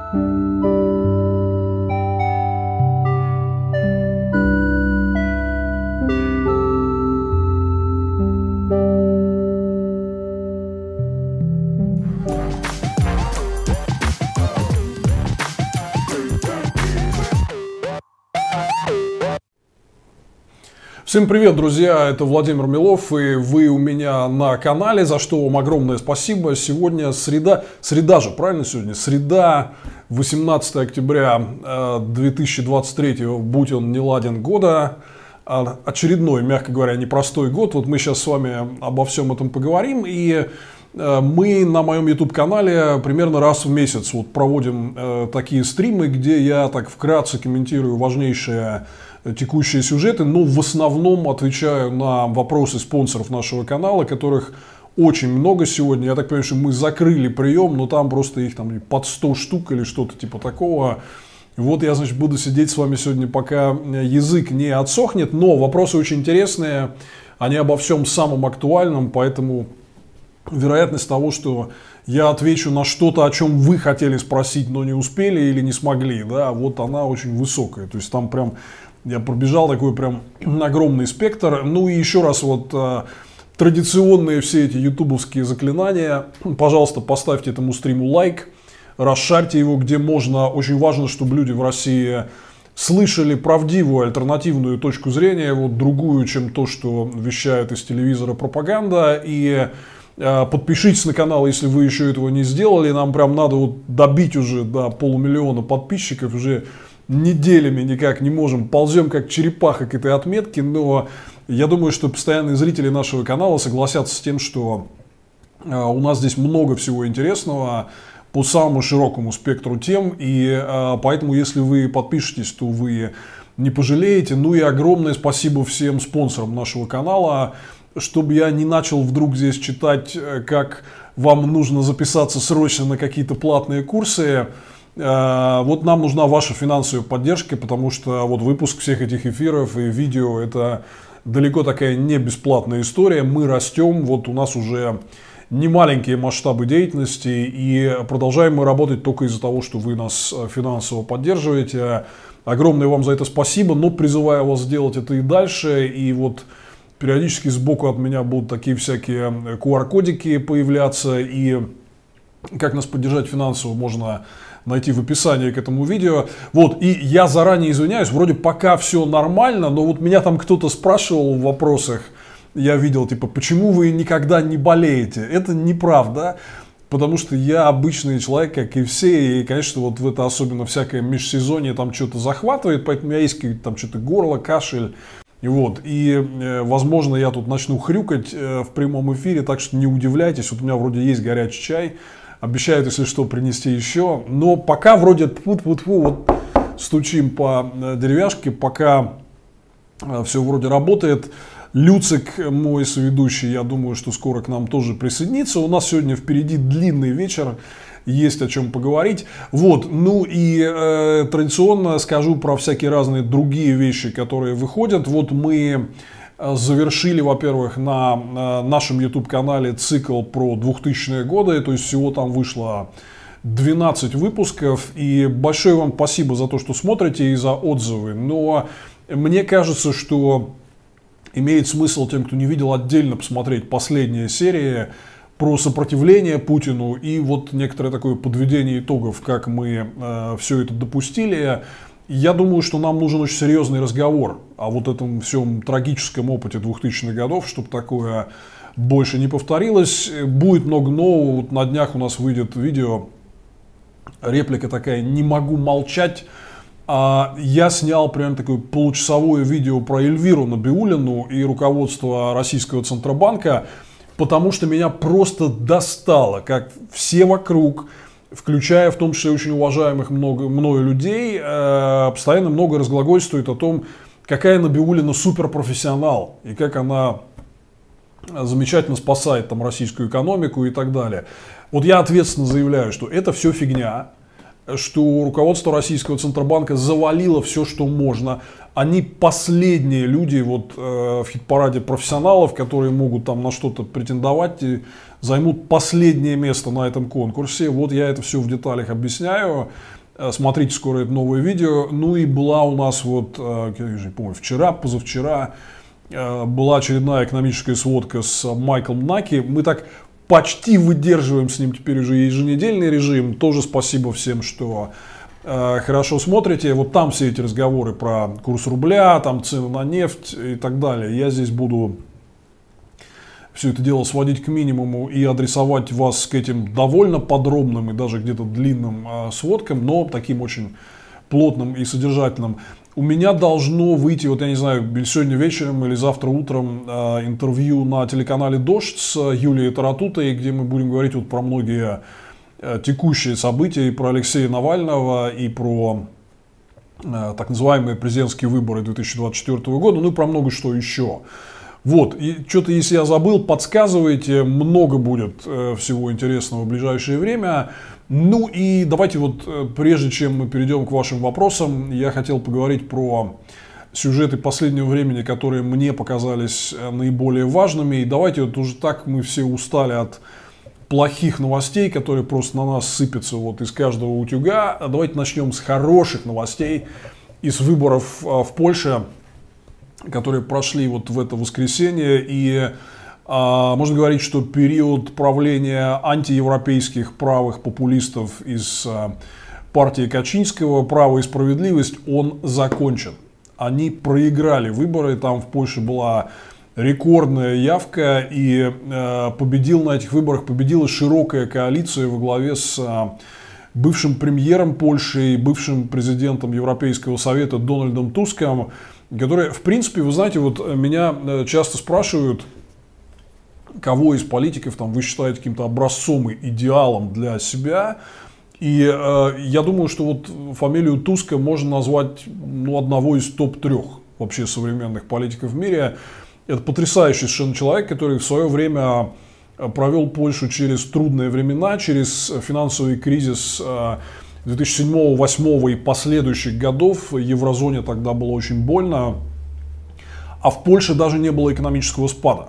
Всем привет, друзья, это Владимир Милов, и вы у меня на канале, за что вам огромное спасибо. Сегодня среда же, правильно сегодня? Среда, 18 октября 2023, будь он неладен, года. Очередной, мягко говоря, непростой год. Вот мы сейчас с вами обо всем этом поговорим, и мы на моем YouTube-канале примерно раз в месяц вот проводим такие стримы, где я так вкратце комментирую важнейшие текущие сюжеты, но в основном отвечаю на вопросы спонсоров нашего канала, которых очень много сегодня. Я так понимаю, что мы закрыли прием, но там просто их там под 100 штук или что-то типа такого. Вот я, значит, буду сидеть с вами сегодня, пока язык не отсохнет, но вопросы очень интересные, они обо всем самом актуальном, поэтому вероятность того, что я отвечу на что-то, о чем вы хотели спросить, но не успели или не смогли, да, вот она очень высокая. То есть там прям я пробежал такой прям огромный спектр. Ну и еще раз вот традиционные все эти ютубовские заклинания. Пожалуйста, поставьте этому стриму лайк, расшарьте его где можно. Очень важно, чтобы люди в России слышали правдивую альтернативную точку зрения, вот другую, чем то, что вещает из телевизора пропаганда. И подпишитесь на канал, если вы еще этого не сделали. Нам прям надо вот добить уже до 500 000 подписчиков. Уже неделями никак не можем. Ползем как черепаха к этой отметке. Но я думаю, что постоянные зрители нашего канала согласятся с тем, что у нас здесь много всего интересного по самому широкому спектру тем. И поэтому, если вы подпишетесь, то вы не пожалеете. Ну и огромное спасибо всем спонсорам нашего канала. Чтобы я не начал вдруг здесь читать, как вам нужно записаться срочно на какие-то платные курсы. Вот нам нужна ваша финансовая поддержка, потому что вот выпуск всех этих эфиров и видео — это далеко такая не бесплатная история. Мы растем, вот у нас уже немаленькие масштабы деятельности, и продолжаем мы работать только из-за того, что вы нас финансово поддерживаете. Огромное вам за это спасибо, но призываю вас сделать это и дальше. И вот периодически сбоку от меня будут такие всякие QR-кодики появляться, и как нас поддержать финансово можно найти в описании к этому видео. Вот, и я заранее извиняюсь, вроде пока все нормально, но вот меня там кто-то спрашивал в вопросах, я видел, типа, почему вы никогда не болеете? Это неправда, потому что я обычный человек, как и все, и, конечно, вот в это особенно всякое межсезонье там что-то захватывает, поэтому у меня есть там что-то горло, кашель. Вот, и, возможно, я тут начну хрюкать в прямом эфире, так что не удивляйтесь, вот у меня вроде есть горячий чай. Обещают, если что, принести еще. Но пока вроде вот стучим по деревяшке, пока все вроде работает. Люцик, мой соведущий, я думаю, что скоро к нам тоже присоединится. У нас сегодня впереди длинный вечер, есть о чем поговорить. Вот, ну и традиционно скажу про всякие разные другие вещи, которые выходят. Вот мы завершили, во-первых, на нашем YouTube-канале цикл про 2000-е годы, то есть всего там вышло 12 выпусков, и большое вам спасибо за то, что смотрите и за отзывы, но мне кажется, что имеет смысл тем, кто не видел, отдельно посмотреть последние серии про сопротивление Путину и вот некоторое такое подведение итогов, как мы все это допустили. Я думаю, что нам нужен очень серьезный разговор о вот этом всем трагическом опыте 2000-х годов, чтобы такое больше не повторилось. Будет много нового. Вот на днях у нас выйдет видео, реплика такая: «Не могу молчать». Я снял прям такое получасовое видео про Эльвиру Набиуллину и руководство российского Центробанка, потому что меня просто достало, как все вокруг, включая в том числе очень уважаемых мною людей, постоянно много разглагольствует о том, какая Набиуллина суперпрофессионал и как она замечательно спасает там российскую экономику и так далее. Вот я ответственно заявляю, что это все фигня, что руководство российского Центробанка завалило все, что можно. Они последние люди вот, в хит-параде профессионалов, которые могут там на что-то претендовать и займут последнее место на этом конкурсе. Вот я это все в деталях объясняю. Смотрите скоро это новое видео. Ну и была у нас вот, я не помню, вчера, позавчера, была очередная экономическая сводка с Майклом Наки. Мы так почти выдерживаем с ним теперь уже еженедельный режим. Тоже спасибо всем, что хорошо смотрите. Вот там все эти разговоры про курс рубля, там цены на нефть и так далее. Я здесь буду все это дело сводить к минимуму и адресовать вас к этим довольно подробным и даже где-то длинным сводкам, но таким очень плотным и содержательным. У меня должно выйти, вот я не знаю, сегодня вечером или завтра утром интервью на телеканале «Дождь» с Юлией Таратутой, где мы будем говорить вот про многие текущие события, и про Алексея Навального, и про так называемые президентские выборы 2024 года, ну и про много что еще. Вот, и что-то, если я забыл, подсказывайте, много будет всего интересного в ближайшее время. Ну и давайте вот, прежде чем мы перейдем к вашим вопросам, я хотел поговорить про сюжеты последнего времени, которые мне показались наиболее важными. И давайте вот уже так, мы все устали от плохих новостей, которые просто на нас сыпятся вот из каждого утюга. Давайте начнем с хороших новостей, из выборов в Польше, которые прошли вот в это воскресенье. И можно говорить, что период правления антиевропейских правых популистов из партии Качинского, «Право и справедливость», он закончен. Они проиграли выборы, там в Польше была рекордная явка, и на этих выборах победила широкая коалиция во главе с бывшим премьером Польши и бывшим президентом Европейского совета Дональдом Туском, которые, в принципе, вы знаете, вот меня часто спрашивают, кого из политиков там вы считаете каким-то образцом и идеалом для себя. И я думаю, что вот фамилию Туска можно назвать одного из топ-3 вообще современных политиков в мире. Это потрясающий совершенно человек, который в свое время провел Польшу через трудные времена, через финансовый кризис 2007-2008 и последующих годов. Еврозоне тогда было очень больно, а в Польше даже не было экономического спада.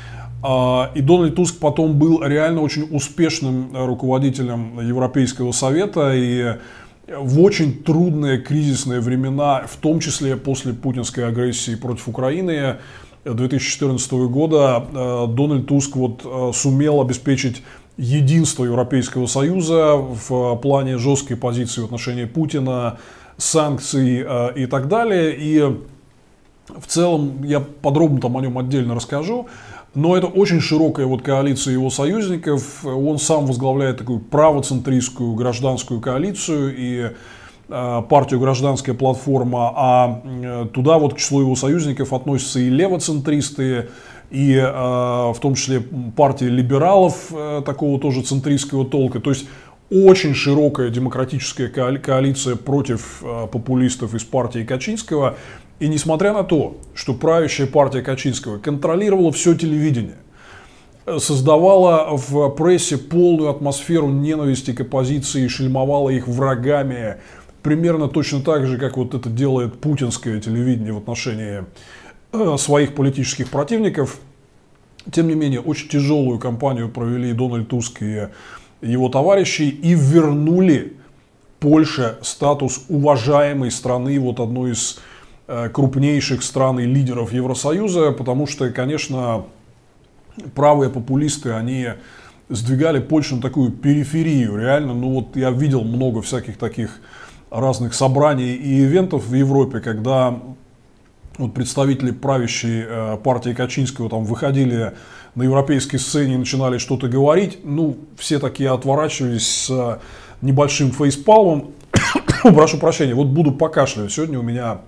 И Дональд Туск потом был реально очень успешным руководителем Европейского совета, и в очень трудные кризисные времена, в том числе после путинской агрессии против Украины 2014 года, Дональд Туск вот сумел обеспечить единство Европейского Союза в плане жесткой позиции в отношении Путина, санкций и так далее. И в целом я подробно там о нем отдельно расскажу. Но это очень широкая вот коалиция его союзников. Он сам возглавляет такую правоцентристскую гражданскую коалицию и партию «Гражданская платформа», а туда вот к числу его союзников относятся и левоцентристы, и в том числе партия либералов такого тоже центристского толка. То есть очень широкая демократическая коалиция против популистов из партии Качинского. И несмотря на то, что правящая партия Качинского контролировала все телевидение, создавала в прессе полную атмосферу ненависти к оппозиции, шельмовала их врагами, примерно точно так же, как вот это делает путинское телевидение в отношении своих политических противников. Тем не менее, очень тяжелую кампанию провели Дональд Туск и его товарищи и вернули Польше статус уважаемой страны, вот одной из крупнейших стран и лидеров Евросоюза, потому что, конечно, правые популисты, они сдвигали Польшу на такую периферию, реально. Ну вот я видел много всяких таких разных собраний и ивентов в Европе, когда вот представители правящей партии Качинского там выходили на европейской сцене и начинали что-то говорить. Ну, все такие отворачивались с небольшим фейспалмом. Прошу прощения, вот буду покашливать. Сегодня у меня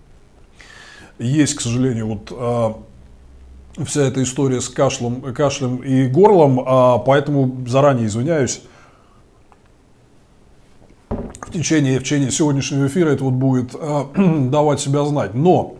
есть, к сожалению, вот вся эта история с кашлем и горлом, поэтому заранее извиняюсь. В течение сегодняшнего эфира это вот будет давать себя знать. Но,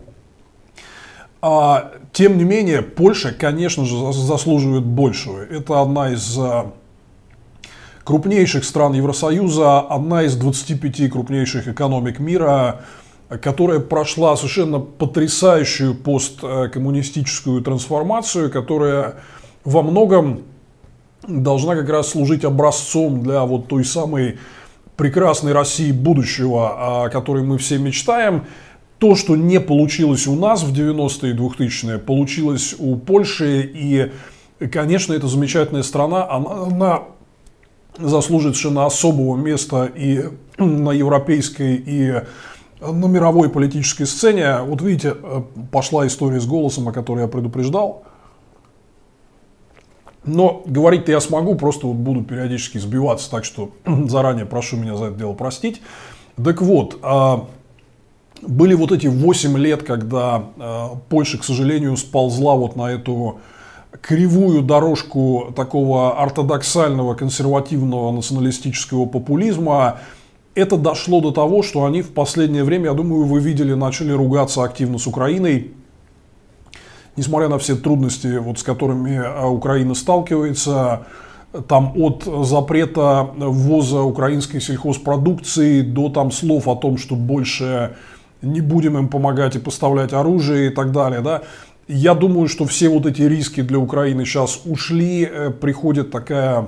тем не менее, Польша, конечно же, заслуживает большего. Это одна из крупнейших стран Евросоюза, одна из 25 крупнейших экономик мира, которая прошла совершенно потрясающую посткоммунистическую трансформацию, которая во многом должна как раз служить образцом для вот той самой прекрасной России будущего, о которой мы все мечтаем. То, что не получилось у нас в 90-е и 2000-е, получилось у Польши. И, конечно, эта замечательная страна, она заслужит совершенно особого места и на европейской, и на мировой политической сцене. Вот видите, пошла история с голосом, о которой я предупреждал. Но говорить-то я смогу, просто вот буду периодически сбиваться, так что заранее прошу меня за это дело простить. Так вот, были вот эти 8 лет, когда Польша, к сожалению, сползла вот на эту кривую дорожку такого ортодоксального, консервативного, националистического популизма. Это дошло до того, что они в последнее время, я думаю, вы видели, начали ругаться активно с Украиной. Несмотря на все трудности, вот, с которыми Украина сталкивается, там от запрета ввоза украинской сельхозпродукции до там слов о том, что больше не будем им помогать и поставлять оружие и так далее, да. Я думаю, что все вот эти риски для Украины сейчас ушли, приходит такая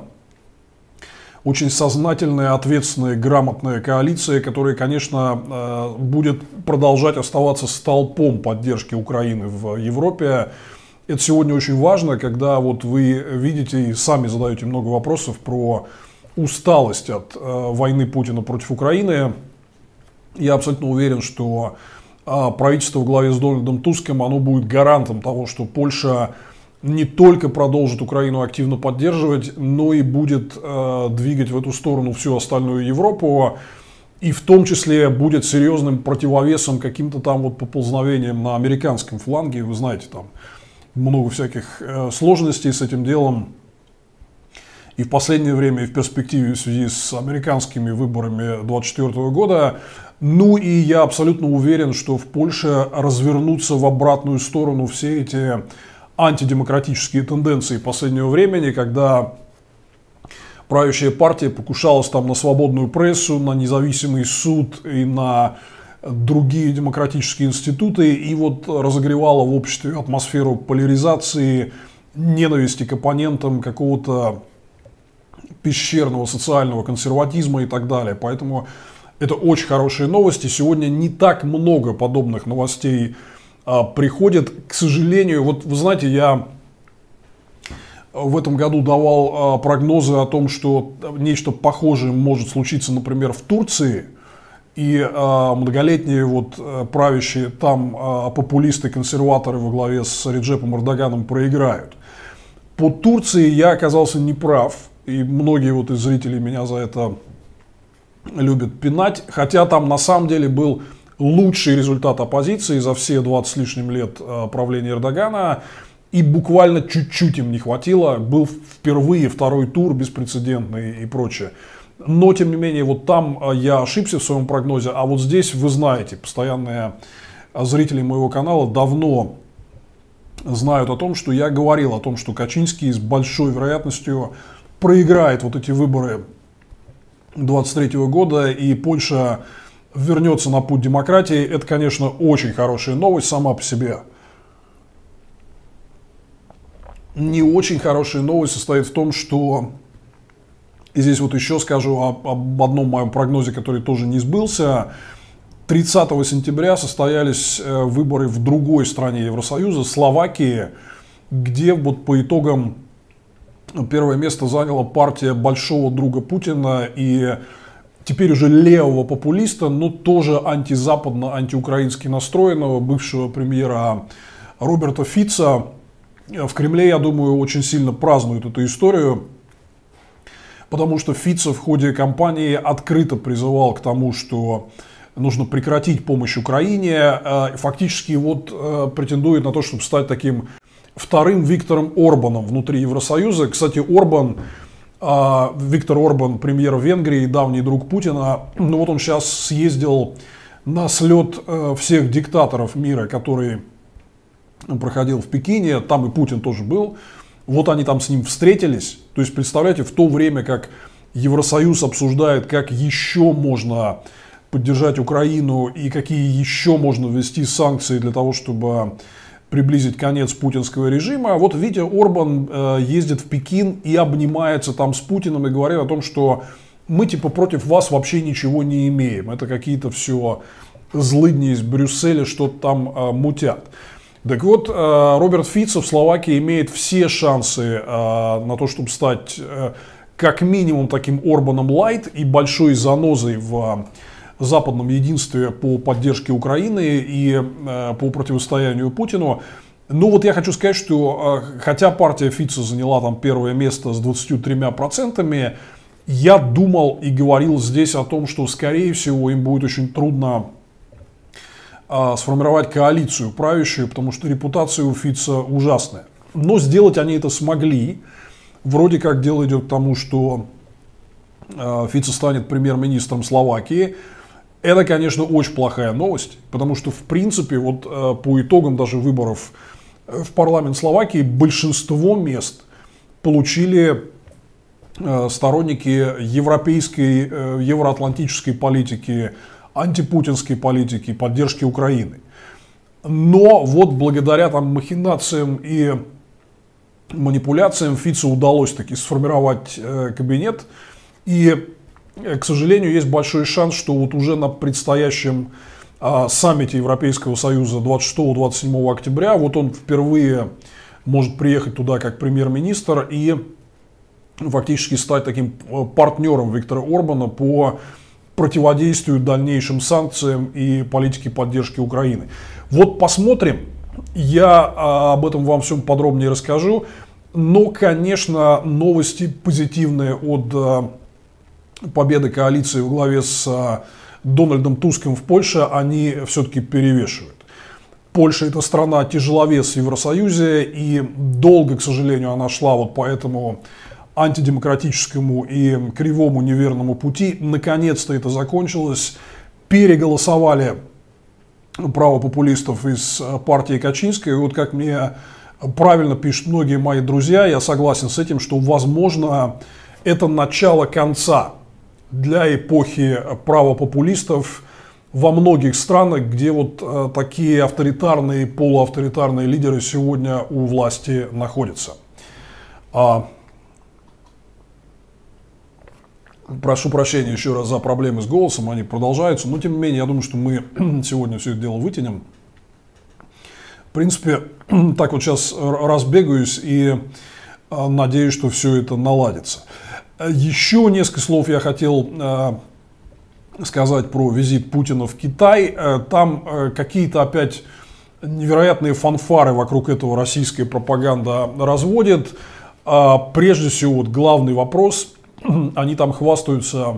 очень сознательная, ответственная, грамотная коалиция, которая, конечно, будет продолжать оставаться столпом поддержки Украины в Европе. Это сегодня очень важно, когда вот вы видите и сами задаете много вопросов про усталость от войны Путина против Украины. Я абсолютно уверен, что правительство в главе с Дональдом Туском, оно будет гарантом того, что Польша не только продолжит Украину активно поддерживать, но и будет двигать в эту сторону всю остальную Европу. И в том числе будет серьезным противовесом каким-то там вот поползновениям на американском фланге. Вы знаете, там много всяких сложностей с этим делом. И в последнее время, и в перспективе в связи с американскими выборами 2024 года. Ну и я абсолютно уверен, что в Польше развернутся в обратную сторону все эти антидемократические тенденции последнего времени, когда правящая партия покушалась там на свободную прессу, на независимый суд и на другие демократические институты, и вот разогревала в обществе атмосферу поляризации, ненависти к оппонентам, какого-то пещерного социального консерватизма и так далее. Поэтому это очень хорошие новости. Сегодня не так много подобных новостей приходит. К сожалению, вот вы знаете, я в этом году давал прогнозы о том, что нечто похожее может случиться, например, в Турции. И многолетние вот правящие там популисты, консерваторы во главе с Реджепом Эрдоганом проиграют. По Турции я оказался неправ. И многие вот из зрителей меня за это любят пинать. Хотя там на самом деле был лучший результат оппозиции за все 20 с лишним лет правления Эрдогана. И буквально чуть-чуть им не хватило. Был впервые второй тур беспрецедентный и прочее. Но, тем не менее, вот там я ошибся в своем прогнозе. А вот здесь, вы знаете, постоянные зрители моего канала давно знают о том, что я говорил о том, что Качинский с большой вероятностью проиграет вот эти выборы 2023 года, и Польша вернется на путь демократии. Это, конечно, очень хорошая новость сама по себе. Не очень хорошая новость состоит в том, что, и здесь вот еще скажу об одном моем прогнозе, который тоже не сбылся. 30 сентября состоялись выборы в другой стране Евросоюза, Словакии, где вот по итогам первое место заняла партия большого друга Путина и теперь уже левого популиста, но тоже антизападно, антиукраински настроенного бывшего премьера Роберта Фица. В Кремле, я думаю, очень сильно празднуют эту историю, потому что Фица в ходе кампании открыто призывал к тому, что нужно прекратить помощь Украине, фактически вот претендует на то, чтобы стать таким вторым Виктором Орбаном внутри Евросоюза. Кстати, Виктор Орбан, премьер Венгрии, давний друг Путина, ну вот он сейчас съездил на слет всех диктаторов мира, который проходил в Пекине, там и Путин тоже был. Вот они там с ним встретились. То есть, представляете, в то время, как Евросоюз обсуждает, как еще можно поддержать Украину и какие еще можно ввести санкции для того, чтобы приблизить конец путинского режима. Вот видите, Орбан ездит в Пекин и обнимается там с Путиным и говорит о том, что мы типа против вас вообще ничего не имеем. Это какие-то все злыдни из Брюсселя что-то там мутят. Так вот, Роберт Фицо в Словакии имеет все шансы на то, чтобы стать как минимум таким Орбаном лайт и большой занозой в западном единстве по поддержке Украины и по противостоянию Путину. Ну вот я хочу сказать, что хотя партия Фицо заняла там первое место с 23%, я думал и говорил здесь о том, что скорее всего им будет очень трудно сформировать коалицию правящую, потому что репутация у Фицо ужасная. Но сделать они это смогли. Вроде как дело идет к тому, что Фицо станет премьер-министром Словакии. Это, конечно, очень плохая новость, потому что, в принципе, вот по итогам даже выборов в парламент Словакии большинство мест получили сторонники европейской, евроатлантической политики, антипутинской политики, поддержки Украины. Но вот благодаря там махинациям и манипуляциям Фицо удалось таки сформировать кабинет. И, к сожалению, есть большой шанс, что вот уже на предстоящем саммите Европейского Союза 26-27 октября, вот он впервые может приехать туда как премьер-министр и фактически стать таким партнером Виктора Орбана по противодействию дальнейшим санкциям и политике поддержки Украины. Вот посмотрим, я об этом вам всем подробнее расскажу, но, конечно, новости позитивные от победы коалиции во главе с Дональдом Туском в Польше, они все-таки перевешивают. Польша — это страна тяжеловес в Евросоюзе, и долго, к сожалению, она шла вот по этому антидемократическому и кривому неверному пути. Наконец-то это закончилось. Переголосовали правопопулистов из партии Качинской. И вот как мне правильно пишут многие мои друзья, я согласен с этим, что, возможно, это начало конца для эпохи правопопулистов во многих странах, где вот такие авторитарные, полуавторитарные лидеры сегодня у власти находятся. Прошу прощения еще раз за проблемы с голосом, они продолжаются, но тем не менее, я думаю, что мы сегодня все это дело вытянем. В принципе, так вот сейчас разбегаюсь и надеюсь, что все это наладится. Еще несколько слов я хотел сказать про визит Путина в Китай. Там какие-то опять невероятные фанфары вокруг этого российская пропаганда разводит. Прежде всего, вот главный вопрос. Они там хвастаются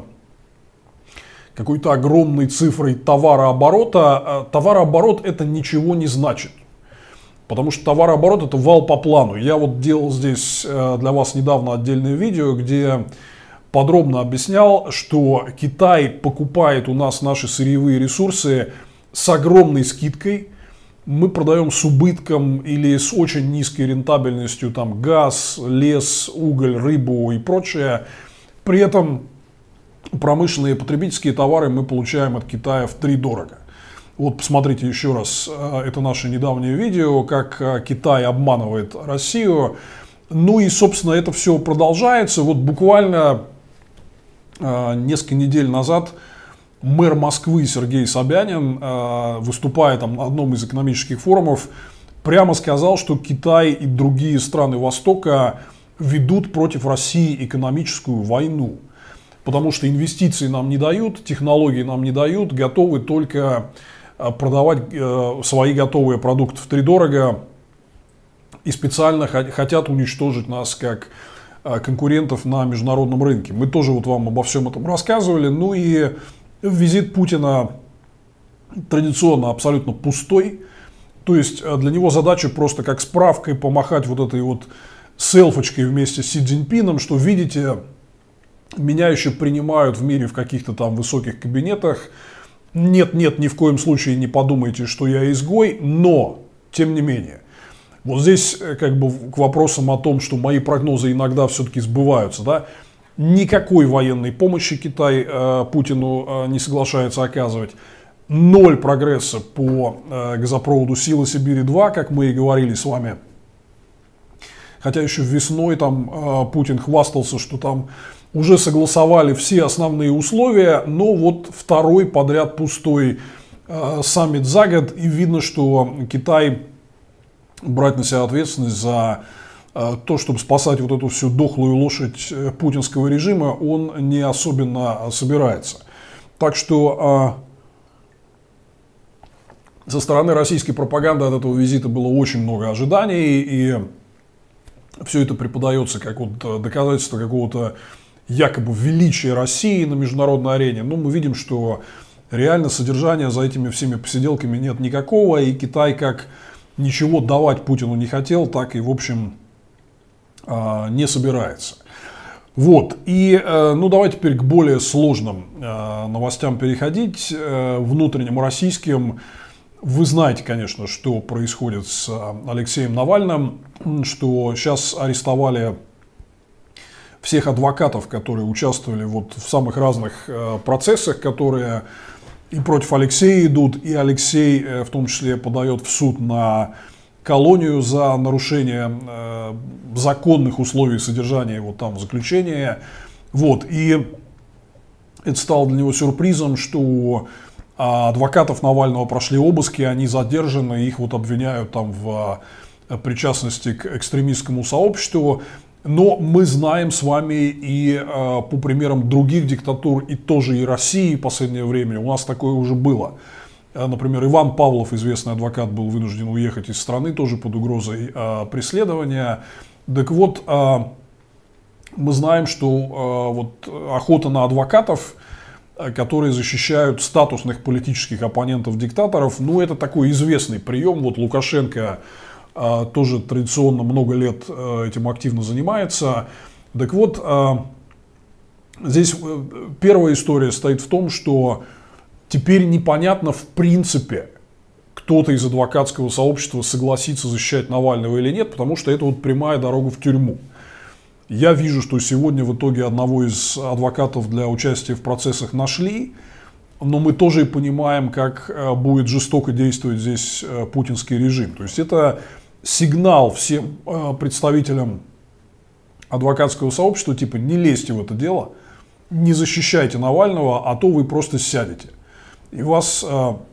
какой-то огромной цифрой товарооборота. Товарооборот — это ничего не значит. Потому что товарооборот — это вал по плану. Я вот делал здесь для вас недавно отдельное видео, где подробно объяснял, что Китай покупает у нас наши сырьевые ресурсы с огромной скидкой. Мы продаем с убытком или с очень низкой рентабельностью там газ, лес, уголь, рыбу и прочее. При этом промышленные и потребительские товары мы получаем от Китая втридорого. Вот посмотрите еще раз, это наше недавнее видео, как Китай обманывает Россию. Ну и, собственно, это все продолжается. Вот буквально несколько недель назад мэр Москвы Сергей Собянин, выступая там на одном из экономических форумов, прямо сказал, что Китай и другие страны Востока ведут против России экономическую войну. Потому что инвестиции нам не дают, технологии нам не дают, готовы только продавать свои готовые продукты втридорого и специально хотят уничтожить нас как конкурентов на международном рынке. Мы тоже вот вам обо всем этом рассказывали. Ну и визит Путина традиционно абсолютно пустой. То есть для него задача просто как справкой помахать вот этой вот селфочкой вместе с Си Цзиньпином, что, видите, меня еще принимают в мире в каких-то там высоких кабинетах. Нет, ни в коем случае не подумайте, что я изгой, но, тем не менее, вот здесь как бы к вопросам о том, что мои прогнозы иногда все-таки сбываются, да, никакой военной помощи Китай Путину не соглашается оказывать. Ноль прогресса по газопроводу Сила Сибири-2, как мы и говорили с вами. Хотя еще весной там Путин хвастался, что там уже согласовали все основные условия, но вот второй подряд пустой саммит за год, и видно, что Китай брать на себя ответственность за то, чтобы спасать вот эту всю дохлую лошадь путинского режима, он не особенно собирается. Так что со стороны российской пропаганды от этого визита было очень много ожиданий, и все это преподается как вот доказательство какого-то якобы величия России на международной арене. Но мы видим, что реально содержания за этими всеми посиделками нет никакого, и Китай как ничего давать Путину не хотел, так и, в общем, не собирается. Вот, и ну давайте теперь к более сложным новостям переходить, внутренним российским. Вы знаете, конечно, что происходит с Алексеем Навальным, что сейчас арестовали всех адвокатов, которые участвовали вот в самых разных процессах, которые и против Алексея идут, и Алексей в том числе подает в суд на колонию за нарушение законных условий содержания его там заключения. Вот, и это стало для него сюрпризом, что адвокатов Навального прошли обыски, они задержаны, их вот обвиняют там в причастности к экстремистскому сообществу. Но мы знаем с вами и по примерам других диктатур, и тоже и России в последнее время, у нас такое уже было. Например, Иван Павлов, известный адвокат, был вынужден уехать из страны тоже под угрозой преследования. Так вот, мы знаем, что вот охота на адвокатов, которые защищают статусных политических оппонентов диктаторов, ну это такой известный прием. Вот Лукашенко тоже традиционно много лет этим активно занимается. Так вот, здесь первая история стоит в том, что теперь непонятно в принципе, кто-то из адвокатского сообщества согласится защищать Навального или нет, потому что это вот прямая дорога в тюрьму. Я вижу, что сегодня в итоге одного из адвокатов для участия в процессах нашли, но мы тоже и понимаем, как будет жестоко действовать здесь путинский режим. То есть это сигнал всем представителям адвокатского сообщества, типа не лезьте в это дело, не защищайте Навального, а то вы просто сядете. И вас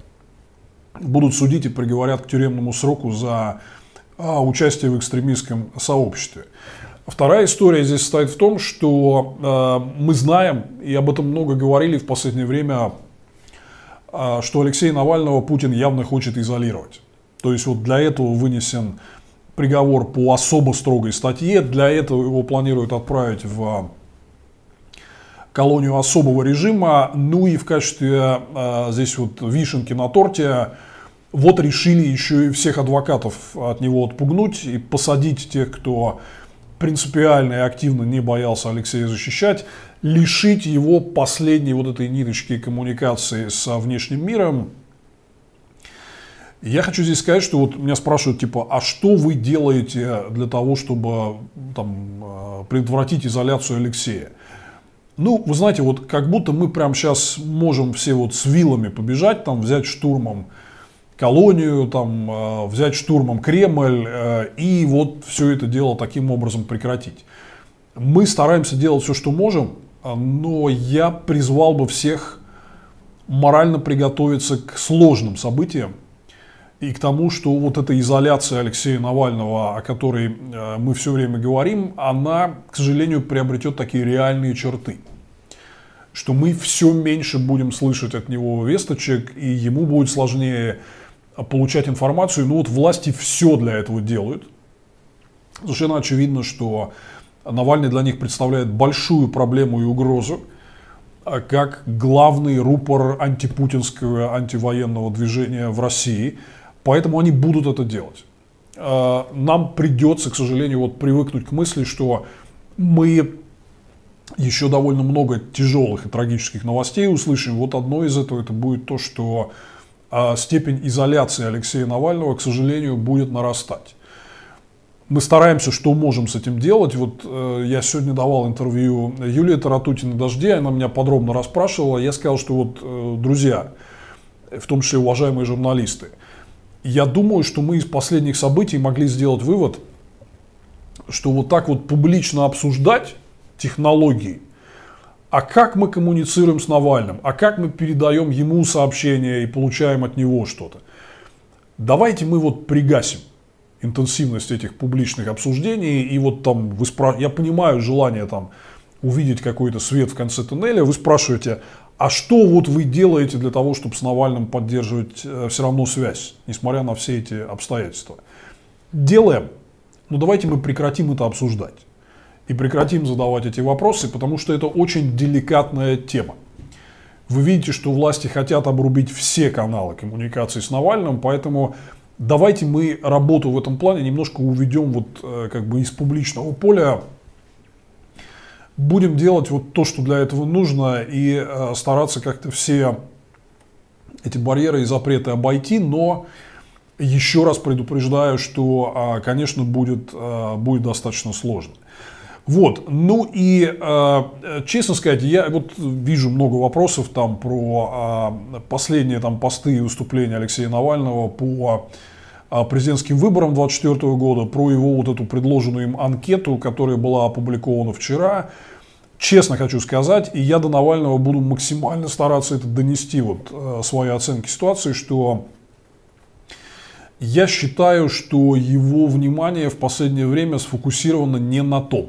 будут судить и приговорят к тюремному сроку за участие в экстремистском сообществе. Вторая история здесь состоит в том, что мы знаем, и об этом много говорили в последнее время, что Алексея Навального Путин явно хочет изолировать. То есть вот для этого вынесен приговор по особо строгой статье, для этого его планируют отправить в колонию особого режима, ну и в качестве здесь вот вишенки на торте вот решили еще и всех адвокатов от него отпугнуть и посадить тех, кто принципиально и активно не боялся Алексея защищать, лишить его последней вот этой ниточки коммуникации со внешним миром. Я хочу здесь сказать, что вот меня спрашивают, типа, а что вы делаете для того, чтобы там предотвратить изоляцию Алексея? Ну, вы знаете, вот как будто мы прямо сейчас можем все вот с вилами побежать, там взять штурмом колонию, там взять штурмом Кремль и вот все это дело таким образом прекратить. Мы стараемся делать все, что можем, но я призвал бы всех морально приготовиться к сложным событиям и к тому, что вот эта изоляция Алексея Навального, о которой мы все время говорим, она, к сожалению, приобретет такие реальные черты. Что мы все меньше будем слышать от него весточек, и ему будет сложнее получать информацию. Ну вот власти все для этого делают. Совершенно очевидно, что Навальный для них представляет большую проблему и угрозу, как главный рупор антипутинского, антивоенного движения в России. Поэтому они будут это делать. Нам придется, к сожалению, вот привыкнуть к мысли, что мы еще довольно много тяжелых и трагических новостей услышим. Вот одно из этого это будет то, что степень изоляции Алексея Навального, к сожалению, будет нарастать. Мы стараемся, что можем с этим делать. Вот я сегодня давал интервью Юлии Таратутиной «Дожде», она меня подробно расспрашивала. Я сказал, что вот, друзья, в том числе уважаемые журналисты, я думаю, что мы из последних событий могли сделать вывод, что вот так вот публично обсуждать технологии А как мы коммуницируем с Навальным? А как мы передаем ему сообщения и получаем от него что-то? Давайте мы вот пригасим интенсивность этих публичных обсуждений. И вот там я понимаю желание там увидеть какой-то свет в конце туннеля. Вы спрашиваете, а что вот вы делаете для того, чтобы с Навальным поддерживать все равно связь, несмотря на все эти обстоятельства? Делаем. Но давайте мы прекратим это обсуждать. И прекратим задавать эти вопросы, потому что это очень деликатная тема. Вы видите, что власти хотят обрубить все каналы коммуникации с Навальным, поэтому давайте мы работу в этом плане немножко уведем вот как бы из публичного поля. Будем делать вот то, что для этого нужно, и стараться как-то все эти барьеры и запреты обойти, но еще раз предупреждаю, что, конечно, будет достаточно сложно. Вот, ну и, честно сказать, я вот вижу много вопросов там про последние там посты и выступления Алексея Навального по президентским выборам 2024 года, про его вот эту предложенную им анкету, которая была опубликована вчера. Честно хочу сказать, и я до Навального буду максимально стараться это донести, вот свои оценки ситуации, что я считаю, что его внимание в последнее время сфокусировано не на том,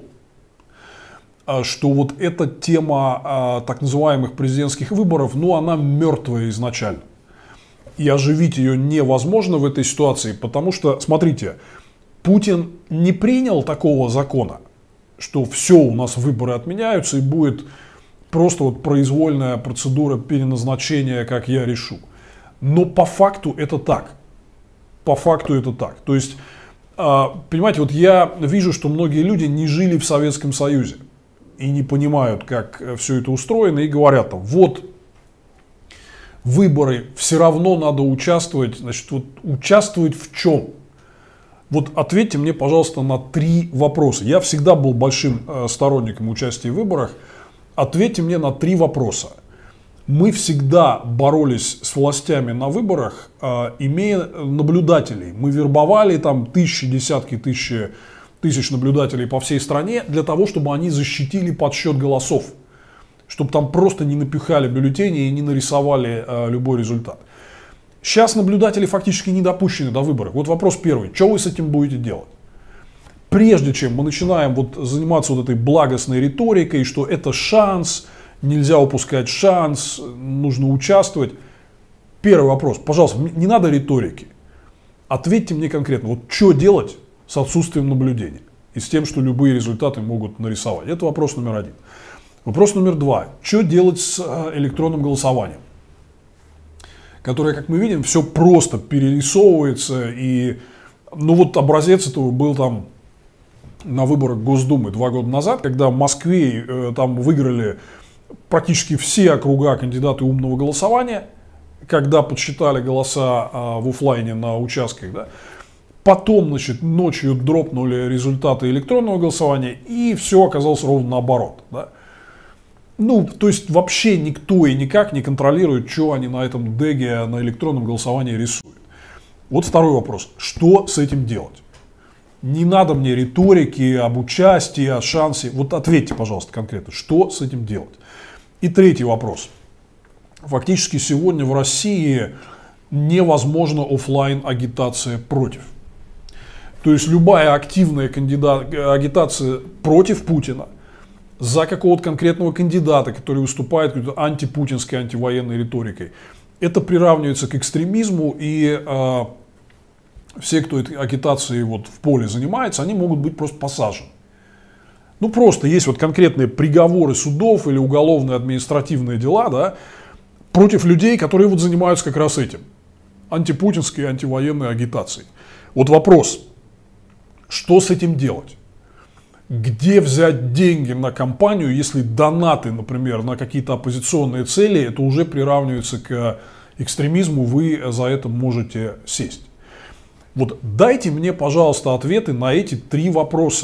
что вот эта тема так называемых президентских выборов, ну, она мертвая изначально. И оживить ее невозможно в этой ситуации, потому что, смотрите, Путин не принял такого закона, что все, у нас выборы отменяются и будет просто вот произвольная процедура переназначения, как я решу. Но по факту это так. По факту это так. То есть, понимаете, вот я вижу, что многие люди не жили в Советском Союзе и не понимают, как все это устроено, и говорят там, вот, выборы, все равно надо участвовать. Значит, вот участвовать в чем? Вот ответьте мне, пожалуйста, на 3 вопроса. Я всегда был большим сторонником участия в выборах. Ответьте мне на 3 вопроса. Мы всегда боролись с властями на выборах, имея наблюдателей. Мы вербовали там тысячи, десятки тысяч наблюдателей по всей стране для того, чтобы они защитили подсчет голосов. Чтобы там просто не напихали бюллетени и не нарисовали любой результат. Сейчас наблюдатели фактически не допущены до выборов. Вот вопрос первый. Что вы с этим будете делать? Прежде чем мы начинаем вот заниматься вот этой благостной риторикой, что это шанс, нельзя упускать шанс, нужно участвовать. Первый вопрос. Пожалуйста, не надо риторики. Ответьте мне конкретно. Вот что делать с отсутствием наблюдения и с тем, что любые результаты могут нарисовать? Это вопрос номер 1. Вопрос номер 2. Что делать с электронным голосованием? Которое, как мы видим, все просто перерисовывается. И, ну вот образец этого был там на выборах Госдумы 2 года назад, когда в Москве там выиграли практически все округа кандидаты умного голосования, когда подсчитали голоса в офлайне на участках, да. Потом, значит, ночью дропнули результаты электронного голосования, и все оказалось ровно наоборот, да. Ну, то есть вообще никто и никак не контролирует, что они на этом деге, на электронном голосовании рисуют. Вот второй вопрос. Что с этим делать? Не надо мне риторики об участии, о шансе. Вот ответьте, пожалуйста, конкретно, что с этим делать? И третий вопрос. Фактически сегодня в России невозможна офлайн агитация против. То есть любая активная агитация против Путина, за какого-то конкретного кандидата, который выступает какой-то антипутинской, антивоенной риторикой, это приравнивается к экстремизму, и все, кто этой агитацией вот в поле занимается, они могут быть просто посажены. Ну, просто есть вот конкретные приговоры судов или уголовные административные дела, да, против людей, которые вот занимаются как раз этим. Антипутинской, антивоенной агитацией. Вот вопрос, что с этим делать? Где взять деньги на кампанию, если донаты, например, на какие-то оппозиционные цели, это уже приравнивается к экстремизму, вы за это можете сесть. Вот дайте мне, пожалуйста, ответы на эти 3 вопроса.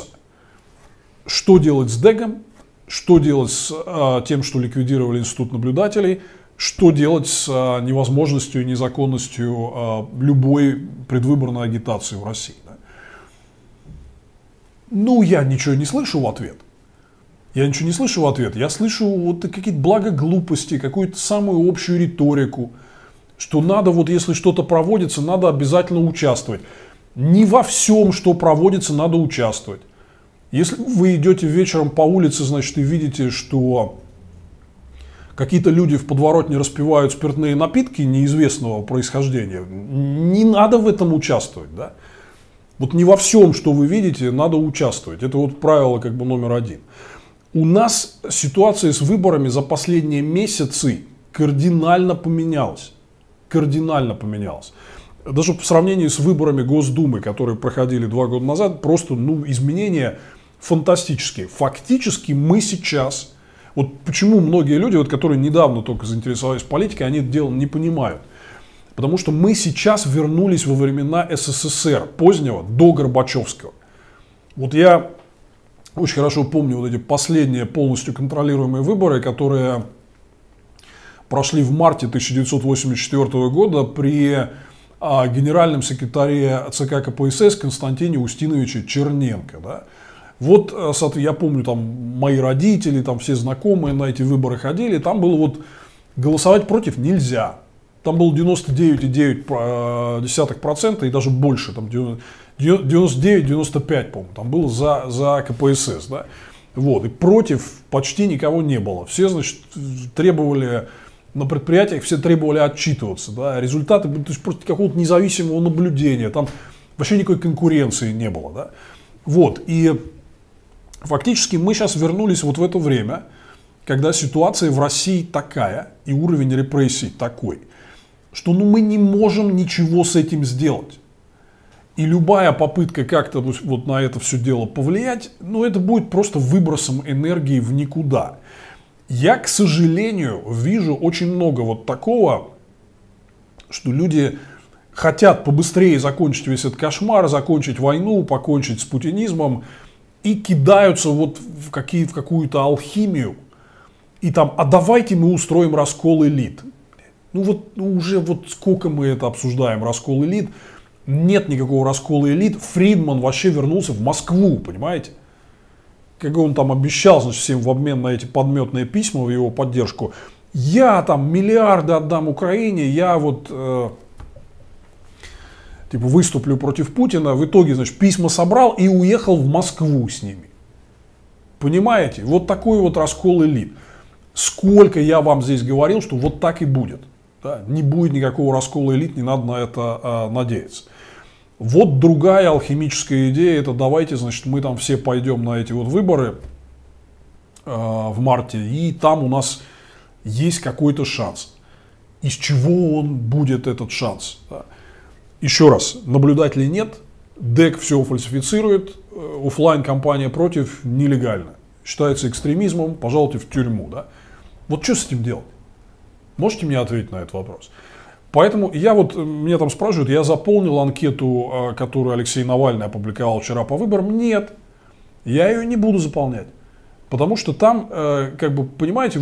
Что делать с Дэгом, что делать с тем, что ликвидировали институт наблюдателей, что делать с невозможностью и незаконностью любой предвыборной агитации в России. Да? Ну, я ничего не слышу в ответ. Я ничего не слышу в ответ. Я слышу вот какие-то благоглупости, какую-то самую общую риторику, что надо, вот если что-то проводится, надо обязательно участвовать. Не во всем, что проводится, надо участвовать. Если вы идете вечером по улице, значит, и видите, что какие-то люди в подворотне распивают спиртные напитки неизвестного происхождения, не надо в этом участвовать, да? Вот не во всем, что вы видите, надо участвовать. Это вот правило как бы номер один. У нас ситуация с выборами за последние месяцы кардинально поменялась. Кардинально поменялась. Даже по сравнению с выборами Госдумы, которые проходили 2 года назад, просто изменения фантастические. Фактически мы сейчас, вот почему многие люди, вот, которые недавно только заинтересовались политикой, они это дело не понимают. Потому что мы сейчас вернулись во времена СССР, позднего, до Горбачевского. Вот я очень хорошо помню вот эти последние полностью контролируемые выборы, которые прошли в марте 1984 года при генеральном секретаре ЦК КПСС Константине Устиновиче Черненко. Да? Вот, я помню, там мои родители, там все знакомые на эти выборы ходили, там было вот голосовать против нельзя. Там было 99,9% и даже больше, там 99-95, по-моему, там было за КПСС. Да? Вот, и против почти никого не было. Все, значит, требовали на предприятиях, все требовали отчитываться. Да? Результаты, то есть просто какого-то независимого наблюдения, там вообще никакой конкуренции не было. Да? Вот, и фактически мы сейчас вернулись вот в это время, когда ситуация в России такая и уровень репрессий такой, что мы не можем ничего с этим сделать. И любая попытка как-то вот на это все дело повлиять, это будет просто выбросом энергии в никуда. Я, к сожалению, вижу очень много вот такого, что люди хотят побыстрее закончить весь этот кошмар, закончить войну, покончить с путинизмом и кидаются вот в какую-то алхимию и там, а давайте мы устроим раскол элит. Уже сколько мы это обсуждаем, раскол элит. Нет никакого раскола элит. Фридман вообще вернулся в Москву, понимаете? Как он там обещал, значит, всем в обмен на эти подметные письма в его поддержку. Я там миллиарды отдам Украине, я вот выступлю против Путина. В итоге, значит, письма собрал и уехал в Москву с ними. Понимаете? Вот такой вот раскол элит. Сколько я вам здесь говорил, что вот так и будет. Да? Не будет никакого раскола элит, не надо на это надеяться. Вот другая алхимическая идея, это давайте, значит, мы там все пойдем на эти вот выборы в марте, и там у нас есть какой-то шанс. Из чего он будет, этот шанс? Да? Еще раз, наблюдателей нет, ДЭК все фальсифицирует, офлайн-компания против нелегально. Считается экстремизмом, пожалуйте в тюрьму. Да? Вот что с этим делать? Можете мне ответить на этот вопрос? Поэтому меня там спрашивают, я заполнил анкету, которую Алексей Навальный опубликовал вчера по выборам. Нет, я ее не буду заполнять. Потому что там, понимаете,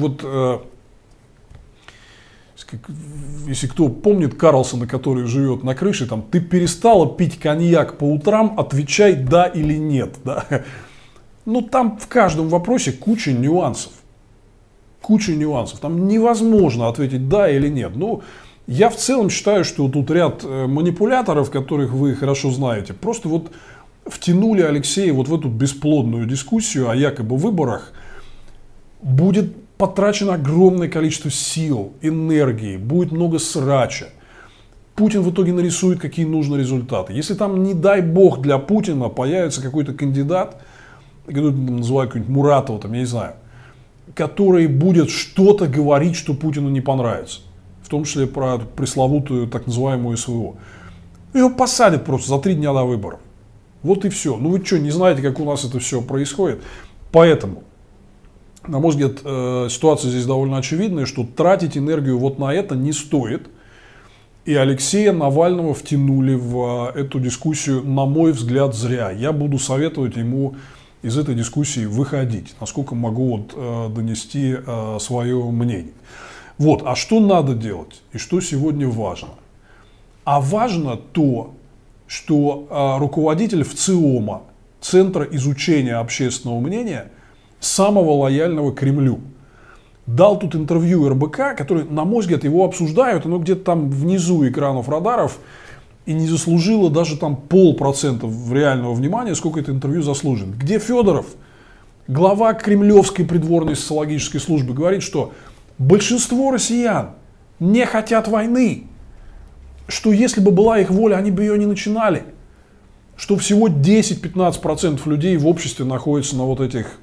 если кто помнит Карлсона, который живет на крыше, там, ты перестала пить коньяк по утрам, отвечай да или нет. Да? Там в каждом вопросе куча нюансов. Куча нюансов. Там невозможно ответить да или нет. Я в целом считаю, что тут ряд манипуляторов, которых вы хорошо знаете, просто втянули Алексея в эту бесплодную дискуссию о якобы выборах. Будет потрачено огромное количество сил, энергии, будет много срача. Путин в итоге нарисует, какие нужны результаты. Если там, не дай бог, для Путина появится какой-то кандидат, называют какой-нибудь Муратова, я не знаю, который будет что-то говорить, что Путину не понравится. В том числе про пресловутую так называемую СВО. Его посадят просто за 3 дня до выборов. Вот и все. Вы что, не знаете, как у нас это все происходит? Поэтому, на мой взгляд, ситуация здесь довольно очевидная, что тратить энергию на это не стоит. И Алексея Навального втянули в эту дискуссию, на мой взгляд, зря. Я буду советовать ему из этой дискуссии выходить, насколько могу донести свое мнение. А что надо делать и что сегодня важно? А важно то, что руководитель ВЦИОМа, Центра изучения общественного мнения, самого лояльного Кремлю. Дал тут интервью РБК, который, на мой взгляд, его обсуждают, оно где-то там внизу экранов радаров, и не заслужило даже там 0,5% реального внимания, сколько это интервью заслужит. Где Федоров, глава Кремлевской придворной социологической службы, говорит, что большинство россиян не хотят войны, что если бы была их воля, они бы ее не начинали, что всего 10-15% людей в обществе находятся на вот этих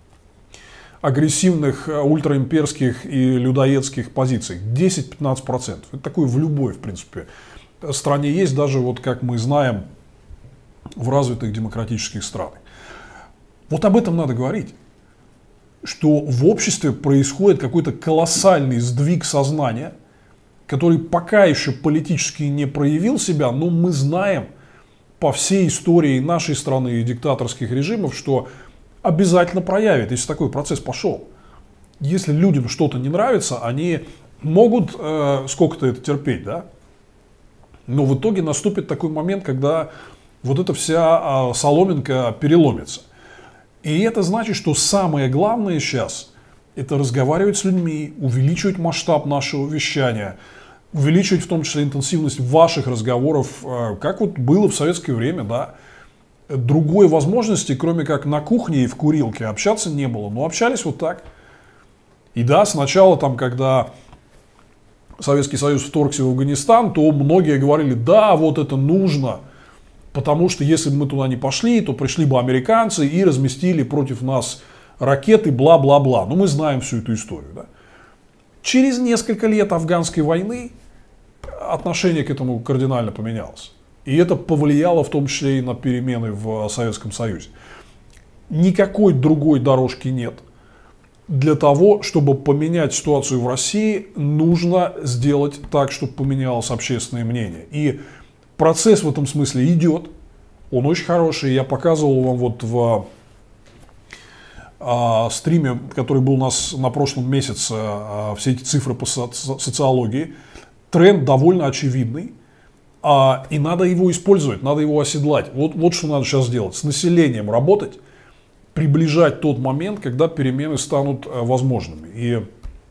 агрессивных, ультраимперских и людоедских позициях. 10-15%. Это такое в любой, в принципе, стране есть, даже вот как мы знаем в развитых демократических странах. Вот об этом надо говорить. Что в обществе происходит какой-то колоссальный сдвиг сознания, который пока еще политически не проявил себя, но мы знаем по всей истории нашей страны и диктаторских режимов, что обязательно проявит, если такой процесс пошел. Если людям что-то не нравится, они могут сколько-то это терпеть, да? Но в итоге наступит такой момент, когда вот эта вся соломинка переломится. И это значит, что самое главное сейчас – это разговаривать с людьми, увеличивать масштаб нашего вещания, увеличивать в том числе интенсивность ваших разговоров, как вот было в советское время, да. Другой возможности, кроме как на кухне и в курилке, общаться не было. Но общались вот так. И да, сначала там, когда Советский Союз вторгся в Афганистан, то многие говорили, да, вот это нужно, потому что если бы мы туда не пошли, то пришли бы американцы и разместили против нас ракеты, бла-бла-бла. Ну, мы знаем всю эту историю. Да? Через несколько лет афганской войны отношение к этому кардинально поменялось. И это повлияло в том числе и на перемены в Советском Союзе. Никакой другой дорожки нет. Для того, чтобы поменять ситуацию в России, нужно сделать так, чтобы поменялось общественное мнение. И процесс в этом смысле идет. Он очень хороший. Я показывал вам вот в стриме, который был у нас на прошлом месяце, все эти цифры по социологии. Тренд довольно очевидный. И надо его использовать, надо его оседлать. Вот что надо сейчас делать. С населением работать, приближать тот момент, когда перемены станут возможными. И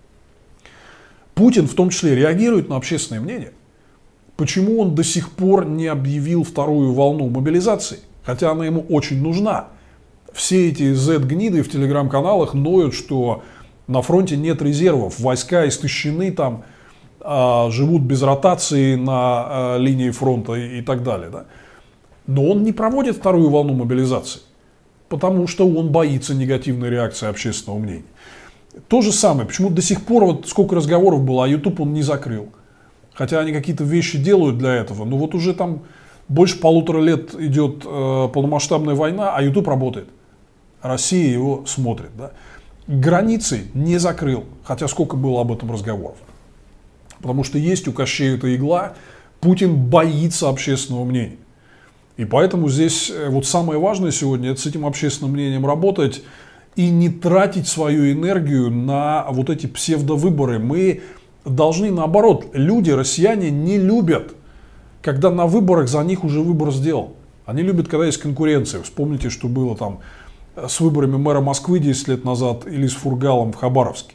Путин в том числе реагирует на общественное мнение. Почему он до сих пор не объявил вторую волну мобилизации? Хотя она ему очень нужна. Все эти Z-гниды в телеграм-каналах ноют, что на фронте нет резервов, войска истощены там, живут без ротации на линии фронта и так далее. Да? Но он не проводит вторую волну мобилизации, потому что он боится негативной реакции общественного мнения. То же самое, почему до сих пор, вот сколько разговоров было, а YouTube он не закрыл. Хотя они какие-то вещи делают для этого, но вот уже там больше 1,5 лет идет полномасштабная война, а YouTube работает. Россия его смотрит. Да? Границы не закрыл, хотя сколько было об этом разговоров. Потому что есть у Кощея эта игла, Путин боится общественного мнения. И поэтому здесь вот самое важное сегодня – это с этим общественным мнением работать и не тратить свою энергию на вот эти псевдовыборы. Мы должны наоборот, люди, россияне не любят, когда на выборах за них уже выбор сделан. Они любят, когда есть конкуренция. Вспомните, что было там с выборами мэра Москвы 10 лет назад или с Фургалом в Хабаровске.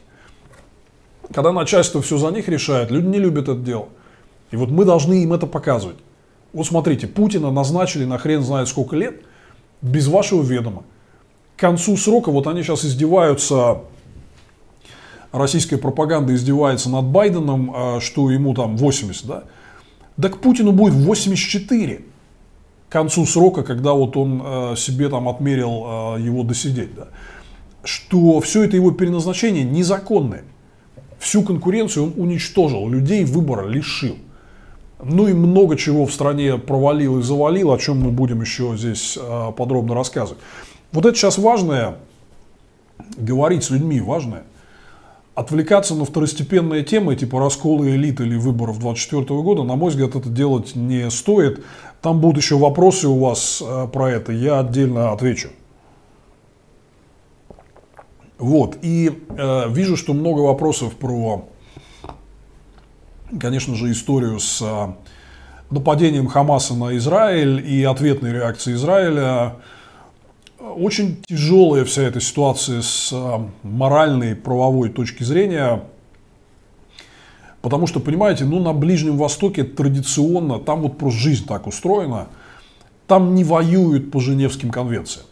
Когда начальство все за них решает, люди не любят это дело. И вот мы должны им это показывать. Вот смотрите, Путина назначили на хрен знает сколько лет, без вашего ведома. К концу срока, вот они сейчас издеваются, российская пропаганда издевается над Байденом, что ему там 80, да? Да к Путину будет 84 к концу срока, когда вот он себе там отмерил его досидеть, да? Что все это его переназначение незаконное. Всю конкуренцию он уничтожил, людей выбора лишил. Ну и много чего в стране провалил и завалил, о чем мы будем еще здесь подробно рассказывать. Вот это сейчас важное, говорить с людьми важное. Отвлекаться на второстепенные темы, типа раскола элит или выборов 2024 года, на мой взгляд, это делать не стоит. Там будут еще вопросы у вас про это, я отдельно отвечу. Вот, и вижу, что много вопросов про, конечно же, историю с нападением Хамаса на Израиль и ответной реакцией Израиля. Очень тяжелая вся эта ситуация с моральной, правовой точки зрения. Потому что, понимаете, ну, на Ближнем Востоке традиционно, там вот просто жизнь так устроена, там не воюют по Женевским конвенциям.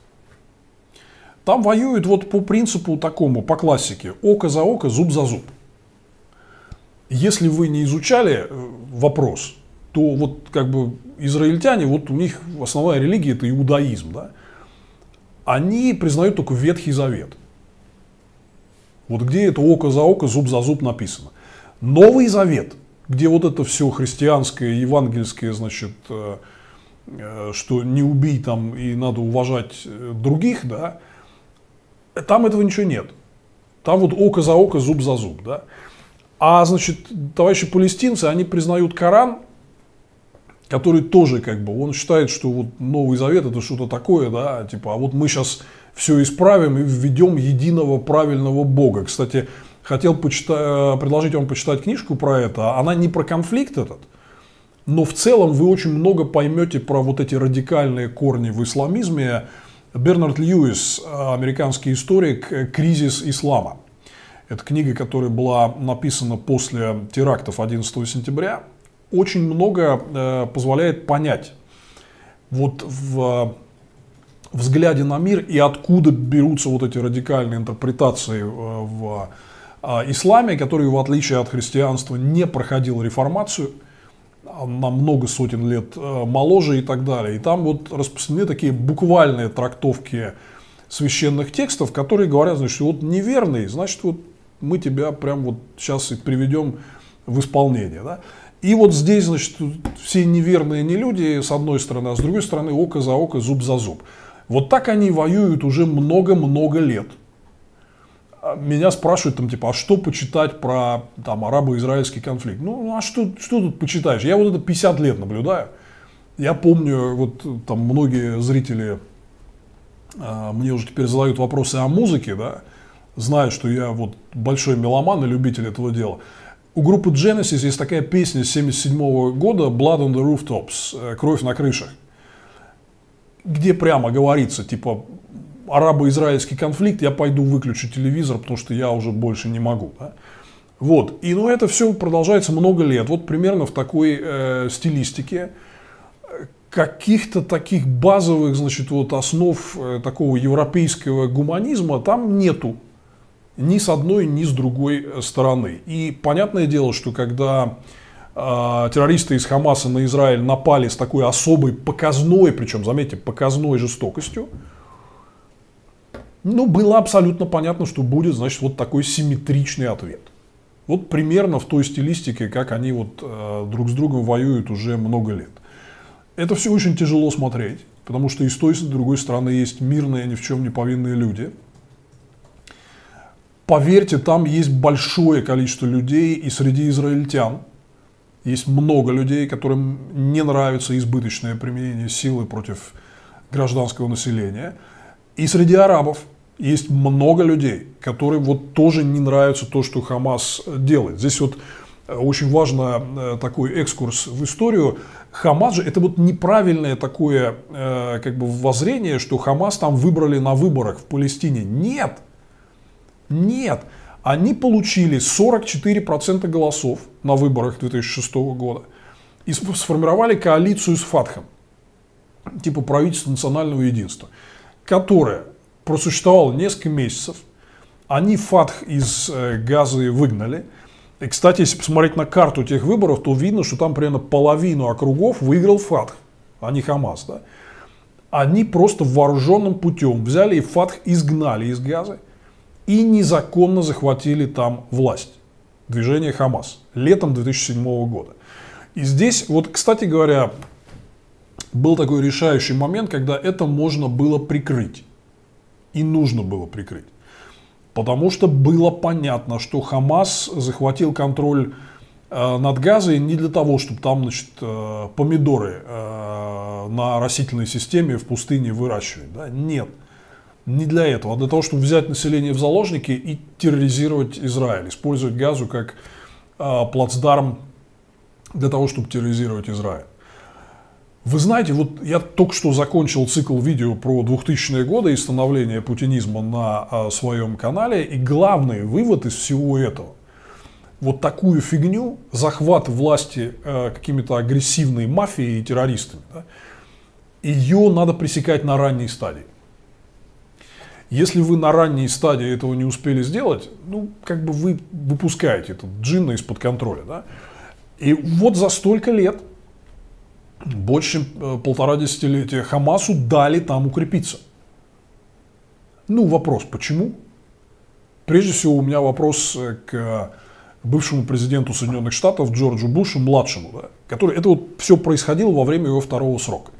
Там воюют вот по принципу такому, по классике, око за око, зуб за зуб. Если вы не изучали вопрос, то вот как бы израильтяне, вот у них основная религия это иудаизм, да? Они признают только Ветхий Завет. Вот где это око за око, зуб за зуб написано. Новый Завет, где вот это все христианское, евангельское, значит, что не убей там и надо уважать других, да, там этого ничего нет. Там вот око за око, зуб за зуб, да. А, значит, товарищи палестинцы, они признают Коран, который тоже, как бы, он считает, что вот Новый Завет это что-то такое, да, типа, а вот мы сейчас все исправим и введем единого правильного Бога. Кстати, хотел предложить вам почитать книжку про это, она не про конфликт этот, но в целом вы очень много поймете про вот эти радикальные корни в исламизме. Бернард Льюис, американский историк, «Кризис ислама». Это книга, которая была написана после терактов 11 сентября. Очень много позволяет понять вот в взгляде на мир и откуда берутся вот эти радикальные интерпретации в исламе, который, в отличие от христианства, не проходил реформацию, на много сотен лет моложе и так далее. И там вот распространены такие буквальные трактовки священных текстов, которые говорят, значит, вот неверный, значит, вот мы тебя прям вот сейчас и приведем в исполнение. Да? И вот здесь, значит, все неверные не люди, с одной стороны, а с другой стороны, око за око, зуб за зуб. Вот так они воюют уже много-много лет. Меня спрашивают, там, типа, а что почитать про там, арабо-израильский конфликт? Ну, а что тут почитаешь? Я вот это 50 лет наблюдаю. Я помню, вот там многие зрители мне уже теперь задают вопросы о музыке, да, знают, что я вот большой меломан и любитель этого дела. У группы Genesis есть такая песня 1977 года «Blood on the Rooftops», «Кровь на крышах», где прямо говорится, типа, арабо-израильский конфликт, я пойду выключу телевизор, потому что я уже больше не могу. Да? Вот. И ну, это все продолжается много лет. Вот примерно в такой стилистике. Каких-то таких базовых, значит, вот основ такого европейского гуманизма там нету. Ни с одной, ни с другой стороны. И понятное дело, что когда террористы из Хамаса на Израиль напали с такой особой показной, причем, заметьте, показной жестокостью, ну, было абсолютно понятно, что будет, значит, вот такой симметричный ответ. Вот примерно в той стилистике, как они вот друг с другом воюют уже много лет. Это все очень тяжело смотреть, потому что и с той, и с другой стороны есть мирные, ни в чем не повинные люди. Поверьте, там есть большое количество людей и среди израильтян. Есть много людей, которым не нравится избыточное применение силы против гражданского населения. И среди арабов есть много людей, которым вот тоже не нравится то, что Хамас делает. Здесь вот очень важно такой экскурс в историю. Хамас же это вот неправильное такое как бы воззрение, что Хамас там выбрали на выборах в Палестине. Нет. Нет. Они получили 44% голосов на выборах 2006 года и сформировали коалицию с Фатхом, типа правительства национального единства, которая просуществовала несколько месяцев. Они Фатх из Газы выгнали. И, кстати, если посмотреть на карту тех выборов, то видно, что там примерно половину округов выиграл Фатх, а не Хамас. Да? Они просто вооруженным путем взяли и Фатх изгнали из Газы и незаконно захватили там власть. Движение Хамас. Летом 2007 года. И здесь, вот, кстати говоря, был такой решающий момент, когда это можно было прикрыть. И нужно было прикрыть. Потому что было понятно, что Хамас захватил контроль над Газой не для того, чтобы там, значит, помидоры на растительной системе в пустыне выращивать. Да? Нет. Не для этого, а для того, чтобы взять население в заложники и терроризировать Израиль. Использовать Газу как плацдарм для того, чтобы терроризировать Израиль. Вы знаете, вот я только что закончил цикл видео про 2000-е годы и становление путинизма на своем канале, и главный вывод из всего этого: вот такую фигню, захват власти какими-то агрессивной мафией и террористами, да, ее надо пресекать на ранней стадии. Если вы на ранней стадии этого не успели сделать, ну, как бы вы выпускаете этот джинна из-под контроля, да. И вот за столько лет, больше полтора десятилетия, Хамасу дали там укрепиться. Ну, вопрос, почему? Прежде всего, у меня вопрос к бывшему президенту Соединенных Штатов Джорджу Бушу младшему, да, который, это вот все происходило во время его второго срока.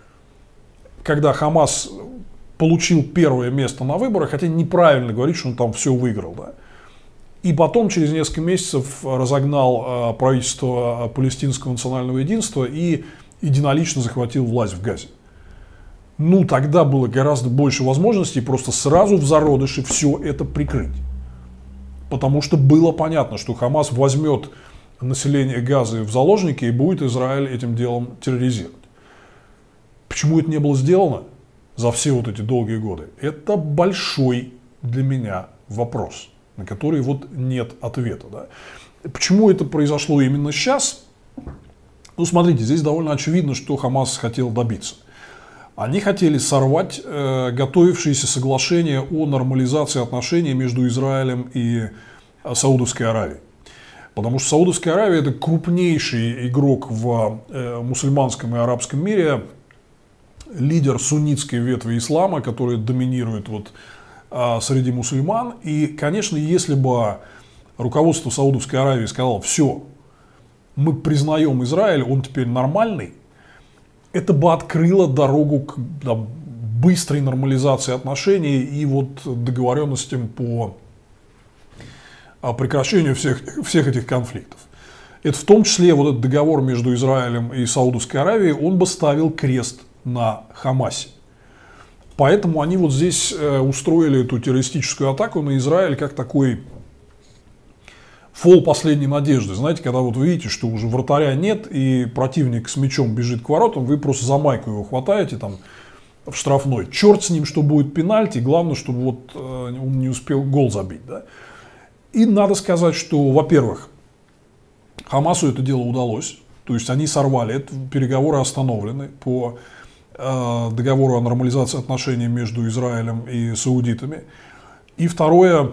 Когда Хамас получил первое место на выборах, хотя неправильно говорить, что он там все выиграл, да. И потом через несколько месяцев разогнал правительство Палестинского национального единства и единолично захватил власть в Газе. Ну, тогда было гораздо больше возможностей просто сразу в зародыше все это прикрыть. Потому что было понятно, что Хамас возьмет население Газы в заложники и будет Израиль этим делом терроризировать. Почему это не было сделано за все вот эти долгие годы? Это большой для меня вопрос, на который вот нет ответа. Да? Почему это произошло именно сейчас? Ну, смотрите, здесь довольно очевидно, что Хамас хотел добиться. Они хотели сорвать готовившиеся соглашения о нормализации отношений между Израилем и Саудовской Аравией. Потому что Саудовская Аравия – это крупнейший игрок в мусульманском и арабском мире, лидер суннитской ветви ислама, который доминирует вот среди мусульман. И, конечно, если бы руководство Саудовской Аравии сказало: все, мы признаем Израиль, он теперь нормальный, это бы открыло дорогу к быстрой нормализации отношений и вот договоренностям по прекращению всех этих конфликтов. Это в том числе вот этот договор между Израилем и Саудовской Аравией, он бы ставил крест на Хамасе. Поэтому они вот здесь устроили эту террористическую атаку на Израиль как такой фол последней надежды. Знаете, когда вот вы видите, что уже вратаря нет, и противник с мячом бежит к воротам, вы просто за майку его хватаете там в штрафной. Черт с ним, что будет пенальти, главное, чтобы вот он не успел гол забить. Да? И надо сказать, что, во-первых, Хамасу это дело удалось. То есть они сорвали, это переговоры остановлены по договору о нормализации отношений между Израилем и саудитами. И второе,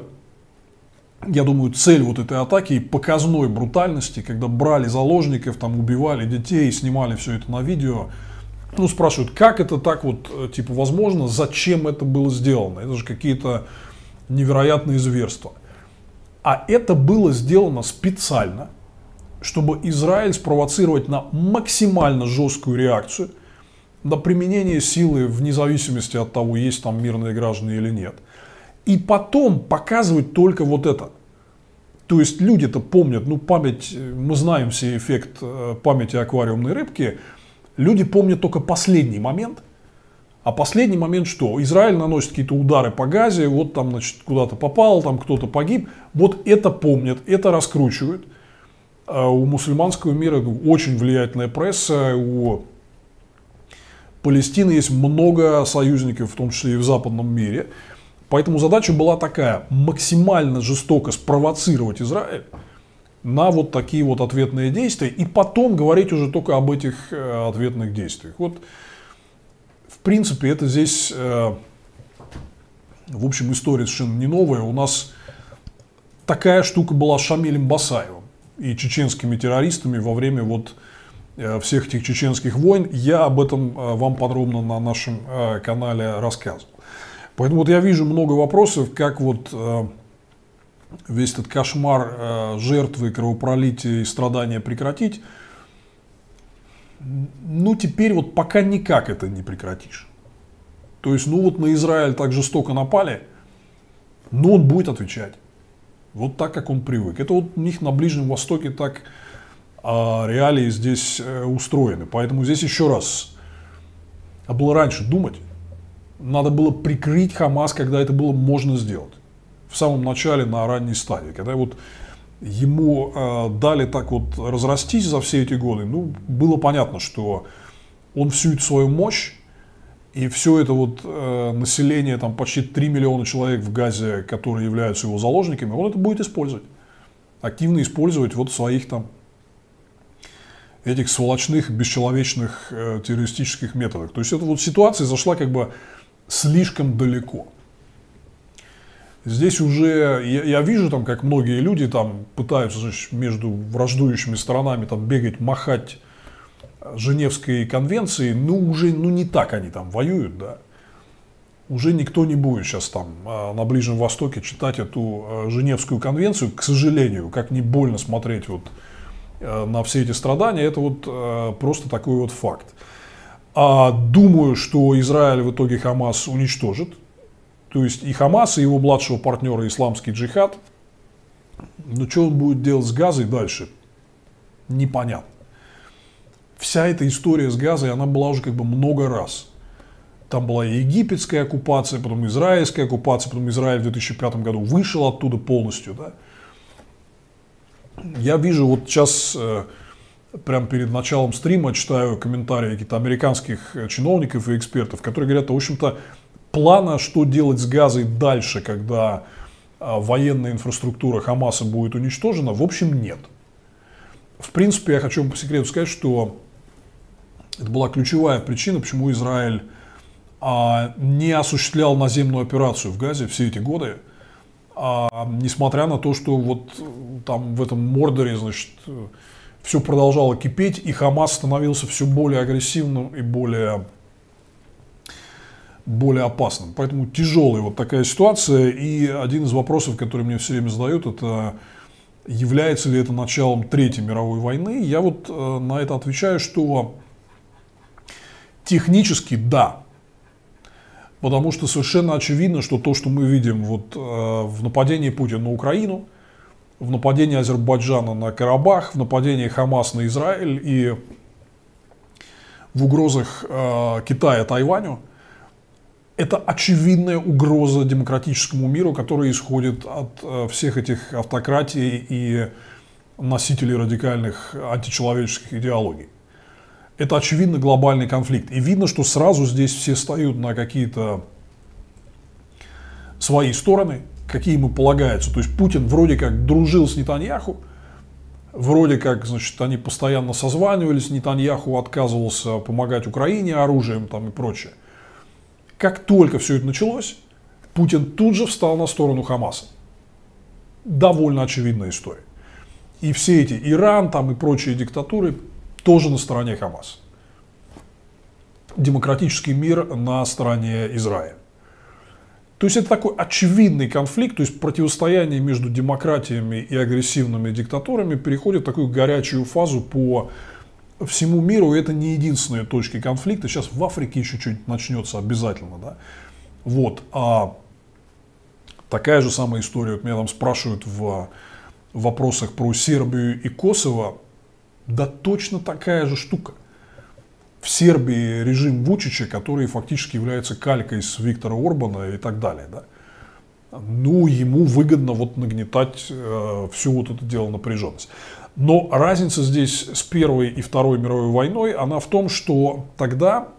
я думаю, цель вот этой атаки и показной брутальности, когда брали заложников, там убивали детей, снимали все это на видео. Ну, спрашивают, как это так вот, типа, возможно, зачем это было сделано? Это же какие-то невероятные зверства. А это было сделано специально, чтобы Израиль спровоцировать на максимально жесткую реакцию, на применение силы вне зависимости от того, есть там мирные граждане или нет. И потом показывать только вот это. То есть люди-то помнят, ну, память, мы знаем все эффект памяти аквариумной рыбки, люди помнят только последний момент. А последний момент что? Израиль наносит какие-то удары по Газе, вот там, значит, куда-то попал, там кто-то погиб. Вот это помнят, это раскручивают. У мусульманского мира очень влиятельная пресса, у Палестины есть много союзников, в том числе и в западном мире. Поэтому задача была такая: максимально жестоко спровоцировать Израиль на вот такие вот ответные действия, и потом говорить уже только об этих ответных действиях. Вот, в принципе, это здесь, в общем, история совершенно не новая. У нас такая штука была с Шамилем Басаевым и чеченскими террористами во время вот всех этих чеченских войн. Я об этом вам подробно на нашем канале рассказывал. Поэтому вот я вижу много вопросов, как вот весь этот кошмар жертвы, кровопролития и страдания прекратить. Ну, теперь вот пока никак это не прекратишь. То есть, ну вот на Израиль так жестоко напали, но он будет отвечать. Вот так, как он привык. Это вот у них на Ближнем Востоке так реалии здесь устроены. Поэтому здесь еще раз, а было раньше думать. Надо было прикрыть Хамас, когда это было можно сделать. В самом начале, на ранней стадии. Когда вот ему дали так вот разрастись за все эти годы, ну, было понятно, что он всю эту свою мощь и все это вот население, там почти 3 миллиона человек в Газе, которые являются его заложниками, он это будет использовать. Активно использовать вот в своих там этих сволочных, бесчеловечных террористических методах. То есть эта вот ситуация зашла как бы слишком далеко. Здесь уже я вижу, там, как многие люди там пытаются, значит, между враждующими сторонами там бегать, махать Женевской конвенции, уже не так они там воюют, да. Уже никто не будет сейчас там на Ближнем Востоке читать эту Женевскую конвенцию, к сожалению, как не больно смотреть вот на все эти страдания, это вот просто такой вот факт. Думаю, что Израиль в итоге Хамас уничтожит. То есть и Хамас, и его младшего партнера Исламский джихад. Но что он будет делать с Газой дальше, непонятно. Вся эта история с Газой, она была уже как бы много раз. Там была и египетская оккупация, потом израильская оккупация, потом Израиль в 2005 году вышел оттуда полностью. Да? Я вижу вот сейчас, прямо перед началом стрима, читаю комментарии каких-то американских чиновников и экспертов, которые говорят, в общем-то, плана, что делать с Газой дальше, когда военная инфраструктура Хамаса будет уничтожена, в общем, нет. В принципе, я хочу вам по секрету сказать, что это была ключевая причина, почему Израиль не осуществлял наземную операцию в Газе все эти годы, несмотря на то, что вот там в этом Мордоре, значит, все продолжало кипеть, и Хамас становился все более агрессивным и более опасным. Поэтому тяжелая вот такая ситуация. И один из вопросов, который мне все время задают, это является ли это началом Третьей мировой войны. Я вот на это отвечаю, что технически да. Потому что совершенно очевидно, что то, что мы видим вот в нападении Путина на Украину, в нападении Азербайджана на Карабах, в нападении Хамас на Израиль и в угрозах Китая Тайваню, это очевидная угроза демократическому миру, которая исходит от всех этих автократий и носителей радикальных античеловеческих идеологий. Это очевидно глобальный конфликт. И видно, что сразу здесь все встают на какие-то свои стороны, какие ему полагаются. То есть Путин вроде как дружил с Нетаньяху, вроде как, значит, они постоянно созванивались, Нетаньяху отказывался помогать Украине оружием там и прочее. Как только все это началось, Путин тут же встал на сторону Хамаса. Довольно очевидная история. И все эти Иран там и прочие диктатуры тоже на стороне Хамаса. Демократический мир на стороне Израиля. То есть это такой очевидный конфликт, то есть противостояние между демократиями и агрессивными диктатурами переходит в такую горячую фазу по всему миру. И это не единственные точки конфликта. Сейчас в Африке еще что-нибудь начнется обязательно. Да? Вот. Такая же самая история. Вот меня там спрашивают в вопросах про Сербию и Косово. Да точно такая же штука. В Сербии режим Вучича, который фактически является калькой с Виктора Орбана и так далее. Да? Ну, ему выгодно вот нагнетать всю вот это дело напряженность. Но разница здесь с Первой и Второй мировой войной, она в том, что тогда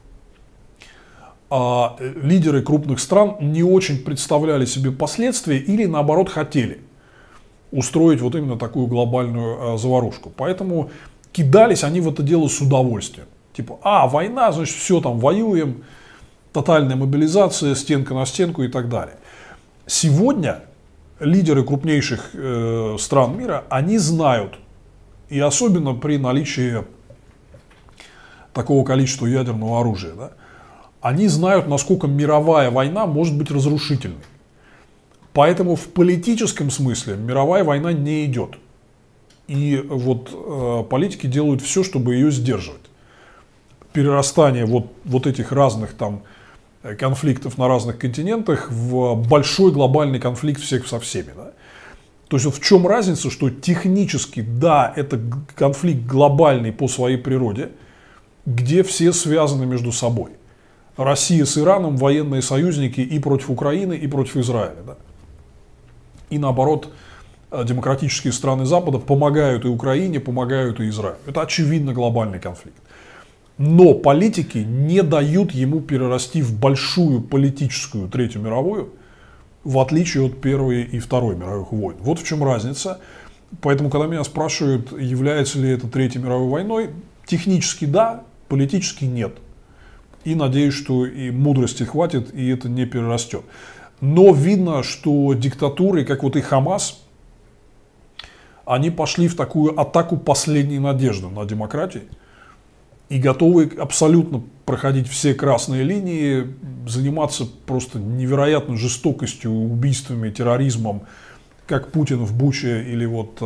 лидеры крупных стран не очень представляли себе последствия или наоборот хотели устроить вот именно такую глобальную заварушку. Поэтому кидались они в это дело с удовольствием. Типа, война, значит, все там воюем, тотальная мобилизация, стенка на стенку и так далее. Сегодня лидеры крупнейших стран мира, они знают, и особенно при наличии такого количества ядерного оружия, да, они знают, насколько мировая война может быть разрушительной. Поэтому в политическом смысле мировая война не идет. И вот политики делают все, чтобы ее сдерживать. Перерастание вот этих разных там конфликтов на разных континентах в большой глобальный конфликт всех со всеми. Да? То есть вот в чем разница, что технически, да, это конфликт глобальный по своей природе, где все связаны между собой. Россия с Ираном военные союзники и против Украины, и против Израиля. Да? И наоборот, демократические страны Запада помогают и Украине, помогают и Израилю. Это очевидно глобальный конфликт. Но политики не дают ему перерасти в большую политическую Третью мировую, в отличие от Первой и Второй мировых войн. Вот в чем разница. Поэтому, когда меня спрашивают, является ли это Третьей мировой войной, технически да, политически нет. И надеюсь, что и мудрости хватит, и это не перерастет. Но видно, что диктатуры, как вот и Хамас, они пошли в такую атаку последней надежды на демократию и готовы абсолютно проходить все красные линии, заниматься просто невероятной жестокостью, убийствами, терроризмом, как Путин в Буче или вот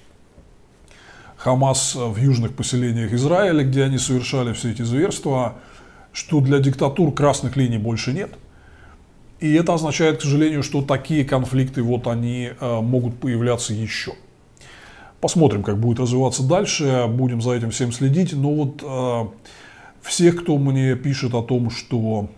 Хамас в южных поселениях Израиля, где они совершали все эти зверства, что для диктатур красных линий больше нет. И это означает, к сожалению, что такие конфликты вот они могут появляться еще. Посмотрим, как будет развиваться дальше, будем за этим всем следить. Но вот всех, кто мне пишет о том, что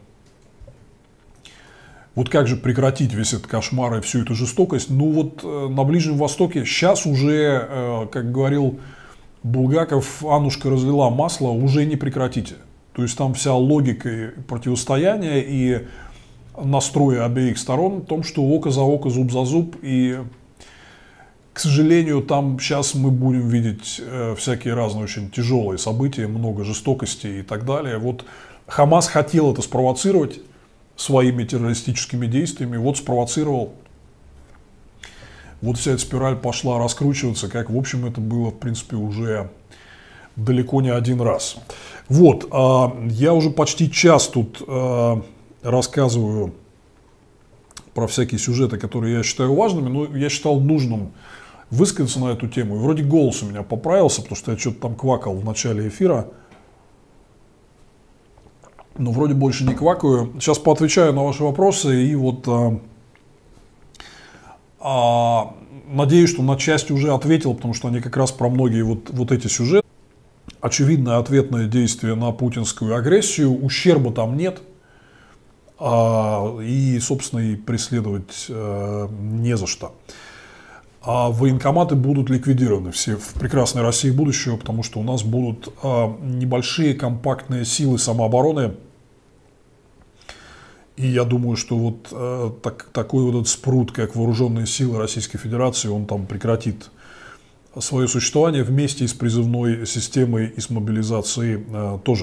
вот как же прекратить весь этот кошмар и всю эту жестокость, ну вот на Ближнем Востоке сейчас уже, как говорил Булгаков, Аннушка разлила масло, уже не прекратите. То есть там вся логика противостояния и настроя обеих сторон в том, что око за око, зуб за зуб. И, к сожалению, там сейчас мы будем видеть всякие разные очень тяжелые события, много жестокости и так далее. Вот Хамас хотел это спровоцировать своими террористическими действиями, вот спровоцировал. Вот вся эта спираль пошла раскручиваться, как, в общем, это было, в принципе, уже далеко не один раз. Вот, я уже почти час тут рассказываю про всякие сюжеты, которые я считаю важными, но я считал нужным высказаться на эту тему. И вроде голос у меня поправился, потому что я что-то там квакал в начале эфира. Но вроде больше не квакаю. Сейчас поотвечаю на ваши вопросы и вот надеюсь, что на часть уже ответил, потому что они как раз про многие вот эти сюжеты. Очевидное ответное действие на путинскую агрессию, ущерба там нет. И, собственно, и преследовать не за что. Военкоматы будут ликвидированы все в прекрасной России будущего, потому что у нас будут небольшие компактные силы самообороны. И я думаю, что вот такой вот этот спрут, как вооруженные силы Российской Федерации, он там прекратит свое существование вместе с призывной системой и с мобилизацией тоже.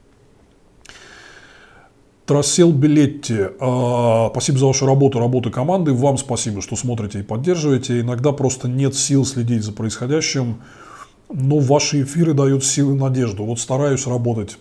Трассел Билетти, спасибо за вашу работу команды. Вам спасибо, что смотрите и поддерживаете. Иногда просто нет сил следить за происходящим, но ваши эфиры дают силы и надежду. Вот стараюсь работать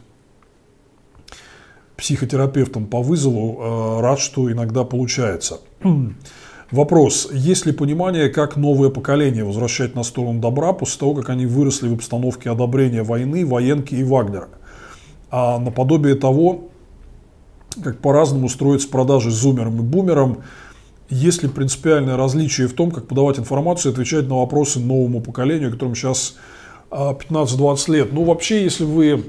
психотерапевтом по вызову, рад, что иногда получается. Вопрос. Есть ли понимание, как новое поколение возвращать на сторону добра после того, как они выросли в обстановке одобрения войны, военки и Вагнера? Наподобие того, как по-разному строятся продажи зумерам и бумерам, есть ли принципиальное различие в том, как подавать информацию и отвечать на вопросы новому поколению, которым сейчас 15-20 лет. Ну, вообще, если вы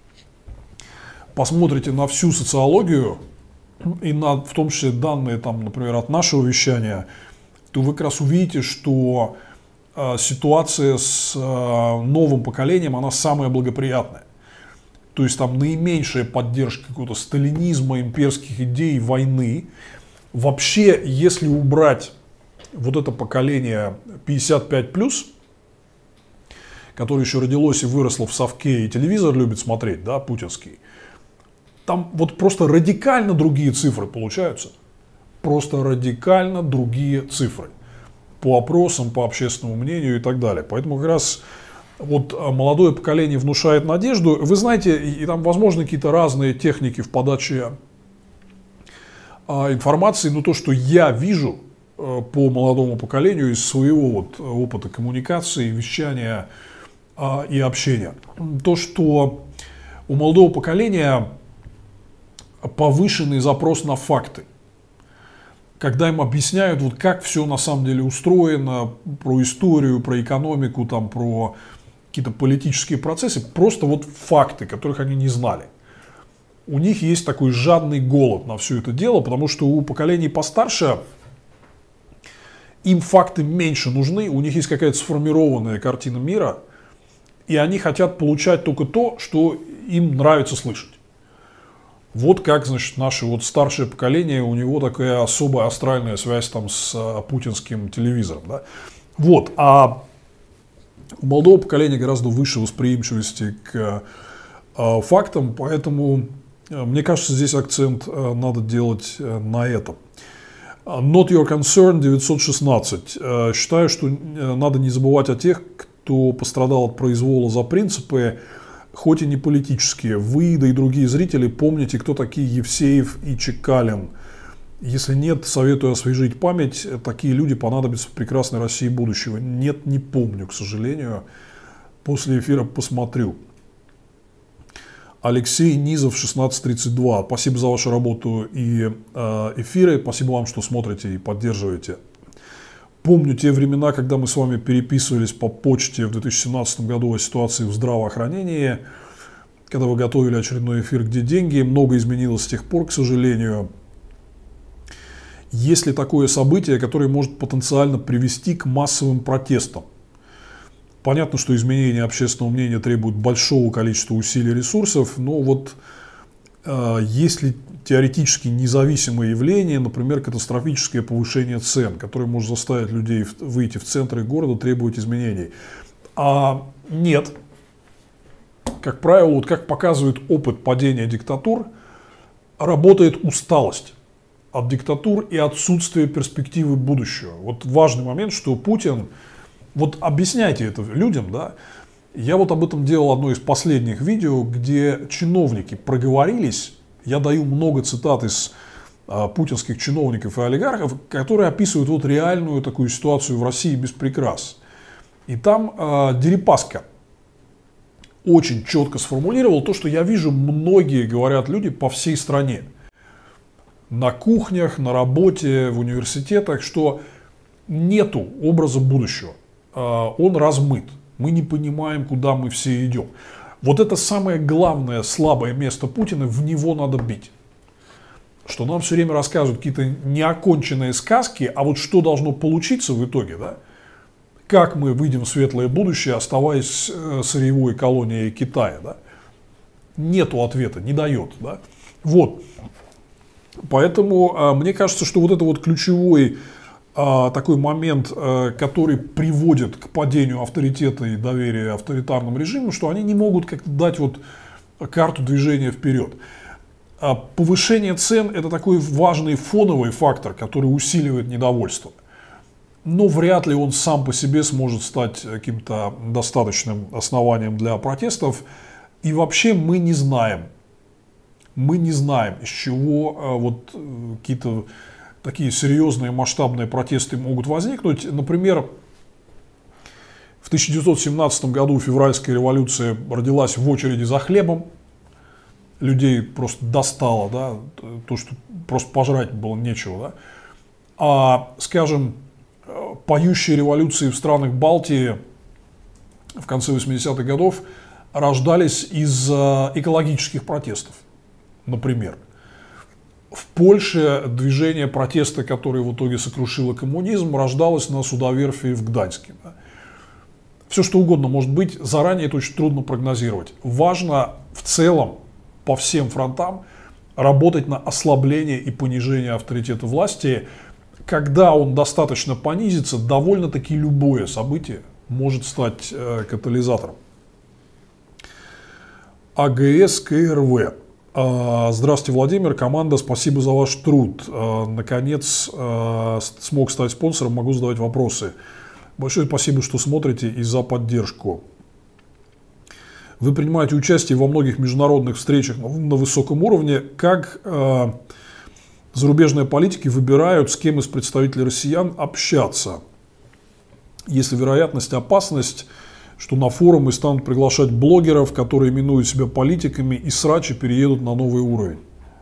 посмотрите на всю социологию, и в том числе данные, там, например, от нашего вещания, то вы как раз увидите, что ситуация с новым поколением, она самая благоприятная. То есть там наименьшая поддержка какого-то сталинизма, имперских идей, войны. Вообще, если убрать вот это поколение 55+, которое еще родилось и выросло в совке и телевизор любит смотреть, да, путинский, там вот просто радикально другие цифры получаются. Просто радикально другие цифры. По опросам, по общественному мнению и так далее. Поэтому как раз вот молодое поколение внушает надежду. Вы знаете, и там возможны какие-то разные техники в подаче информации. Но то, что я вижу по молодому поколению из своего вот опыта коммуникации, вещания и общения. То, что у молодого поколения повышенный запрос на факты. Когда им объясняют, вот как все на самом деле устроено, про историю, про экономику, там, про какие-то политические процессы, просто вот факты, которых они не знали. У них есть такой жадный голод на все это дело, потому что у поколений постарше им факты меньше нужны, у них есть какая-то сформированная картина мира, и они хотят получать только то, что им нравится слышать. Вот как, значит, наше вот старшее поколение, у него такая особая астральная связь там с путинским телевизором. Да? Вот, а у молодого поколения гораздо выше восприимчивости к фактам, поэтому, мне кажется, здесь акцент надо делать на этом. Not Your Concern 916. Считаю, что надо не забывать о тех, кто пострадал от произвола за принципы, хоть и не политические. Вы, да и другие зрители, помните, кто такие Евсеев и Чекалин. Если нет, советую освежить память. Такие люди понадобятся в прекрасной России будущего. Нет, не помню, к сожалению. После эфира посмотрю. Алексей Низов, 1632. Спасибо за вашу работу и эфиры. Спасибо вам, что смотрите и поддерживаете. Помню те времена, когда мы с вами переписывались по почте в 2017 году о ситуации в здравоохранении, когда вы готовили очередной эфир «Где деньги?». Много изменилось с тех пор, к сожалению. Есть ли такое событие, которое может потенциально привести к массовым протестам? Понятно, что изменение общественного мнения требует большого количества усилий и ресурсов, но вот есть ли теоретически независимые явления, например, катастрофическое повышение цен, которое может заставить людей выйти в центры города, требовать изменений? Нет. Как правило, вот как показывает опыт падения диктатур, работает усталость от диктатур и отсутствие перспективы будущего. Вот важный момент, что Путин... Вот объясняйте это людям, да. Я вот об этом делал одно из последних видео, где чиновники проговорились. Я даю много цитат из путинских чиновников и олигархов, которые описывают вот реальную такую ситуацию в России без прикрас. И там Дерипаска очень четко сформулировал то, что я вижу, многие говорят люди по всей стране. На кухнях, на работе, в университетах, что нету образа будущего. Он размыт. Мы не понимаем, куда мы все идем. Вот это самое главное слабое место Путина, в него надо бить. Что нам все время рассказывают какие-то неоконченные сказки, а вот что должно получиться в итоге, да? Как мы выйдем в светлое будущее, оставаясь сырьевой колонией Китая, да? Нету ответа, не дает, да? Вот. Поэтому мне кажется, что вот это вот ключевой такой момент, который приводит к падению авторитета и доверия авторитарным режимам, что они не могут как-то дать вот карту движения вперед. Повышение цен – это такой важный фоновый фактор, который усиливает недовольство. Но вряд ли он сам по себе сможет стать каким-то достаточным основанием для протестов. И вообще мы не знаем, из чего вот какие-то такие серьезные масштабные протесты могут возникнуть. Например, в 1917 году февральская революция родилась в очереди за хлебом. Людей просто достало, да, то, что просто пожрать было нечего. Да. Скажем, поющие революции в странах Балтии в конце 80-х годов рождались из экологических протестов, например. В Польше движение протеста, которое в итоге сокрушило коммунизм, рождалось на судоверфи в Гданьске. Да. Все что угодно может быть, заранее это очень трудно прогнозировать. Важно в целом по всем фронтам работать на ослабление и понижение авторитета власти. Когда он достаточно понизится, довольно-таки любое событие может стать катализатором. АГС КРВ. Здравствуйте, Владимир, команда, спасибо за ваш труд. Наконец смог стать спонсором, могу задавать вопросы. Большое спасибо, что смотрите и за поддержку. Вы принимаете участие во многих международных встречах на высоком уровне. Как зарубежные политики выбирают, с кем из представителей россиян общаться? Есть ли вероятность, опасность, что на форумы станут приглашать блогеров, которые именуют себя политиками, и срачи переедут на новый уровень?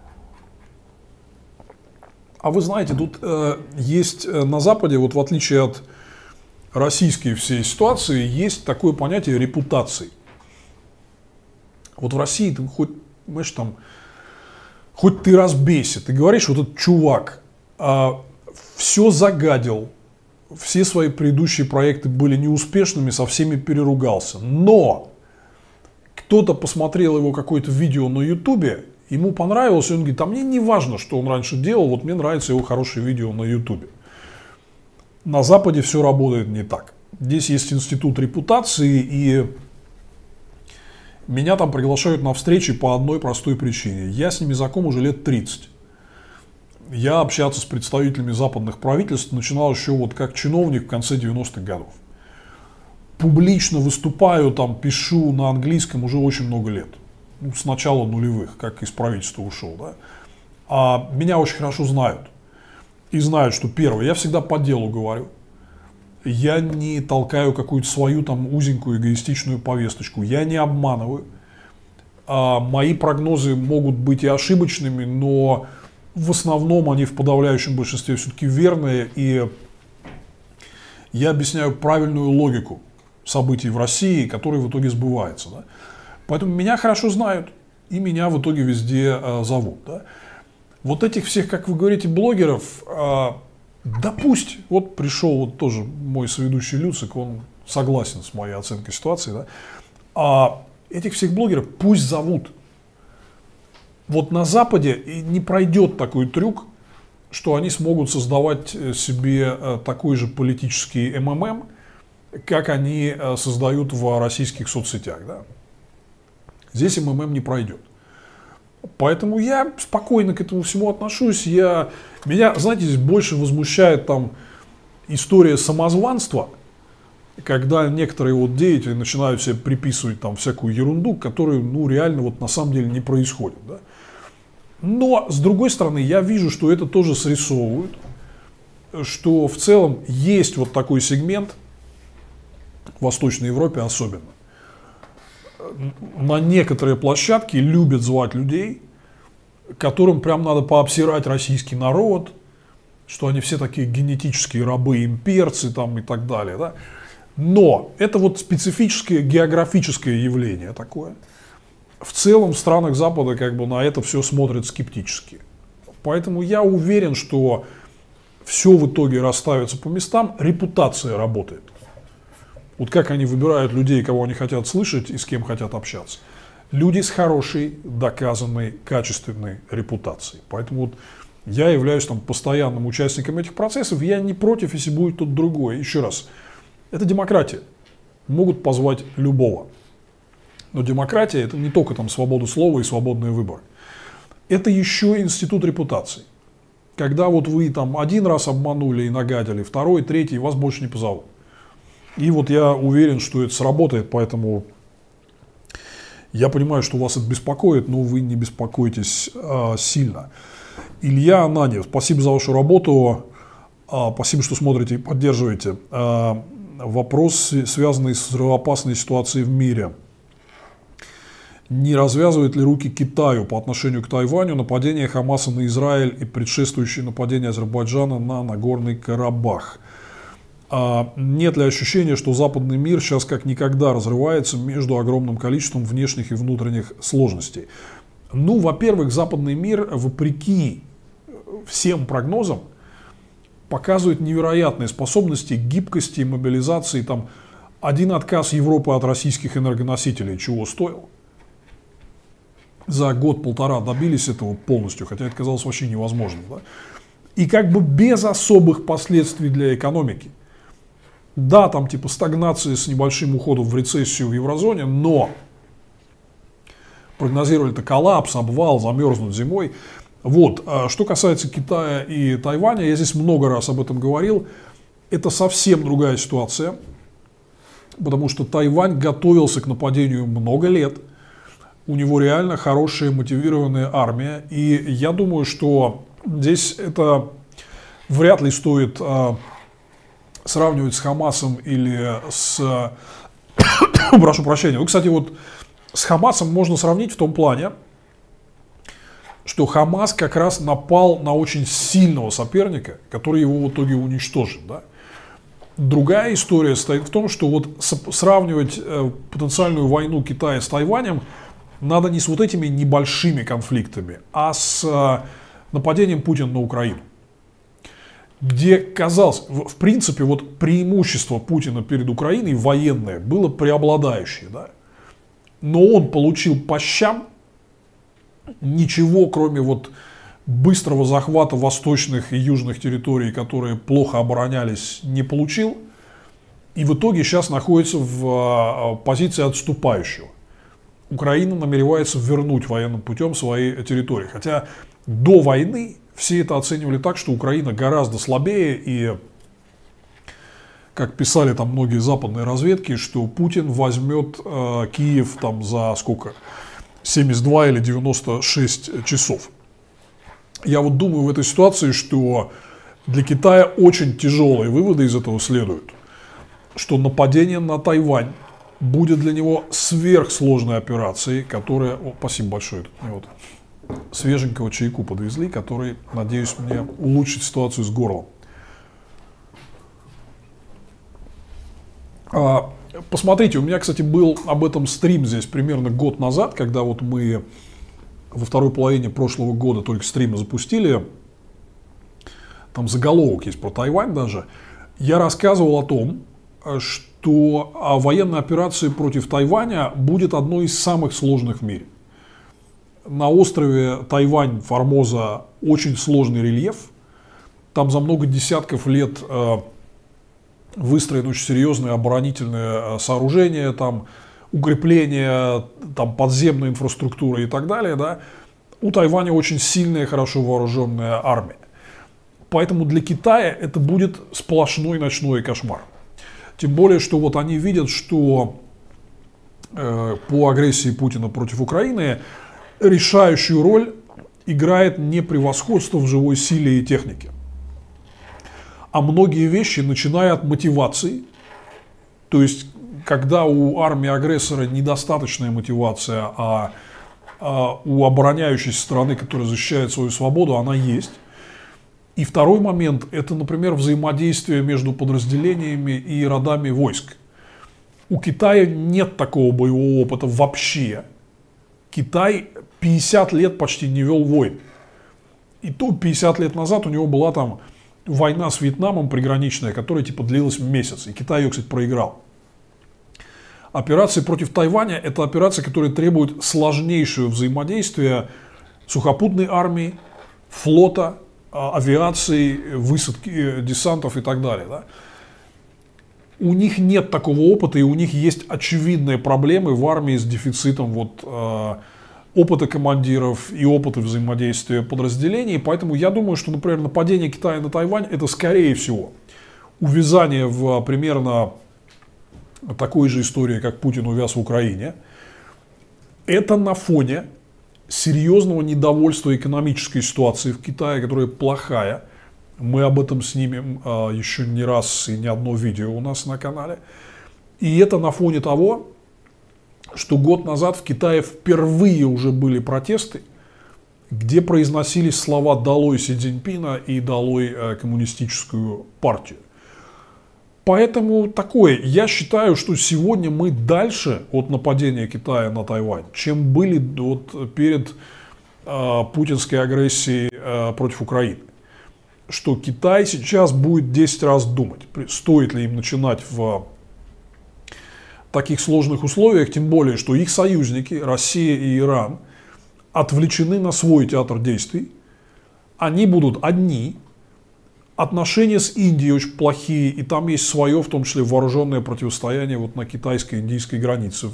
А вы знаете, тут есть на Западе, вот в отличие от российской всей ситуации, есть такое понятие репутации. Вот в России ты хоть, знаешь, там, хоть ты разбейся, ты говоришь, вот этот чувак все загадил, все свои предыдущие проекты были неуспешными, со всеми переругался. Но кто-то посмотрел его какое-то видео на Ютубе, ему понравилось, и он говорит, а мне не важно, что он раньше делал, вот мне нравится его хорошее видео на Ютубе. На Западе все работает не так. Здесь есть институт репутации, и меня там приглашают на встречи по одной простой причине. Я с ними знаком уже лет 30. Я общаться с представителями западных правительств начинал еще вот как чиновник в конце 90-х годов. Публично выступаю, там, пишу на английском уже очень много лет. Ну, с начала нулевых, как из правительства ушел. Да? А меня очень хорошо знают. И знают, что первое, я всегда по делу говорю. Я не толкаю какую-то свою там узенькую эгоистичную повесточку. Я не обманываю. Мои прогнозы могут быть и ошибочными, но в основном они в подавляющем большинстве все-таки верные. И я объясняю правильную логику событий в России, которые в итоге сбываются. Да? Поэтому меня хорошо знают. И меня в итоге везде зовут. Да? Вот этих всех, как вы говорите, блогеров... Да пусть, вот пришел вот тоже мой соведущий Люцик, он согласен с моей оценкой ситуации, да? А этих всех блогеров пусть зовут. Вот на Западе не пройдет такой трюк, что они смогут создавать себе такой же политический МММ, как они создают в российских соцсетях. Да? Здесь МММ не пройдет. Поэтому я спокойно к этому всему отношусь. Меня, знаете, здесь больше возмущает там история самозванства, когда некоторые вот деятели начинают себе приписывать там всякую ерунду, которую, ну, реально вот на самом деле не происходит. Да? Но, с другой стороны, я вижу, что это тоже срисовывают, что в целом есть вот такой сегмент, в Восточной Европе особенно, на некоторые площадки любят звать людей, которым прям надо пообсирать российский народ, что они все такие генетические рабы, имперцы там и так далее. Да? Но это вот специфическое географическое явление такое. В целом в странах Запада как бы на это все смотрят скептически. Поэтому я уверен, что все в итоге расставится по местам, репутация работает. Вот как они выбирают людей, кого они хотят слышать и с кем хотят общаться. Люди с хорошей, доказанной, качественной репутацией. Поэтому вот я являюсь там постоянным участником этих процессов. Я не против, если будет тут другое. Еще раз, это демократия. Могут позвать любого. Но демократия — это не только там свобода слова и свободный выбор. Это еще институт репутации. Когда вот вы там один раз обманули и нагадили, второй, третий, вас больше не позовут. И вот я уверен, что это сработает, поэтому я понимаю, что вас это беспокоит, но вы не беспокойтесь сильно. Илья Ананьев, спасибо за вашу работу, спасибо, что смотрите и поддерживаете. Вопрос, связанный с взрывоопасной ситуацией в мире. Не развязывает ли руки Китаю по отношению к Тайваню нападение Хамаса на Израиль и предшествующее нападение Азербайджана на Нагорный Карабах? Нет ли ощущения, что западный мир сейчас как никогда разрывается между огромным количеством внешних и внутренних сложностей? Ну, во-первых, западный мир, вопреки всем прогнозам, показывает невероятные способности, гибкости, мобилизации. Там один отказ Европы от российских энергоносителей чего стоил? За год-полтора добились этого полностью, хотя это казалось вообще невозможным. Да? И как бы без особых последствий для экономики. Да, там типа стагнация с небольшим уходом в рецессию в еврозоне, но прогнозировали-то коллапс, обвал, замерзнуть зимой. Вот. Что касается Китая и Тайваня, я здесь много раз об этом говорил, это совсем другая ситуация, потому что Тайвань готовился к нападению много лет, у него реально хорошая мотивированная армия, и я думаю, что здесь это вряд ли стоит сравнивать с Хамасом или с... Прошу прощения. Ну, кстати, вот с Хамасом можно сравнить в том плане, что Хамас как раз напал на очень сильного соперника, который его в итоге уничтожит. Да? Другая история стоит в том, что вот сравнивать потенциальную войну Китая с Тайванем надо не с вот этими небольшими конфликтами, а с нападением Путина на Украину. Где, казалось, в принципе, вот преимущество Путина перед Украиной военное было преобладающее. Да? но он получил по щам, ничего, кроме вот быстрого захвата восточных и южных территорий, которые плохо оборонялись, не получил. И в итоге сейчас находится в позиции отступающего. Украина намеревается вернуть военным путем свои территории. Хотя до войны все это оценивали так, что Украина гораздо слабее. И, как писали там многие западные разведки, что Путин возьмет Киев там за сколько? 72 или 96 часов. Я вот думаю в этой ситуации, что для Китая очень тяжелые выводы из этого следуют. Что нападение на Тайвань будет для него сверхсложной операцией, которая... О, спасибо большое. Мне вот свеженького чайку подвезли, который, надеюсь, мне улучшит ситуацию с горлом. Посмотрите, у меня, кстати, был об этом стрим здесь примерно год назад, когда вот мы во второй половине прошлого года только стримы запустили. Там заголовок есть про Тайвань даже. Я рассказывал о том, что военная операция против Тайваня будет одной из самых сложных в мире. На острове Тайвань, Формоза, очень сложный рельеф. Там за много десятков лет выстроено очень серьезное оборонительное сооружение, там укрепления, там подземная инфраструктура и так далее. Да. У Тайваня очень сильная, хорошо вооруженная армия. Поэтому для Китая это будет сплошной ночной кошмар. Тем более, что вот они видят, что по агрессии Путина против Украины решающую роль играет не превосходство в живой силе и технике, а многие вещи, начиная от мотивации. То есть, когда у армии агрессора недостаточная мотивация, а у обороняющейся страны, которая защищает свою свободу, она есть. И второй момент – это, например, взаимодействие между подразделениями и родами войск. У Китая нет такого боевого опыта вообще. Китай 50 лет почти не вел войн. И то 50 лет назад у него была там война с Вьетнамом приграничная, которая типа длилась месяц. И Китай ее, кстати, проиграл. Операция против Тайваня – это операция, которая требует сложнейшего взаимодействия сухопутной армии, флота, авиации, высадки десантов и так далее. Да? У них нет такого опыта, и у них есть очевидные проблемы в армии с дефицитом вот, опыта командиров и опыта взаимодействия подразделений. Поэтому я думаю, что, например, нападение Китая на Тайвань – это, скорее всего, увязание в примерно такой же истории, как Путин увяз в Украине. Это на фоне серьезного недовольства экономической ситуации в Китае, которая плохая. Мы об этом снимем еще не раз и не одно видео у нас на канале. И это на фоне того, что год назад в Китае впервые уже были протесты, где произносились слова «долой Си Цзиньпина» и «долой коммунистическую партию». Поэтому такое, я считаю, что сегодня мы дальше от нападения Китая на Тайвань, чем были вот перед путинской агрессией против Украины. Что Китай сейчас будет 10 раз думать, стоит ли им начинать в таких сложных условиях, тем более, что их союзники, Россия и Иран, отвлечены на свой театр действий, они будут одни. Отношения с Индией очень плохие, и там есть свое, в том числе вооруженное противостояние вот на китайско-индийской границе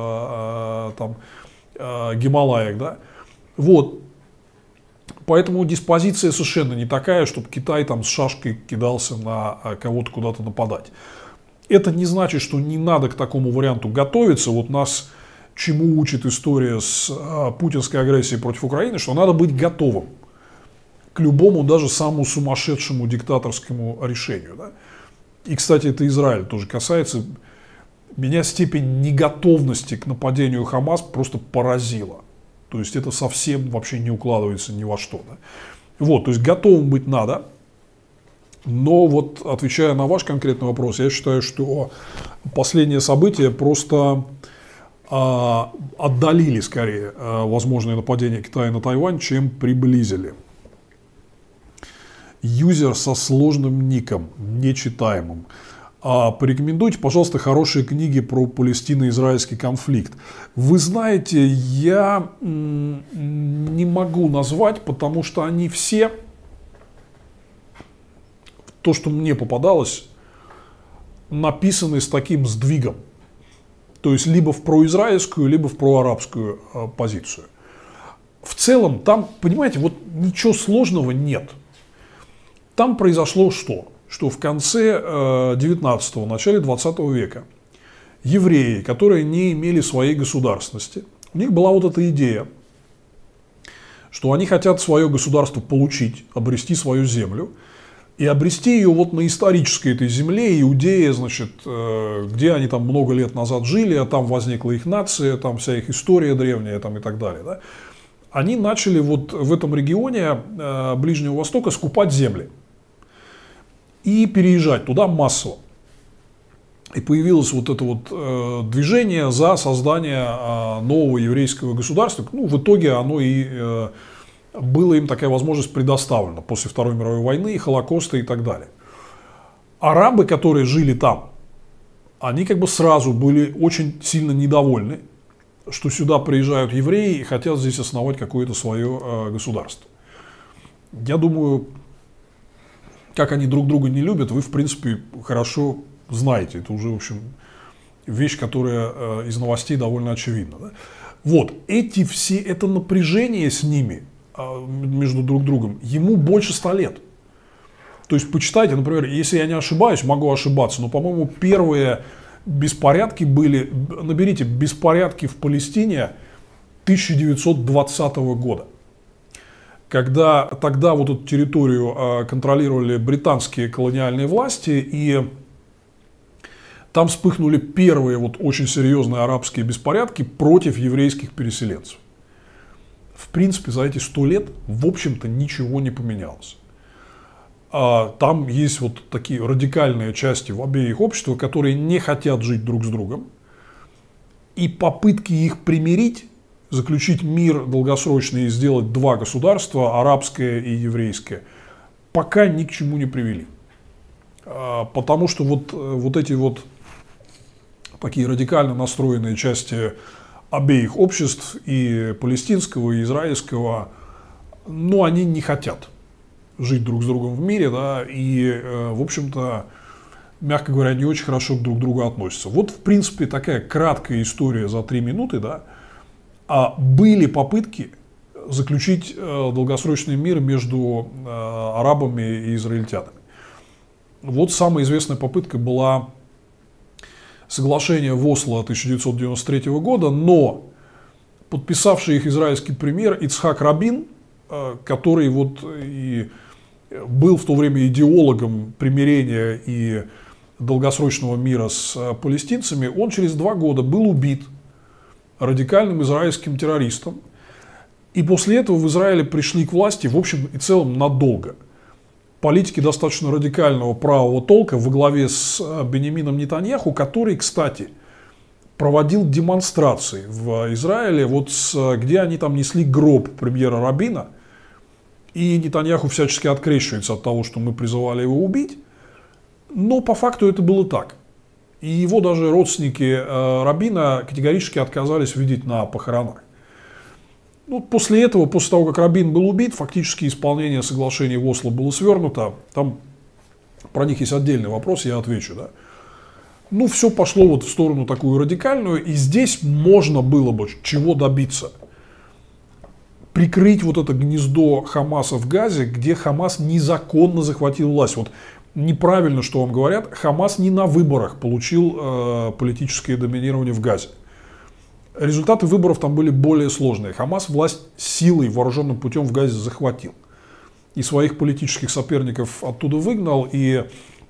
в там, Гималаях. Да? Вот. Поэтому диспозиция совершенно не такая, чтобы Китай там с шашкой кидался на кого-то куда-то нападать. Это не значит, что не надо к такому варианту готовиться. Вот нас чему учит история с путинской агрессией против Украины, что надо быть готовым к любому, даже самому сумасшедшему диктаторскому решению. Да? И, кстати, это Израиль тоже касается. Меня степень неготовности к нападению Хамас просто поразила. То есть это совсем вообще не укладывается ни во что. Да? Вот, то есть готовым быть надо. Но вот, отвечая на ваш конкретный вопрос, я считаю, что последние события просто отдалили скорее возможное нападение Китая на Тайвань, чем приблизили. Юзер со сложным ником, нечитаемым. Порекомендуйте, пожалуйста, хорошие книги про палестино-израильский конфликт. Вы знаете, я не могу назвать, потому что они все, то, что мне попадалось, написаны с таким сдвигом. То есть, либо в произраильскую, либо в проарабскую позицию. В целом, там, понимаете, вот ничего сложного нет. Там произошло что? Что в конце 19-го, начале 20 века евреи, которые не имели своей государственности, у них была вот эта идея, что они хотят свое государство получить, обрести свою землю, и обрести ее вот на исторической этой земле, Иудея, значит, где они там много лет назад жили, а там возникла их нация, там вся их история древняя там, и так далее. Да? Они начали вот в этом регионе Ближнего Востока скупать земли и переезжать туда массово. И появилось вот это вот движение за создание нового еврейского государства. Ну, в итоге оно и была им такая возможность предоставлена после Второй мировой войны, Холокоста и так далее. Арабы, которые жили там, они как бы сразу были очень сильно недовольны, что сюда приезжают евреи и хотят здесь основать какое-то свое государство. Я думаю, как они друг друга не любят, вы, в принципе, хорошо знаете. Это уже, в общем, вещь, которая из новостей довольно очевидна. Да? Вот, это напряжение с ними, между друг другом, ему больше 100 лет. То есть, почитайте, например, если я не ошибаюсь, могу ошибаться, но, по-моему, первые беспорядки были, наберите, беспорядки в Палестине 1920 года. Когда тогда вот эту территорию контролировали британские колониальные власти, и там вспыхнули первые вот очень серьезные арабские беспорядки против еврейских переселенцев. В принципе, за эти 100 лет, в общем-то, ничего не поменялось. Там есть вот такие радикальные части в обеих обществах, которые не хотят жить друг с другом. И попытки их примирить, заключить мир долгосрочный и сделать два государства, арабское и еврейское, пока ни к чему не привели. Потому что вот эти вот такие радикально настроенные части обеих обществ, и палестинского, и израильского, но они не хотят жить друг с другом в мире, да, и, в общем-то, мягко говоря, не очень хорошо друг к другу относятся. Вот, в принципе, такая краткая история за 3 минуты, да, были попытки заключить долгосрочный мир между арабами и израильтянами. Вот самая известная попытка была соглашение в Осло 1993 года, но подписавший их израильский премьер Ицхак Рабин, который вот и был в то время идеологом примирения и долгосрочного мира с палестинцами, он через 2 года был убит радикальным израильским террористом. И после этого в Израиле пришли к власти, в общем и целом, надолго политики достаточно радикального правого толка во главе с Беньямином Нетаньяху, который, кстати, проводил демонстрации в Израиле, вот где они там несли гроб премьера Рабина, и Нетаньяху всячески открещивается от того, что мы призывали его убить, но по факту это было так. И его даже родственники Рабина категорически отказались видеть на похоронах. Ну, после этого, после того, как Рабин был убит, фактически исполнение соглашений в Осло было свернуто. Там про них есть отдельный вопрос, я отвечу. Да? Ну, все пошло вот в сторону такую радикальную, и здесь можно было бы чего добиться. Прикрыть вот это гнездо Хамаса в Газе, где Хамас незаконно захватил власть. Вот неправильно, что вам говорят, Хамас не на выборах получил политическое доминирование в Газе. Результаты выборов там были более сложные. Хамас власть силой, вооруженным путем в Газе захватил. И своих политических соперников оттуда выгнал. И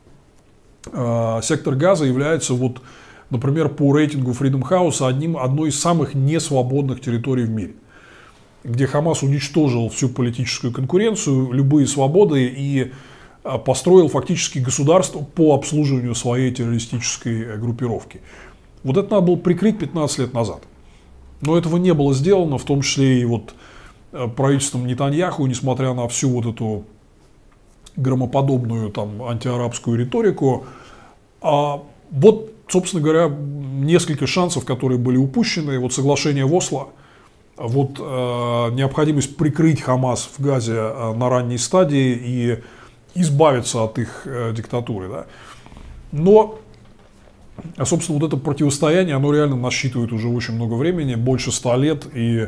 сектор Газа является, вот, например, по рейтингу Freedom House одной из самых несвободных территорий в мире. Где Хамас уничтожил всю политическую конкуренцию, любые свободы и построил фактически государство по обслуживанию своей террористической группировки. Вот это надо было прикрыть 15 лет назад. Но этого не было сделано, в том числе и вот правительством Нетаньяху, несмотря на всю вот эту громоподобную там антиарабскую риторику, Вот, собственно говоря, несколько шансов, которые были упущены. Вот соглашение в Осло, вот необходимость прикрыть Хамас в Газе на ранней стадии и избавиться от их диктатуры. Да. Но, собственно, вот это противостояние, оно реально насчитывает уже очень много времени, больше 100 лет. И,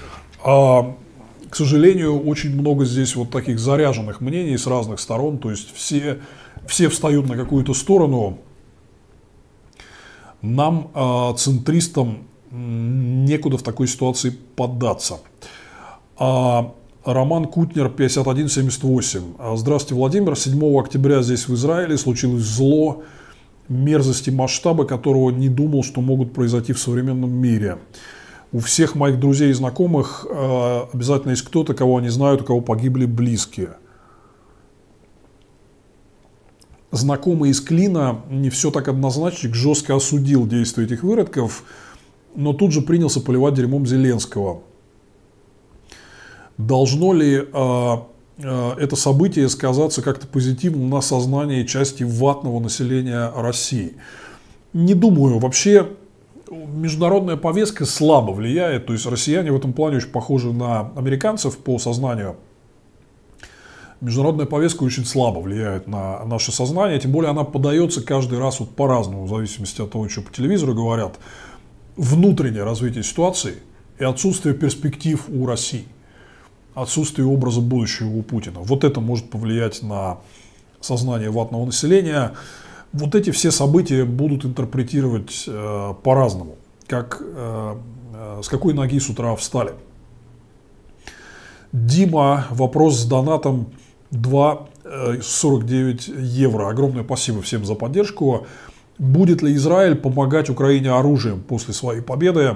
к сожалению, очень много здесь вот таких заряженных мнений с разных сторон. То есть все встают на какую-то сторону. Нам, центристам, некуда в такой ситуации поддаться. Роман Кутнер, 5178. Здравствуйте, Владимир. 7 октября здесь в Израиле случилось зло, мерзости, масштабы которого не думал, что могут произойти в современном мире. У всех моих друзей и знакомых обязательно есть кто-то, кого они знают, у кого погибли близкие. Знакомый из Клина не все так однозначно, жестко осудил действия этих выродков, но тут же принялся поливать дерьмом Зеленского. Должно ли это событие сказаться как-то позитивно на сознании части ватного населения России? Не думаю. Вообще международная повестка слабо влияет. То есть россияне в этом плане очень похожи на американцев по сознанию. Международная повестка очень слабо влияет на наше сознание. Тем более она подается каждый раз вот по-разному, в зависимости от того, что по телевизору говорят. Внутреннее развитие ситуации и отсутствие перспектив у России. Отсутствие образа будущего у Путина. Вот это может повлиять на сознание ватного населения. Вот эти все события будут интерпретировать по-разному. С какой ноги с утра встали. Дима, вопрос с донатом 2,49 евро. Огромное спасибо всем за поддержку. Будет ли Израиль помогать Украине оружием после своей победы?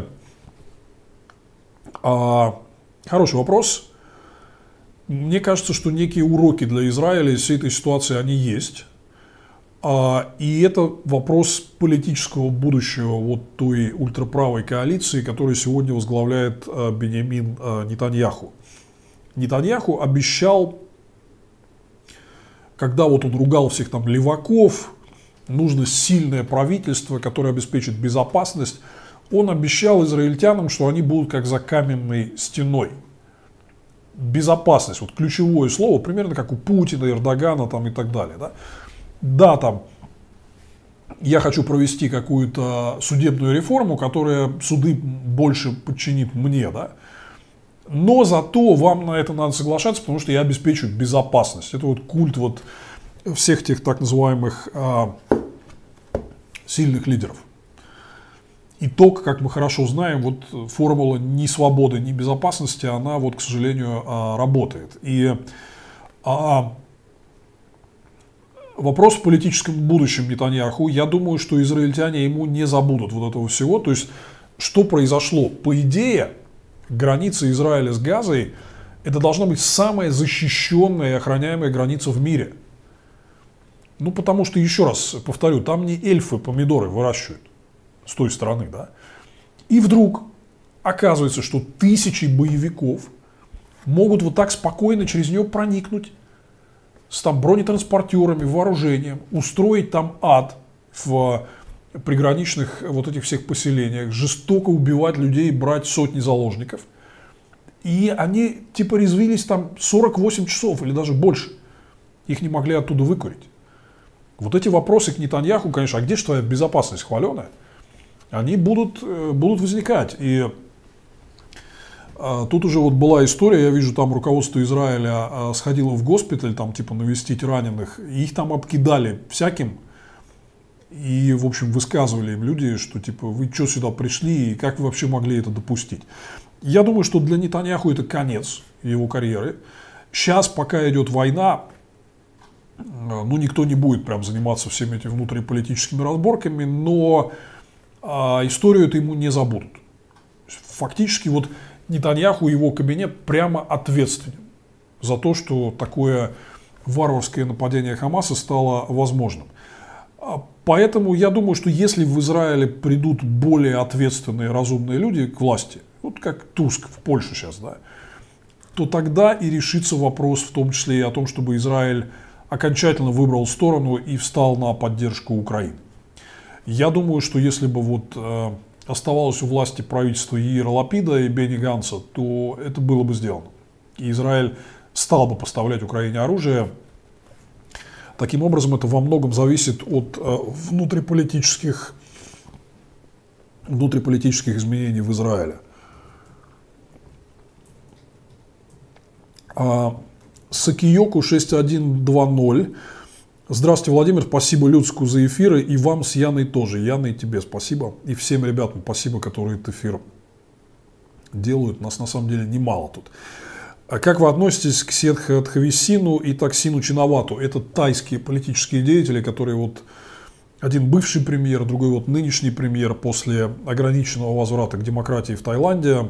Хороший вопрос. Мне кажется, что некие уроки для Израиля из всей этой ситуации, они есть. И это вопрос политического будущего вот той ультраправой коалиции, которую сегодня возглавляет Биньямин Нетаньяху. Нетаньяху обещал, когда вот он ругал всех там леваков, нужно сильное правительство, которое обеспечит безопасность, он обещал израильтянам, что они будут как за каменной стеной. Безопасность, вот ключевое слово, примерно как у Путина, Эрдогана там, и так далее. Да, там, я хочу провести какую-то судебную реформу, которая суды больше подчинит мне, да. Но зато вам на это надо соглашаться, потому что я обеспечу безопасность. Это вот культ вот всех тех так называемых сильных лидеров. Итог, как мы хорошо знаем, вот формула ни свободы, ни безопасности, она вот, к сожалению, работает. И вопрос в политическом будущем Нетаньяху, я думаю, что израильтяне ему не забудут вот этого всего. То есть, что произошло? По идее, граница Израиля с Газой, это должна быть самая защищенная и охраняемая граница в мире. Ну, потому что, еще раз повторю, там не эльфы помидоры выращивают с той стороны, да. И вдруг оказывается, что тысячи боевиков могут вот так спокойно через нее проникнуть с там бронетранспортерами, вооружением, устроить там ад в приграничных вот этих всех поселениях, жестоко убивать людей, брать сотни заложников. И они типа резвились там 48 часов или даже больше. Их не могли оттуда выкурить. Вот эти вопросы к Нетаньяху, конечно, а где же твоя безопасность хваленая? Они будут возникать. И тут уже вот была история, я вижу, там руководство Израиля сходило в госпиталь, там типа навестить раненых, и их там обкидали всяким. И, в общем, высказывали им люди, что типа вы что сюда пришли и как вы вообще могли это допустить. Я думаю, что для Нетаньяху это конец его карьеры. Сейчас, пока идет война, ну, никто не будет прям заниматься всеми этими внутриполитическими разборками, но историю это ему не забудут. Фактически вот Нетаньяху и его кабинет прямо ответственен за то, что такое варварское нападение Хамаса стало возможным. Поэтому я думаю, что если в Израиле придут более ответственные, разумные люди к власти, вот как Туск в Польше сейчас, да, то тогда и решится вопрос в том числе и о том, чтобы Израиль окончательно выбрал сторону и встал на поддержку Украины. Я думаю, что если бы вот оставалось у власти правительство Яира Лапида и Бенни Ганса, то это было бы сделано. И Израиль стал бы поставлять Украине оружие. Таким образом, это во многом зависит от внутриполитических изменений в Израиле. Сакиёку 6120. Здравствуйте, Владимир, спасибо Люцку за эфиры, и вам с Яной тоже. Яна, и тебе спасибо, и всем ребятам спасибо, которые этот эфир делают. Нас на самом деле немало тут. А как вы относитесь к Сетха Тхависину и Таксину Чинавату? Это тайские политические деятели, которые вот один бывший премьер, другой вот нынешний премьер после ограниченного возврата к демократии в Таиланде.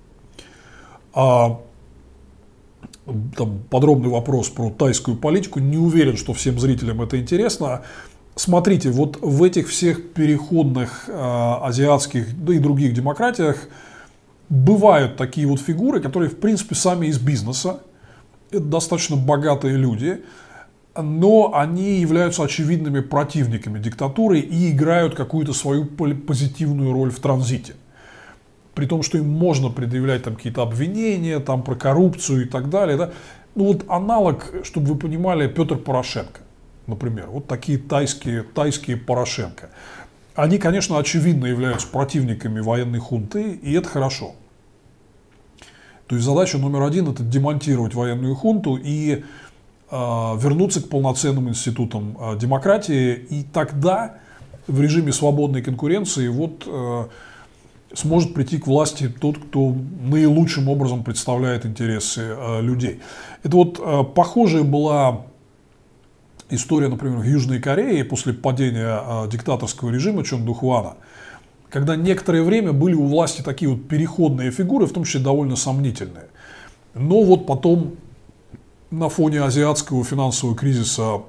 Там подробный вопрос про тайскую политику. Не уверен, что всем зрителям это интересно. Смотрите, вот в этих всех переходных азиатских, да и других демократиях бывают такие вот фигуры, которые в принципе сами из бизнеса. Это достаточно богатые люди, но они являются очевидными противниками диктатуры и играют какую-то свою позитивную роль в транзите. При том, что им можно предъявлять там какие-то обвинения там, про коррупцию и так далее. Да? Ну вот аналог, чтобы вы понимали, Петр Порошенко, например. Вот такие тайские Порошенко. Они, конечно, очевидно являются противниками военной хунты, и это хорошо. То есть задача номер один – это демонтировать военную хунту и вернуться к полноценным институтам демократии. И тогда в режиме свободной конкуренции сможет прийти к власти тот, кто наилучшим образом представляет интересы людей. Это вот похожая была история, например, в Южной Корее после падения диктаторского режима Чон Дuk Хвана, когда некоторое время были у власти такие вот переходные фигуры, в том числе довольно сомнительные. Но вот потом на фоне азиатского финансового кризиса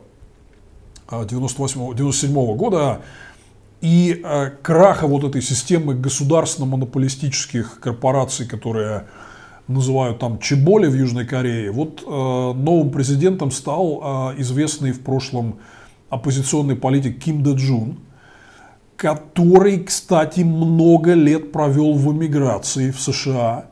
1997 года и краха вот этой системы государственно-монополистических корпораций, которые называют там чеболи в Южной Корее, вот новым президентом стал известный в прошлом оппозиционный политик Ким Дэ Джун, который, кстати, много лет провел в эмиграции в США.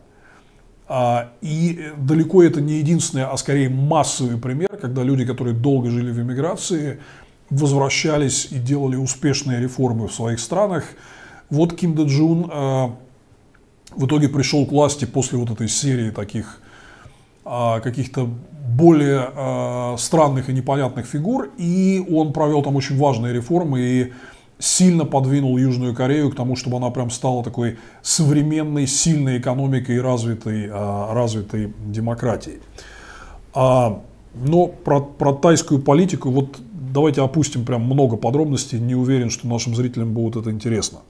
И далеко это не единственный, а скорее массовый пример, когда люди, которые долго жили в эмиграции, возвращались и делали успешные реформы в своих странах. Вот Ким Дэ Джун в итоге пришел к власти после вот этой серии таких каких-то более странных и непонятных фигур, и он провел там очень важные реформы и сильно подвинул Южную Корею к тому, чтобы она прям стала такой современной, сильной экономикой и развитой демократией. Но про тайскую политику, вот давайте опустим прям много подробностей, не уверен, что нашим зрителям будет это интересно.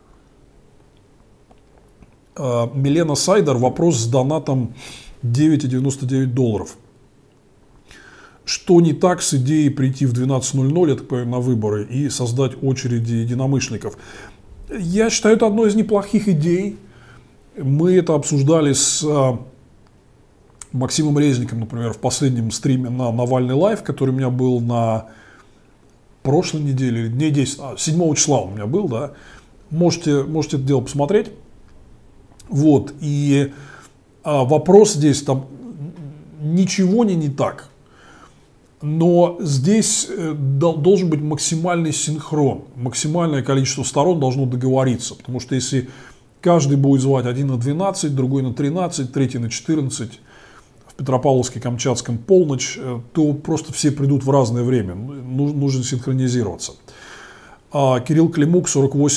Милена Сайдер, вопрос с донатом $9,99. Что не так с идеей прийти в 12:00, я так понимаю, на выборы и создать очереди единомышленников? Я считаю, это одной из неплохих идей. Мы это обсуждали с Максимом Резником, например, в последнем стриме на Навальный Лайв, который у меня был на прошлой неделе, дней 10, 7 числа у меня был, да. Можете это дело посмотреть. Вот, и вопрос здесь, там ничего не так, но здесь должен быть максимальный синхрон, максимальное количество сторон должно договориться, потому что если каждый будет звать один на 12, другой на 13, третий на 14, в Петропавловске-Камчатском полночь, то просто все придут в разное время, нужно синхронизироваться. Кирилл Климук,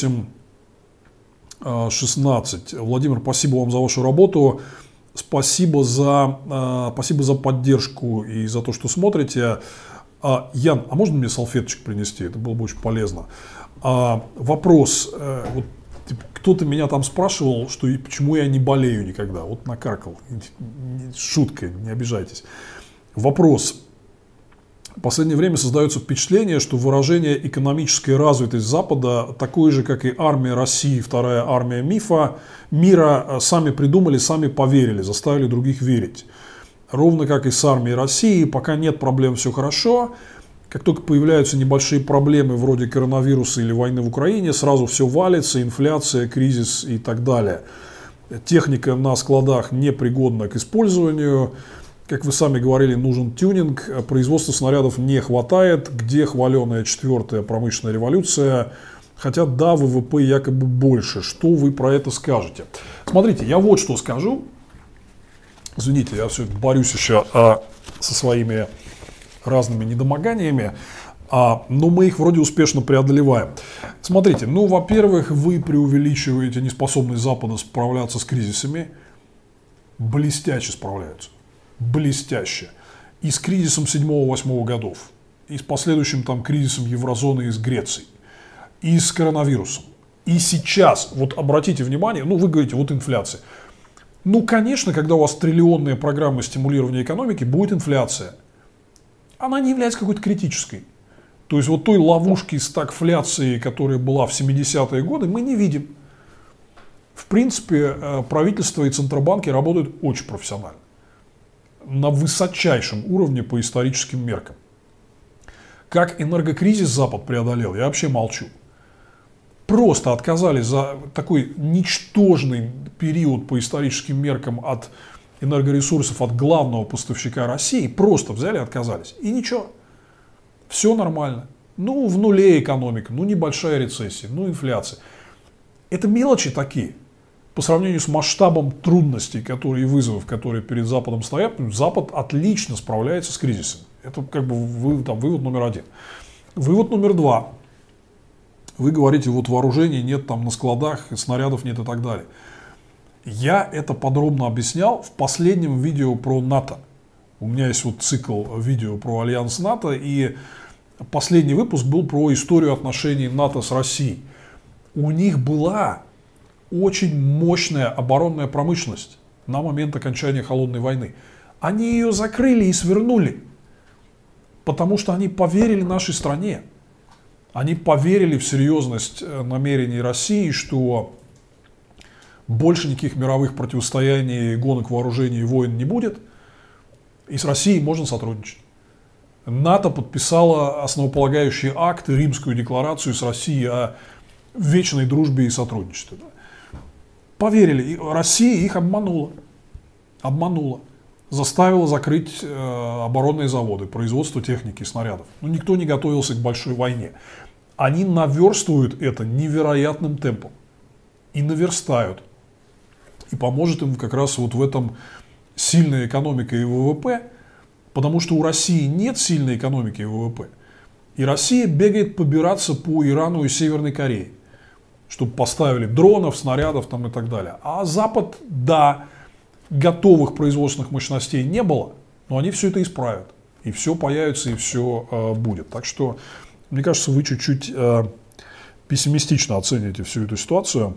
48-16. Владимир, спасибо вам за вашу работу, спасибо за поддержку и за то, что смотрите. Ян, а можно мне салфеточек принести? Это было бы очень полезно. Вопрос. Вот, кто-то меня там спрашивал, почему я не болею никогда. Вот накаркал. Шутка, не обижайтесь. Вопрос. В последнее время создается впечатление, что выражение «экономическая развитость Запада» такое же, как и армия России, вторая армия мира, сами придумали, сами поверили, заставили других верить. Ровно как и с армией России, пока нет проблем, все хорошо, Как только появляются небольшие проблемы вроде коронавируса или войны в Украине, сразу все валится, инфляция, кризис и так далее. Техника на складах непригодна к использованию. Как вы сами говорили, нужен тюнинг. Производства снарядов не хватает. Где хваленая 4-я промышленная революция? Хотя да, ВВП якобы больше. Что вы про это скажете? Смотрите, я вот что скажу. Извините, я все борюсь еще со своими разными недомоганиями, но мы их вроде успешно преодолеваем. Смотрите, ну, во-первых, вы преувеличиваете неспособность Запада справляться с кризисами. Блестяще справляются. Блестяще. И с кризисом 7-8 годов, и с последующим там кризисом еврозоны и с Грецией, и с коронавирусом. И сейчас, вот обратите внимание, ну, вы говорите, вот инфляция. Ну, конечно, когда у вас триллионная программа стимулирования экономики, будет инфляция. Она не является какой-то критической. То есть вот той ловушки стагфляции, которая была в 70-е годы, мы не видим. В принципе, правительство и центробанки работают очень профессионально. На высочайшем уровне по историческим меркам. Как энергокризис Запад преодолел, я вообще молчу. Просто отказались за такой ничтожный период по историческим меркам от энергоресурсов от главного поставщика России, просто взяли и отказались. И ничего. Все нормально. Ну, в нуле экономика, ну, небольшая рецессия, ну, инфляция. Это мелочи такие. По сравнению с масштабом трудностей, которые и вызовов, которые перед Западом стоят, Запад отлично справляется с кризисом. Это как бы вывод номер один. Вывод номер два. Вы говорите, вот вооружений нет там на складах, снарядов нет и так далее. Я это подробно объяснял в последнем видео про НАТО. У меня есть вот цикл видео про альянс НАТО, и последний выпуск был про историю отношений НАТО с Россией. У них была очень мощная оборонная промышленность на момент окончания Холодной войны. Они ее закрыли и свернули, потому что они поверили нашей стране. Они поверили в серьезность намерений России, что больше никаких мировых противостояний, гонок вооружений и войн не будет. И с Россией можно сотрудничать. НАТО подписало основополагающие акты, Римскую декларацию с Россией о вечной дружбе и сотрудничестве. Поверили. И Россия их обманула. Обманула. Заставила закрыть оборонные заводы, производство техники и снарядов. Но никто не готовился к большой войне. Они наверстывают это невероятным темпом. И наверстают. И поможет им как раз вот в этом сильная экономика и ВВП, потому что у России нет сильной экономики и ВВП. И Россия бегает побираться по Ирану и Северной Корее, чтобы поставили дронов, снарядов там и так далее. А Запад, да, готовых производственных мощностей не было, но они все это исправят. И все появится, и все будет. Так что, мне кажется, вы чуть-чуть пессимистично оцените всю эту ситуацию.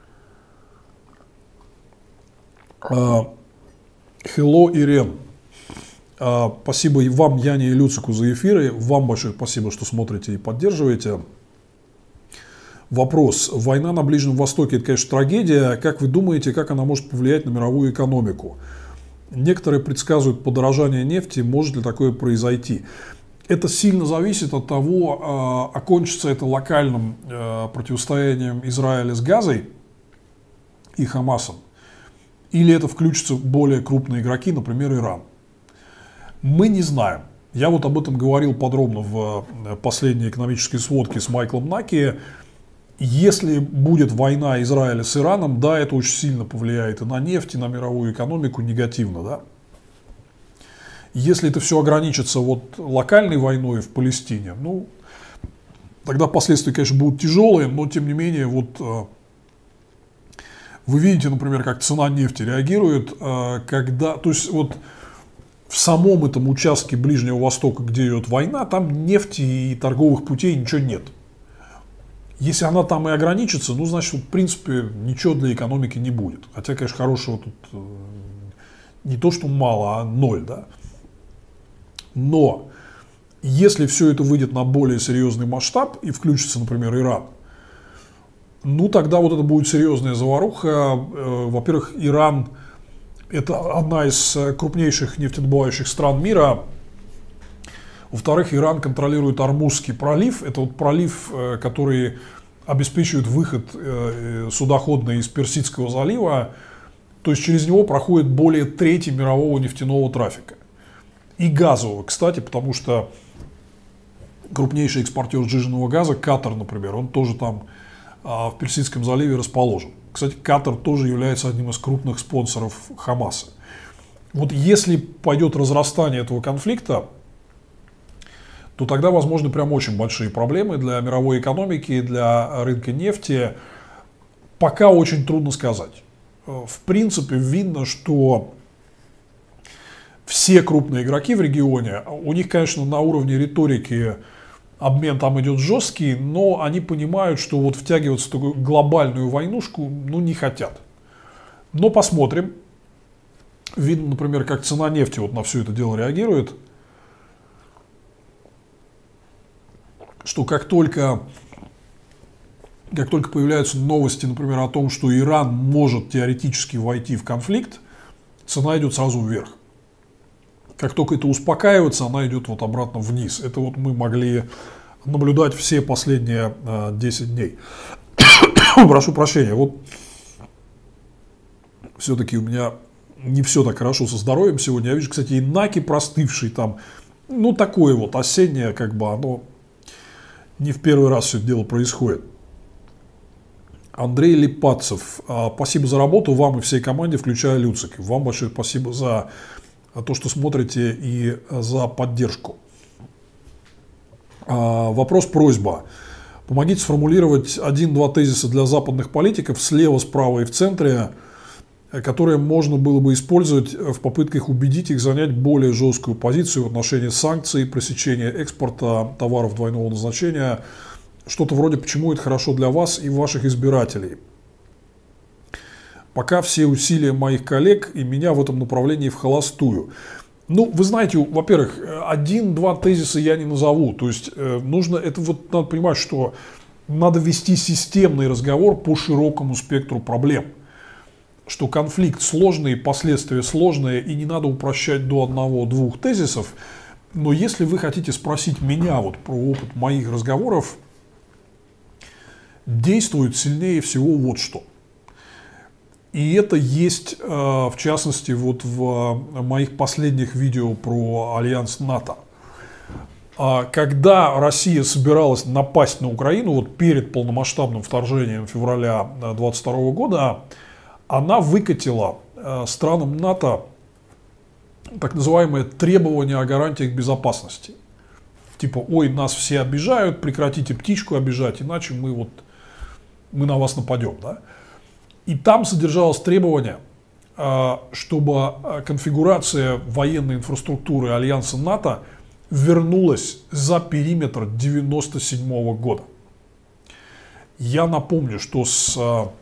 Hello, Ирен. Спасибо и вам, Яне и Люцику, за эфиры. Вам большое спасибо, что смотрите и поддерживаете. Вопрос. Война на Ближнем Востоке – это, конечно, трагедия. Как вы думаете, как она может повлиять на мировую экономику? Некоторые предсказывают подорожание нефти. Может ли такое произойти? Это сильно зависит от того, окончится это локальным противостоянием Израиля с Газой и Хамасом. Или это включатся более крупные игроки, например, Иран. Мы не знаем. Я вот об этом говорил подробно в последней экономической сводке с Майклом Наки. Если будет война Израиля с Ираном, да, это очень сильно повлияет и на нефть, и на мировую экономику негативно, да. Если это все ограничится вот локальной войной в Палестине, ну, тогда последствия, конечно, будут тяжелые, но тем не менее, вот вы видите, например, как цена нефти реагирует, когда, то есть вот в самом этом участке Ближнего Востока, где идет война, там нефти и торговых путей ничего нет. Если она там и ограничится, ну, значит, в принципе, ничего для экономики не будет. Хотя, конечно, хорошего тут не то, что мало, а ноль, да. Но если все это выйдет на более серьезный масштаб и включится, например, Иран, ну, тогда вот это будет серьезная заваруха. Во-первых, Иран – это одна из крупнейших нефтедобывающих стран мира. Во-вторых, Иран контролирует Ормузский пролив. Это вот пролив, который обеспечивает выход судоходный из Персидского залива. То есть через него проходит более трети мирового нефтяного трафика. И газового, кстати, потому что крупнейший экспортер сжиженного газа, Катар, например, он тоже там в Персидском заливе расположен. Кстати, Катар тоже является одним из крупных спонсоров Хамаса. Вот если пойдет разрастание этого конфликта, то тогда возможны прям очень большие проблемы для мировой экономики, для рынка нефти. Пока очень трудно сказать. В принципе, видно, что все крупные игроки в регионе, у них, конечно, на уровне риторики обмен там идет жесткий, но они понимают, что вот втягиваться в такую глобальную войнушку, ну, не хотят. Но посмотрим. Видно, например, как цена нефти вот на все это дело реагирует. Что как только появляются новости, например, о том, что Иран может теоретически войти в конфликт, цена идет сразу вверх. Как только это успокаивается, она идет вот обратно вниз. Это вот мы могли наблюдать все последние 10 дней. Прошу прощения, вот все-таки у меня не все так хорошо со здоровьем сегодня. Я вижу, кстати, и Наки простывший там, ну такое вот осеннее, как бы оно не в первый раз все это дело происходит. Андрей Липатцев, спасибо за работу вам и всей команде, включая Люцик. Вам большое спасибо за то, что смотрите, и за поддержку. Вопрос-просьба. Помогите сформулировать 1-2 тезиса для западных политиков слева, справа и в центре, которые можно было бы использовать в попытках убедить их занять более жесткую позицию в отношении санкций, пресечения экспорта товаров двойного назначения. Что-то вроде «почему это хорошо для вас и ваших избирателей». Пока все усилия моих коллег и меня в этом направлении вхолостую. Ну, вы знаете, во-первых, 1-2 тезиса я не назову. То есть, нужно, это вот надо понимать, что надо вести системный разговор по широкому спектру проблем. Что конфликт сложный, последствия сложные, и не надо упрощать до 1-2 тезисов. Но если вы хотите спросить меня вот про опыт моих разговоров, действует сильнее всего вот что. И это есть, в частности, вот в моих последних видео про альянс НАТО. Когда Россия собиралась напасть на Украину, вот перед полномасштабным вторжением февраля 2022 года, она выкатила странам НАТО так называемое требование о гарантиях безопасности. Типа, ой, нас все обижают, прекратите птичку обижать, иначе мы на вас нападем. Да? И там содержалось требование, чтобы конфигурация военной инфраструктуры альянса НАТО вернулась за периметр 1997 года. Я напомню, что с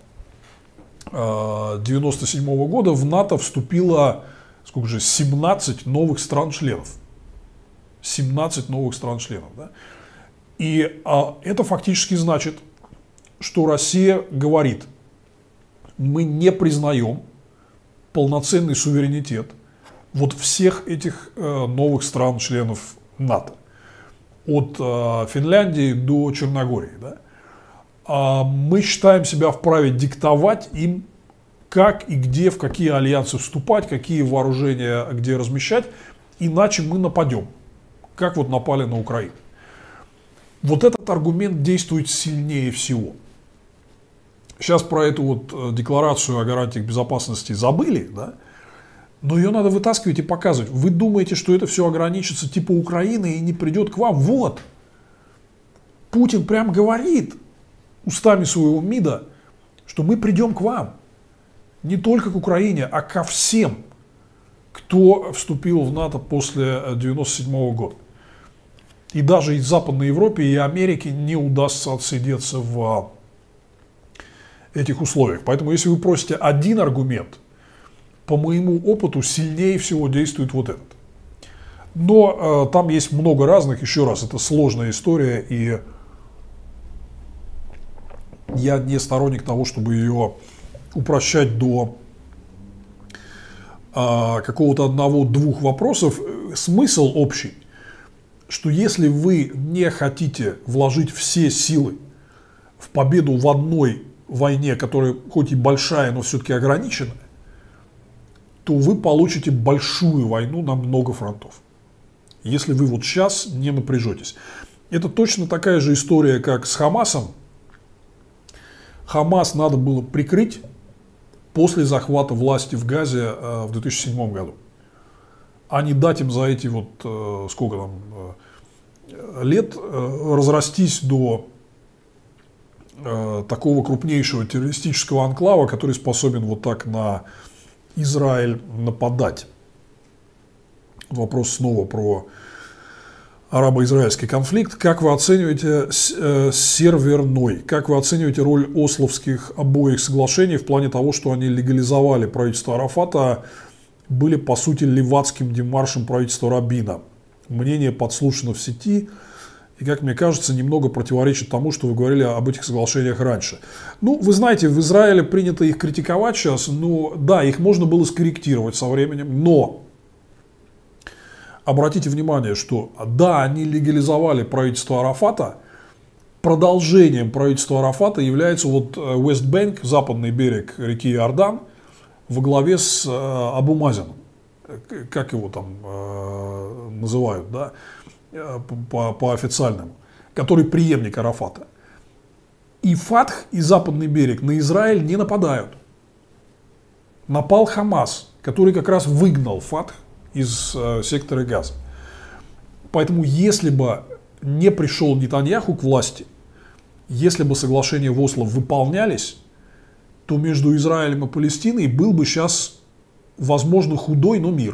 1997 года в НАТО вступило 17 новых стран-членов. 17 новых стран-членов. Да? И это фактически значит, что Россия говорит: мы не признаем полноценный суверенитет вот всех этих новых стран-членов НАТО. От Финляндии до Черногории. Да? Мы считаем себя вправе диктовать им, как и где, в какие альянсы вступать, какие вооружения где размещать, иначе мы нападем, как вот напали на Украину. Вот этот аргумент действует сильнее всего. Сейчас про эту вот декларацию о гарантиях безопасности забыли, да? Но ее надо вытаскивать и показывать. Вы думаете, что это все ограничится типа Украины и не придет к вам? Вот. Путин прям говорит устами своего МИДа, что мы придем к вам. Не только к Украине, а ко всем, кто вступил в НАТО после 1997 года. И даже и Западной Европе, и Америке не удастся отсидеться в этих условиях. Поэтому, если вы просите один аргумент, по моему опыту сильнее всего действует вот этот. Но там есть много разных, еще раз, это сложная история, и я не сторонник того, чтобы ее упрощать до какого-то 1-2 вопросов. Смысл общий, что если вы не хотите вложить все силы в победу в одной войне, которая хоть и большая, но все-таки ограниченная, то вы получите большую войну на много фронтов. Если вы вот сейчас не напряжетесь. Это точно такая же история, как с Хамасом. Хамас надо было прикрыть после захвата власти в Газе в 2007 году. А не дать им за эти вот, сколько там, лет разрастись до такого крупнейшего террористического анклава, который способен вот так на Израиль нападать. Вопрос снова про арабо-израильский конфликт. Как вы оцениваете серверной? Как вы оцениваете роль ословских обоих соглашений в плане того, что они легализовали правительство Арафата, были по сути левацким демаршем правительства Рабина? Мнение подслушано в сети и, как мне кажется, немного противоречит тому, что вы говорили об этих соглашениях раньше. Ну, вы знаете, в Израиле принято их критиковать сейчас, но да, их можно было скорректировать со временем, но обратите внимание, что да, они легализовали правительство Арафата, продолжением правительства Арафата является вот Вестбэнк, западный берег реки Иордан, во главе с Абу Мазеном, как его там называют, да, по официальному, который преемник Арафата. И Фатх, и западный берег на Израиль не нападают. Напал Хамас, который как раз выгнал Фатх из сектора Газа. Поэтому если бы не пришел Нетаньяху к власти, если бы соглашения в Осло выполнялись, то между Израилем и Палестиной был бы сейчас, возможно, худой, но мир.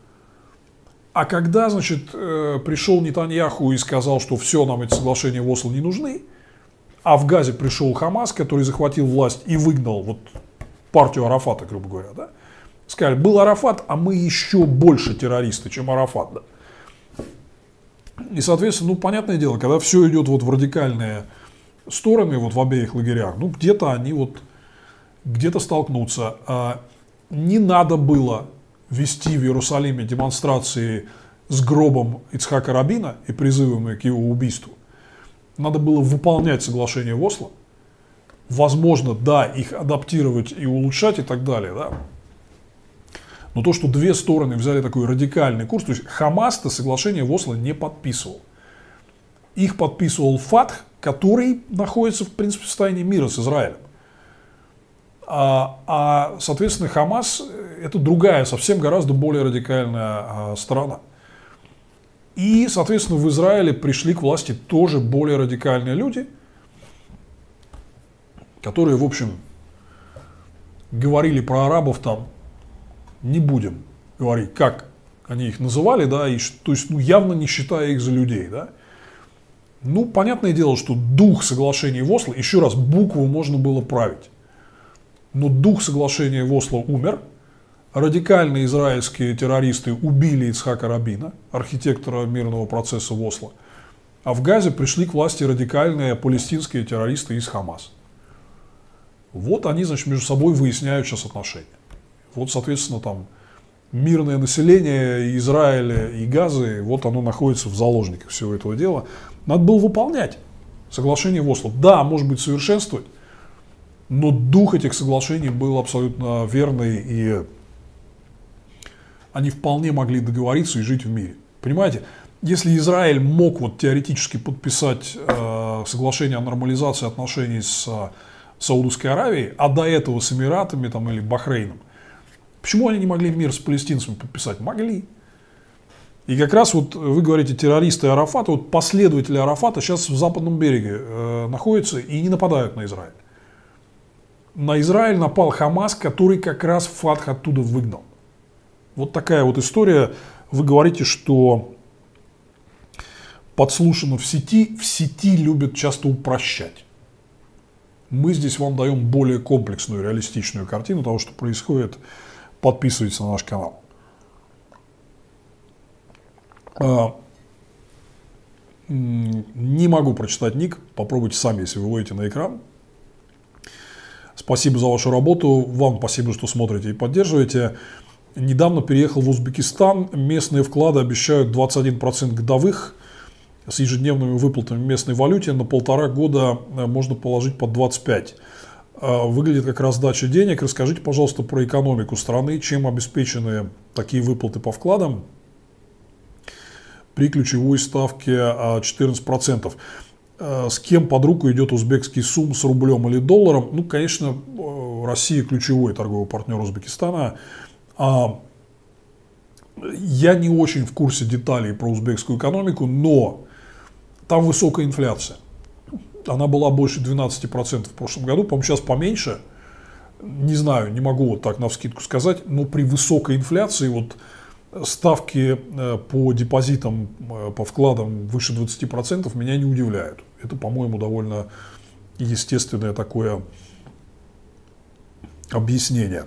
А когда, значит, пришел Нетаньяху и сказал, что все, нам эти соглашения в Осло не нужны, а в Газе пришел Хамас, который захватил власть и выгнал вот партию Арафата, грубо говоря, да, сказали, был Арафат, а мы еще больше террористы, чем Арафат. Да. И, соответственно, ну, понятное дело, когда все идет вот в радикальные стороны, вот в обеих лагерях, ну, где-то они вот, где-то столкнутся. Не надо было вести в Иерусалиме демонстрации с гробом Ицхака Рабина и призывами к его убийству. Надо было выполнять соглашение в Осло. Возможно, да, их адаптировать и улучшать и так далее, да. Но то, что две стороны взяли такой радикальный курс, то есть Хамас-то соглашение в Осло не подписывал. Их подписывал Фатх, который находится, в принципе, в состоянии мира с Израилем. Соответственно, Хамас – это другая, совсем гораздо более радикальная страна. И, соответственно, в Израиле пришли к власти тоже более радикальные люди, которые, в общем, говорили про арабов там, не будем говорить, как они их называли, да, и, то есть, ну, явно не считая их за людей, да. Ну, понятное дело, что дух соглашений в Осло, еще раз, букву можно было править, но дух соглашения в Осло умер, радикальные израильские террористы убили Ицхака Рабина, архитектора мирного процесса в Осло, а в Газе пришли к власти радикальные палестинские террористы из Хамас. Вот они, значит, между собой выясняют сейчас отношения. Вот, соответственно, там мирное население Израиля и Газы, вот оно находится в заложниках всего этого дела. Надо было выполнять соглашение в Осло. Да, может быть, совершенствовать, но дух этих соглашений был абсолютно верный, и они вполне могли договориться и жить в мире. Понимаете, если Израиль мог вот теоретически подписать соглашение о нормализации отношений с Саудовской Аравией, а до этого с Эмиратами там, или Бахрейном, почему они не могли мир с палестинцами подписать? Могли. И как раз вот вы говорите, террористы Арафата, вот последователи Арафата сейчас в западном береге находятся и не нападают на Израиль. На Израиль напал Хамас, который как раз Фатх оттуда выгнал. Вот такая вот история. Вы говорите, что подслушано в сети любят часто упрощать. Мы здесь вам даем более комплексную, реалистичную картину того, что происходит. Подписывайтесь на наш канал. Не могу прочитать ник, попробуйте сами, если вы выводите на экран. Спасибо за вашу работу, вам спасибо, что смотрите и поддерживаете. Недавно переехал в Узбекистан, местные вклады обещают 21% годовых, с ежедневными выплатами в местной валюте на 1,5 года можно положить под 25. Выглядит как раздача денег. Расскажите, пожалуйста, про экономику страны, чем обеспечены такие выплаты по вкладам при ключевой ставке 14%. С кем под руку идет узбекский сум, с рублем или долларом? Ну, конечно, Россия ключевой торговый партнер Узбекистана. Я не очень в курсе деталей про узбекскую экономику, но там высокая инфляция. Она была больше 12% в прошлом году, по-моему, сейчас поменьше. Не знаю, не могу вот так навскидку сказать, но при высокой инфляции вот ставки по депозитам, по вкладам выше 20% меня не удивляют. Это, по-моему, довольно естественное такое объяснение.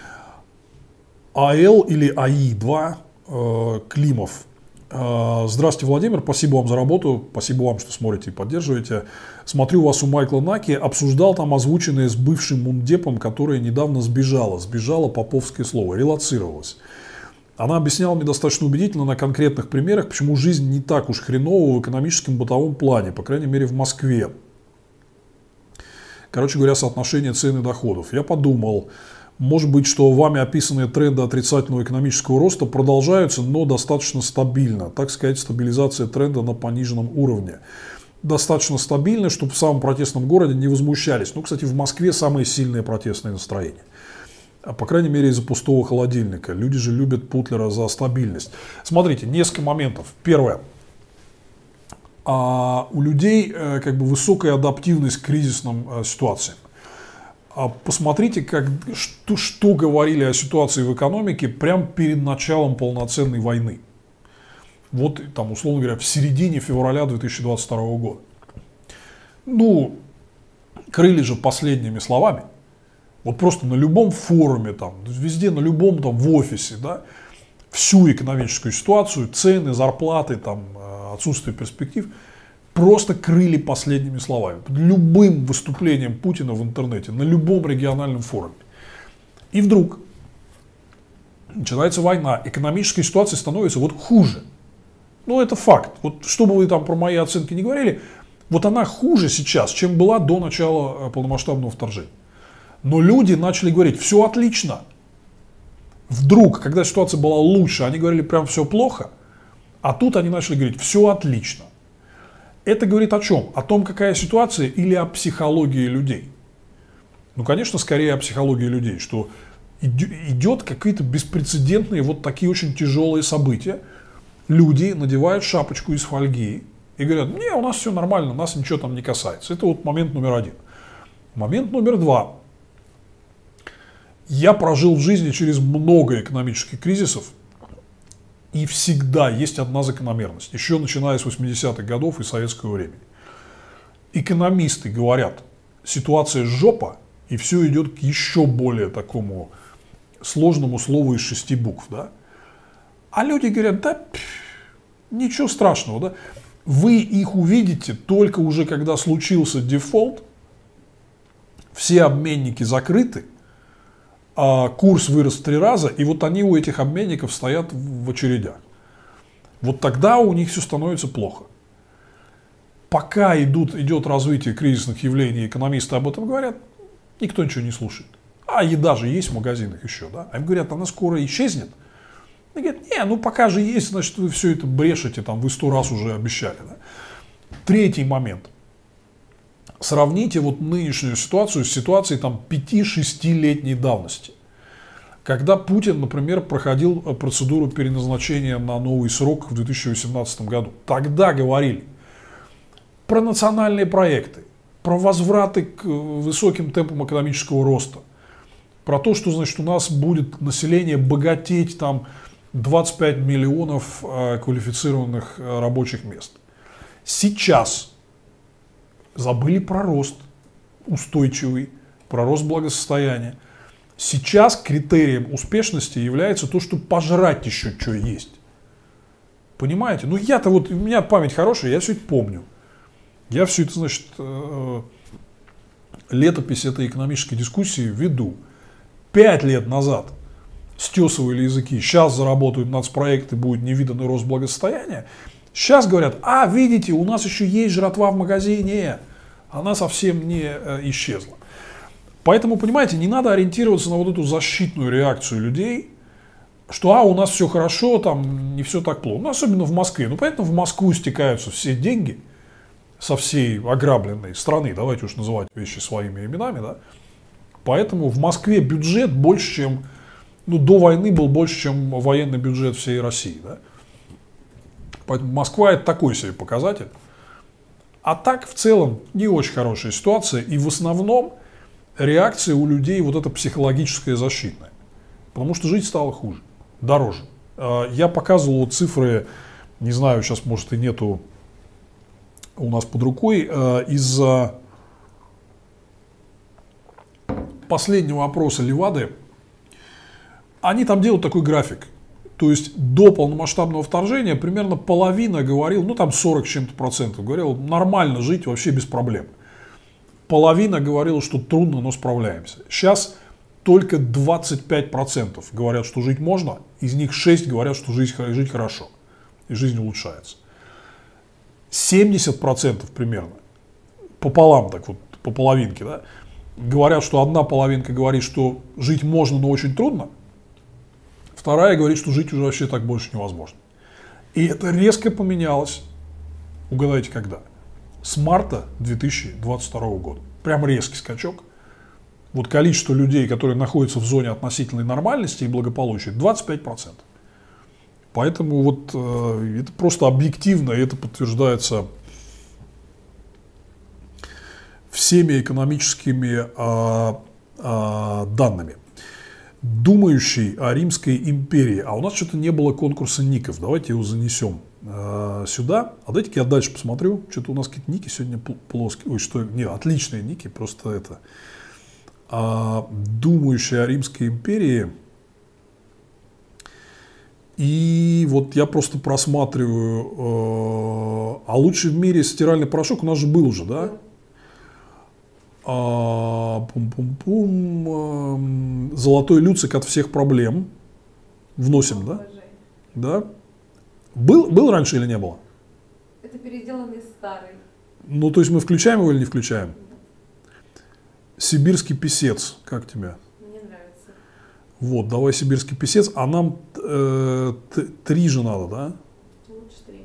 АЛ или АИ-2 Климов. Здравствуйте, Владимир, спасибо вам за работу, спасибо вам, что смотрите и поддерживаете. Смотрю вас у Майкла Наки, обсуждал там озвученное с бывшим мундепом, которая недавно сбежала поповское слово, релоцировалась. Она объясняла мне достаточно убедительно на конкретных примерах, почему жизнь не так уж хреновая в экономическом бытовом плане, по крайней мере в Москве. Короче говоря, соотношение цен и доходов. Я подумал, может быть, что вами описанные тренды отрицательного экономического роста продолжаются, но достаточно стабильно. Так сказать, стабилизация тренда на пониженном уровне. Достаточно стабильно, чтобы в самом протестном городе не возмущались. Ну, кстати, в Москве самые сильные протестные настроения. По крайней мере, из-за пустого холодильника. Люди же любят Путлера за стабильность. Смотрите, несколько моментов. Первое. У людей как бы высокая адаптивность к кризисным ситуациям. Посмотрите, что говорили о ситуации в экономике прямо перед началом полноценной войны. Вот там, условно говоря, в середине февраля 2022 года. Ну, крыли же последними словами. Вот просто на любом форуме, там, везде, на любом там, в офисе, да, всю экономическую ситуацию, цены, зарплаты, там, отсутствие перспектив, просто крыли последними словами. Под любым выступлением Путина в интернете, на любом региональном форуме. И вдруг начинается война, экономическая ситуация становится вот хуже. Ну, это факт. Вот что бы вы там про мои оценки не говорили, вот она хуже сейчас, чем была до начала полномасштабного вторжения. Но люди начали говорить, все отлично. Вдруг, когда ситуация была лучше, они говорили, прям все плохо. А тут они начали говорить, все отлично. Это говорит о чем? О том, какая ситуация, или о психологии людей? Ну, конечно, скорее о психологии людей, что идет какие-то беспрецедентные вот такие очень тяжелые события. Люди надевают шапочку из фольги и говорят, не, у нас все нормально, нас ничего там не касается. Это вот момент номер один. Момент номер два. Я прожил в жизни через много экономических кризисов, и всегда есть одна закономерность, еще начиная с 80-х годов и советского времени. Экономисты говорят, ситуация жопа, и все идет к еще более такому сложному слову из 6 букв. Да? А люди говорят, да ничего страшного. Да? Вы их увидите только уже когда случился дефолт, все обменники закрыты, курс вырос в 3 раза, и вот они у этих обменников стоят в очередях. Вот тогда у них все становится плохо. Пока идет развитие кризисных явлений, экономисты об этом говорят, никто ничего не слушает. А еда же есть в магазинах еще, да? А им говорят, она скоро исчезнет. Они говорят, не, ну пока же есть, значит вы все это брешете, там, вы 100 раз уже обещали. Да? Третий момент. Сравните вот нынешнюю ситуацию с ситуацией там 5-6-летней давности. Когда Путин, например, проходил процедуру переназначения на новый срок в 2018 году. Тогда говорили про национальные проекты, про возвраты к высоким темпам экономического роста, про то, что, значит, у нас будет население богатеть, там 25 миллионов квалифицированных рабочих мест. Сейчас забыли про рост устойчивый, про рост благосостояния. Сейчас критерием успешности является то, что пожрать еще что есть. Понимаете? Ну я-то вот, у меня память хорошая, я все это помню. Я все это, значит, летопись этой экономической дискуссии веду. 5 лет назад стесывали языки, сейчас заработают нацпроекты, будет невиданный рост благосостояния. Сейчас говорят, видите, у нас еще есть жратва в магазине. Она совсем не исчезла. Поэтому, понимаете, не надо ориентироваться на вот эту защитную реакцию людей, что у нас все хорошо, там не все так плохо. Ну, особенно в Москве. Ну, поэтому в Москву стекаются все деньги со всей ограбленной страны. Давайте уж называть вещи своими именами, да. Поэтому в Москве бюджет больше, чем, до войны был больше, чем военный бюджет всей России, да. Поэтому Москва — это такой себе показатель. А так, в целом, не очень хорошая ситуация. И в основном реакция у людей вот эта психологическая защитная. Потому что жить стало хуже, дороже. Я показывал цифры, не знаю, сейчас, может, и нету у нас под рукой, из последнего опроса Левады. Они там делают такой график. То есть до полномасштабного вторжения примерно половина говорил, там 40 с чем-то процентов, говорил, нормально жить вообще без проблем. Половина говорила, что трудно, но справляемся. Сейчас только 25% говорят, что жить можно, из них 6 говорят, что жить хорошо, и жизнь улучшается. 70% примерно, пополам так вот, по половинке, да, говорят, что одна половинка говорит, что жить можно, но очень трудно, вторая говорит, что жить уже вообще так больше невозможно. И это резко поменялось, угадайте когда, с марта 2022 года. Прям резкий скачок. Вот количество людей, которые находятся в зоне относительной нормальности и благополучия, 25%. Поэтому вот это просто объективно, и это подтверждается всеми экономическими данными. Думающий о Римской империи. А у нас что-то не было конкурса ников. Давайте его занесем сюда. А дайте-ка я дальше посмотрю. Что-то у нас какие-то ники сегодня плоские. Ой, что? Не, отличные ники. Просто это. Думающий о Римской империи. И вот я просто просматриваю. А лучший в мире стиральный порошок у нас же был уже, да? Золотой люцик от всех проблем. Вносим, да? Да? Был раньше или не было? Это переделанный старый. Ну, то есть мы включаем его или не включаем? Сибирский писец. Как тебе? Мне нравится. Вот, давай сибирский писец. А нам 3 же надо, да? Лучше 3.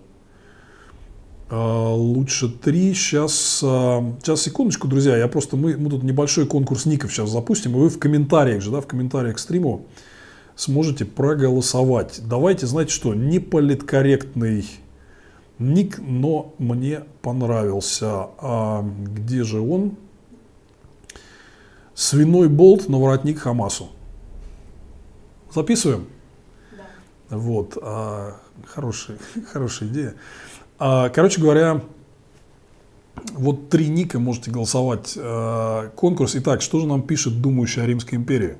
Лучше 3. Сейчас, секундочку, друзья. Мы тут небольшой конкурс ников сейчас запустим. И вы в комментариях же, да, в комментариях к стриму сможете проголосовать. Давайте, знаете что, не политкорректный ник, но мне понравился. Где же он? Свиной болт на воротник Хамасу. Записываем? Да. Вот. Хорошая идея. Короче говоря, вот 3 ника, можете голосовать. Конкурс. Итак, что же нам пишет думающий о Римской империи?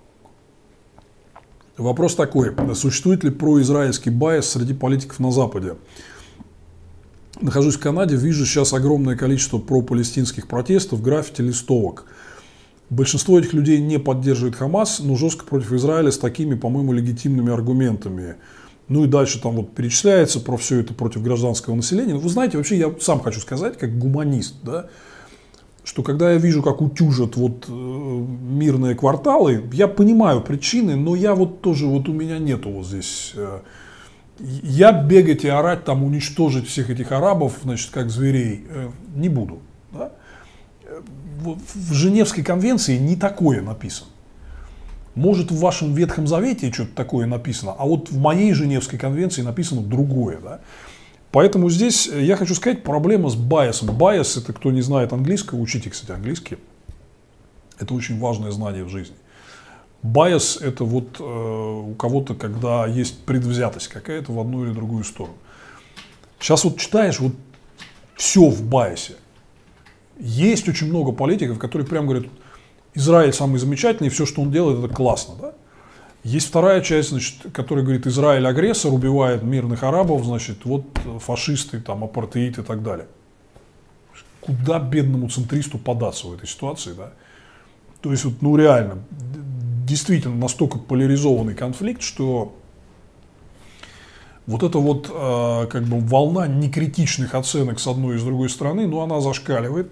Вопрос такой. Существует ли произраильский байс среди политиков на Западе? Нахожусь в Канаде, вижу сейчас огромное количество пропалестинских протестов, граффити, листовок. Большинство этих людей не поддерживает Хамас, но жестко против Израиля с такими, по-моему, легитимными аргументами. Ну и дальше там вот перечисляется про все это против гражданского населения. Вы знаете, вообще я сам хочу сказать, как гуманист, да, что когда я вижу, как утюжат мирные кварталы, я понимаю причины, но я вот тоже, у меня нету вот здесь... Я бегать и орать, там, уничтожить всех этих арабов, значит, как зверей, не буду. Да? В Женевской конвенции не такое написано. Может, в вашем Ветхом Завете что-то такое написано, а вот в моей Женевской конвенции написано другое. Да? Поэтому здесь я хочу сказать, проблема с байесом. Байес, это кто не знает английского, учите, кстати, английский. Это очень важное знание в жизни. Байес – это вот у кого-то, когда есть предвзятость какая-то в одну или другую сторону. Сейчас вот читаешь, вот все в байесе. Есть очень много политиков, которые прямо говорят, Израиль самый замечательный, и все, что он делает, это классно. Да? Есть вторая часть, значит, которая говорит, Израиль агрессор, убивает мирных арабов, значит, вот фашисты, там, апартеид и так далее. Куда бедному центристу податься в этой ситуации, да? То есть, вот, реально, действительно настолько поляризованный конфликт, что вот эта вот как бы волна некритичных оценок с одной и с другой стороны, ну, она зашкаливает.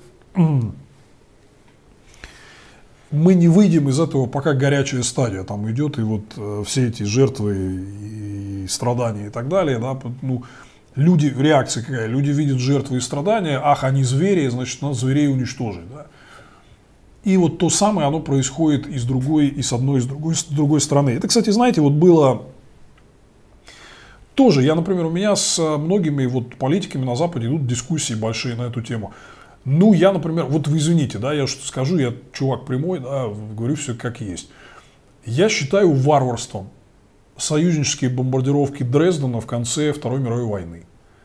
Мы не выйдем из этого, пока горячая стадия там идет, и вот все эти жертвы и страдания и так далее, да, ну, люди, реакция какая, люди видят жертвы и страдания, ах, они звери, значит, надо зверей уничтожить, да. И вот то самое, оно происходит и с другой, и с одной, и с другой стороны. Это, кстати, знаете, вот было тоже, я, например, у меня с многими вот политиками на Западе идут дискуссии большие на эту тему. Ну, я, например, вот вы извините, да, я что скажу, я чувак прямой, да, говорю все как есть. Я считаю варварством союзнические бомбардировки Дрездена в конце Второй мировой войны.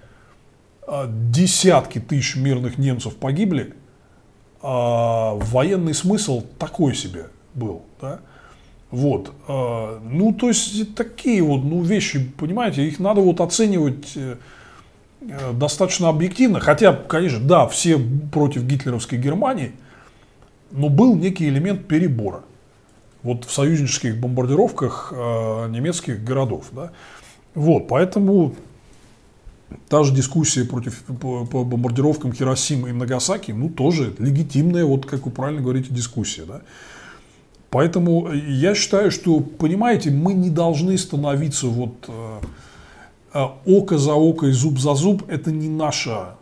Десятки тысяч мирных немцев погибли, а военный смысл такой себе был, да. Вот, ну, то есть такие вот, ну, вещи, понимаете, их надо вот оценивать достаточно объективно, хотя, конечно, да, все против гитлеровской Германии, но был некий элемент перебора вот в союзнических бомбардировках немецких городов, да. Вот, поэтому та же дискуссия по бомбардировкам Хиросимы и Нагасаки, ну, тоже легитимная, вот как вы правильно говорите, дискуссия, да. Поэтому я считаю, что, понимаете, мы не должны становиться вот око за око и зуб за зуб, это не наша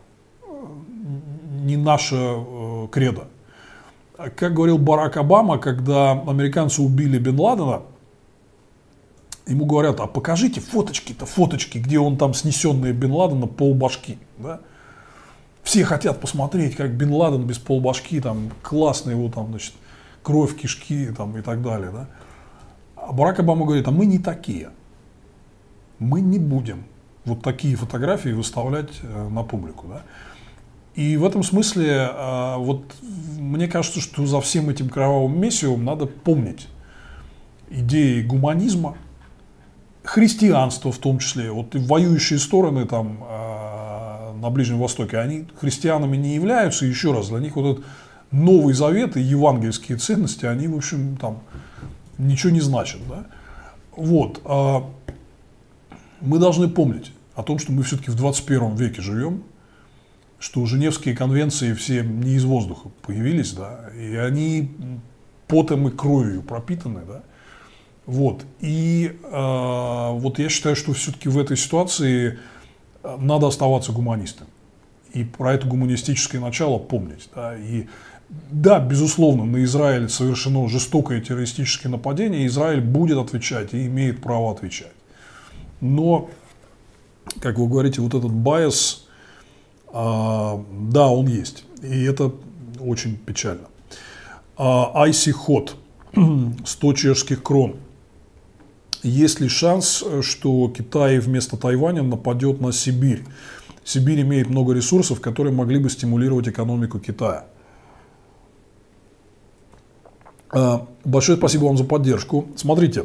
кредо. Как говорил Барак Обама, когда американцы убили Бен Ладена, ему говорят, а покажите фоточки, где он там снесенный Бен Ладена полбашки. Да? Все хотят посмотреть, как Бен Ладен без полбашки, там классно его там, значит, кровь, кишки там, и так далее. Да? А Барак Обама говорит, а мы не такие. Мы не будем вот такие фотографии выставлять на публику. Да? И в этом смысле, вот, мне кажется, что за всем этим кровавым месивом надо помнить идеи гуманизма, христианства в том числе. Вот воюющие стороны там, на Ближнем Востоке, они христианами не являются. Еще раз, для них вот этот Новый Завет и евангельские ценности, они, в общем, там ничего не значат. Да? Вот. Мы должны помнить о том, что мы все-таки в 21 веке живем, что Женевские конвенции все не из воздуха появились, да, и они потом и кровью пропитаны, да. Вот. И вот я считаю, что все-таки в этой ситуации надо оставаться гуманистом. И про это гуманистическое начало помнить. Да. И да, безусловно, на Израиль совершено жестокое террористическое нападение, Израиль будет отвечать и имеет право отвечать. Но, как вы говорите, вот этот байс, да, он есть. И это очень печально. Айси Хот, 100 чешских крон. Есть ли шанс, что Китай вместо Тайваня нападет на Сибирь? Сибирь имеет много ресурсов, которые могли бы стимулировать экономику Китая. Большое спасибо вам за поддержку. Смотрите,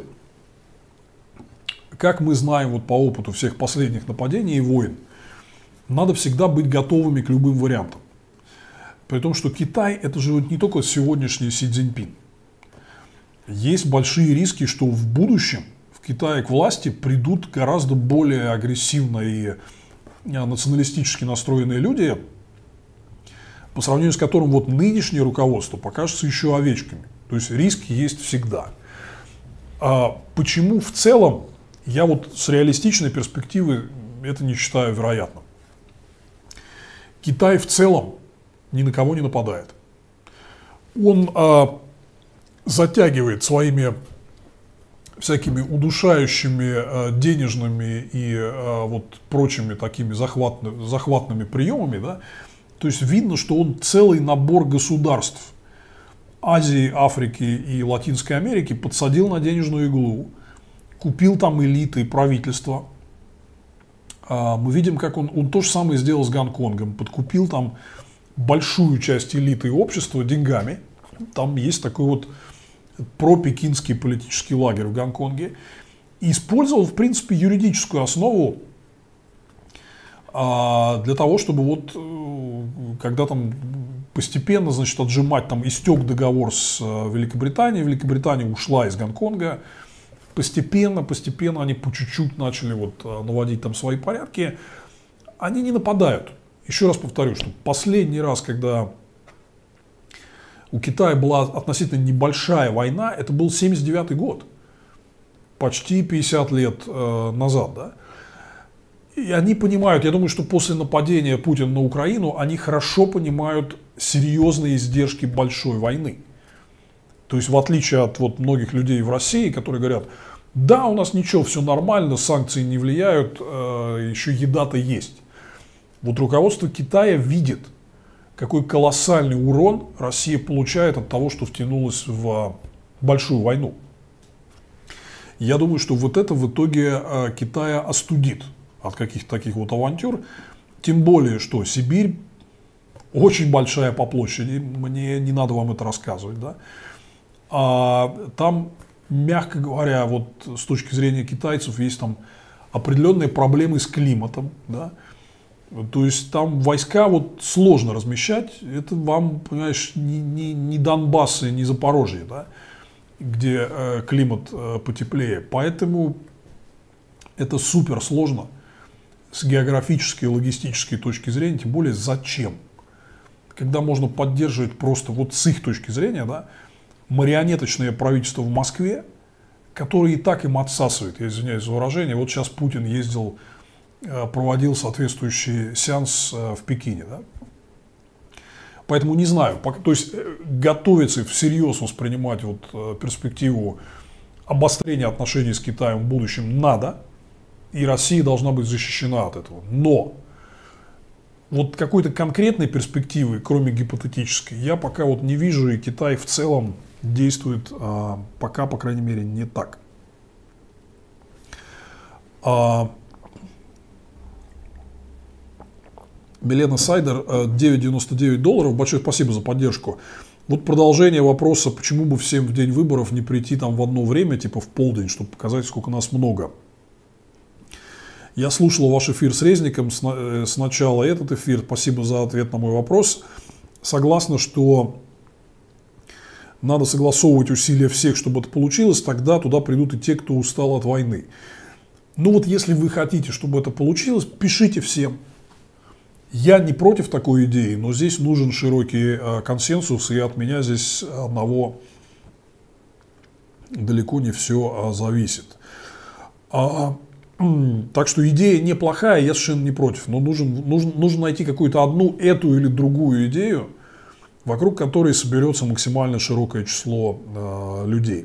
как мы знаем вот по опыту всех последних нападений и войн, надо всегда быть готовыми к любым вариантам. При том, что Китай – это же вот не только сегодняшний Си Цзиньпин. Есть большие риски, что в будущем в Китае к власти придут гораздо более агрессивно и националистически настроенные люди, по сравнению с которым вот нынешнее руководство покажется еще овечками. То есть риски есть всегда. Почему в целом я вот с реалистичной перспективы это не считаю вероятным? Китай в целом ни на кого не нападает. Он затягивает своими всякими удушающими денежными и вот прочими такими захватными приемами, да? То есть видно, что он целый набор государств Азии, Африки и Латинской Америки подсадил на денежную иглу, купил там элиты, правительства. Мы видим, как он то же самое сделал с Гонконгом, подкупил там большую часть элиты общества деньгами. Там есть такой вот пропекинский политический лагерь в Гонконге. И использовал, в принципе, юридическую основу для того, чтобы вот, когда там постепенно, значит, отжимать, там истек договор с Великобританией, Великобритания ушла из Гонконга, постепенно они по чуть-чуть начали вот наводить там свои порядки, они не нападают. Еще раз повторю, что последний раз, когда у Китая была относительно небольшая война, это был 1979 год, почти 50 лет назад, да. И они понимают, я думаю, что после нападения Путина на Украину, они хорошо понимают серьезные издержки большой войны. То есть, в отличие от вот многих людей в России, которые говорят, да, у нас ничего, все нормально, санкции не влияют, еще еда-то есть. Вот руководство Китая видит, какой колоссальный урон Россия получает от того, что втянулась в большую войну. Я думаю, что вот это в итоге Китая остудит от каких-то таких вот авантюр. Тем более, что Сибирь очень большая по площади, мне не надо вам это рассказывать, да. А там, мягко говоря, вот с точки зрения китайцев, есть там определенные проблемы с климатом, да. То есть там войска вот сложно размещать, это вам, понимаешь, не Донбасс и не Запорожье, да, где климат потеплее. Поэтому это супер сложно с географической и логистической точки зрения, тем более зачем? Когда можно поддерживать просто вот с их точки зрения, да, марионеточное правительство в Москве, которое и так им отсасывает, я извиняюсь за выражение. Вот сейчас Путин ездил, проводил соответствующий сеанс в Пекине. Да? Поэтому не знаю, то есть готовиться всерьез воспринимать вот перспективу обострения отношений с Китаем в будущем надо, и Россия должна быть защищена от этого. Но вот какой-то конкретной перспективы, кроме гипотетической, я пока вот не вижу, и Китай в целом действует пока, по крайней мере, не так. Милена Сайдер, $9.99, большое спасибо за поддержку. Вот продолжение вопроса, почему бы всем в день выборов не прийти там в одно время, типа в полдень, чтобы показать, сколько нас много. Я слушал ваш эфир с Резником, сначала этот эфир, спасибо за ответ на мой вопрос. Согласна, что надо согласовывать усилия всех, чтобы это получилось, тогда туда придут и те, кто устал от войны. Ну вот если вы хотите, чтобы это получилось, пишите всем. Я не против такой идеи, но здесь нужен широкий консенсус, и от меня здесь одного далеко не все зависит. Так что идея неплохая, я совершенно не против, но нужно найти какую-то одну эту или другую идею, вокруг которой соберется максимально широкое число людей.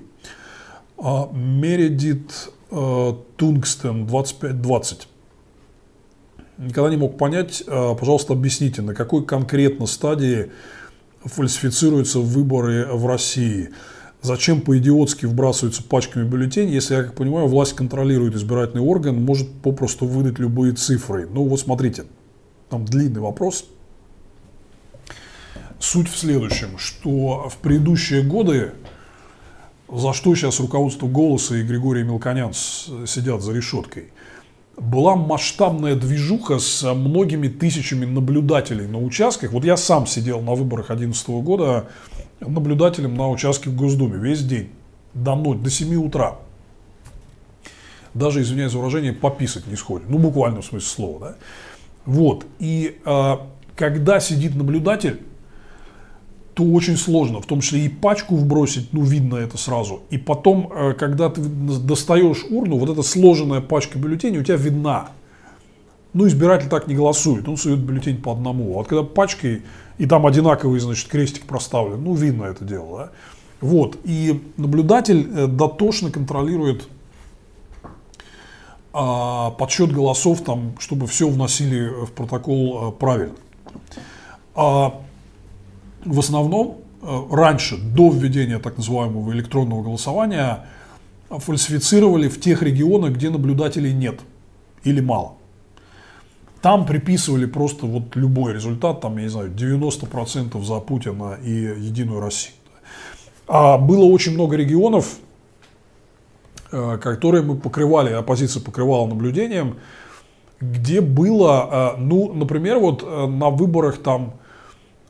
Мередит Тунгстен 2520. Никогда не мог понять, пожалуйста, объясните, на какой конкретно стадии фальсифицируются выборы в России? Зачем по-идиотски вбрасываются пачками бюллетеней, если, я как понимаю, власть контролирует избирательный орган, может попросту выдать любые цифры? Ну вот смотрите, там длинный вопрос. Суть в следующем, что в предыдущие годы, за что сейчас руководство «Голоса» и Григорий Мелконян сидят за решеткой, была масштабная движуха с многими тысячами наблюдателей на участках. Вот я сам сидел на выборах 2011 года наблюдателем на участке в Госдуме весь день, до 7 утра. Даже, извиняюсь за выражение, пописать не сходит. Ну, буквально в смысле слова. Да? Вот. И когда сидит наблюдатель, то очень сложно, в том числе и пачку вбросить, ну, видно это сразу. И потом, когда ты достаешь урну, вот эта сложенная пачка бюллетеней у тебя видна. Ну, избиратель так не голосует, он сует бюллетень по одному. А вот когда пачкой, и там одинаковый, значит, крестик проставлен, ну, видно это дело. Да? Вот. И наблюдатель дотошно контролирует подсчет голосов, там, чтобы все вносили в протокол правильно. В основном, раньше, до введения так называемого электронного голосования, фальсифицировали в тех регионах, где наблюдателей нет или мало. Там приписывали просто вот любой результат, там, я не знаю, 90% за Путина и Единую Россию. А было очень много регионов, которые мы покрывали, оппозиция покрывала наблюдением, где было, ну, например, вот на выборах там,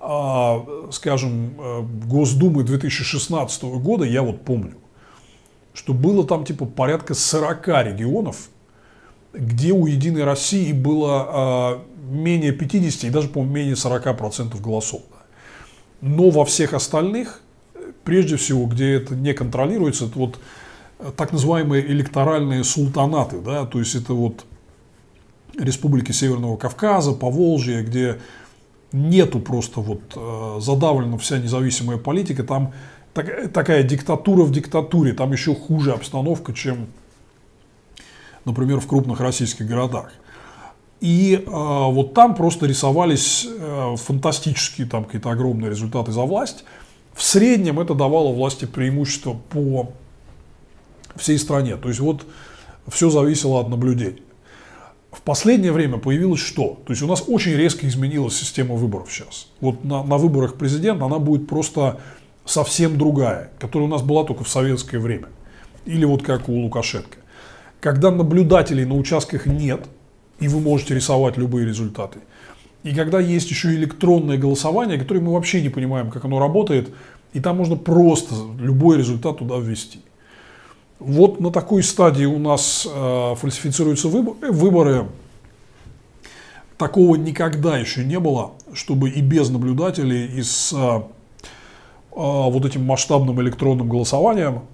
скажем, Госдумы 2016 года, я вот помню, что было там типа порядка 40 регионов, где у «Единой России» было менее 50 и даже, по-моему, менее 40% голосов. Но во всех остальных, прежде всего, где это не контролируется, это вот так называемые электоральные султанаты, да, то есть это вот республики Северного Кавказа, Поволжья, где нету просто вот задавлена вся независимая политика, там такая диктатура в диктатуре, там еще хуже обстановка, чем, например, в крупных российских городах. И вот там просто рисовались фантастические там какие-то огромные результаты за власть. В среднем это давало власти преимущество по всей стране. То есть вот все зависело от наблюдений. В последнее время появилось что? То есть у нас очень резко изменилась система выборов сейчас. Вот на выборах президента она будет просто совсем другая, которая у нас была только в советское время. Или вот как у Лукашенко. Когда наблюдателей на участках нет, и вы можете рисовать любые результаты. И когда есть еще электронное голосование, которое мы вообще не понимаем, как оно работает, и там можно просто любой результат туда ввести. Вот на такой стадии у нас фальсифицируются выборы. Такого никогда еще не было, чтобы и без наблюдателей, и с вот этим масштабным электронным голосованием.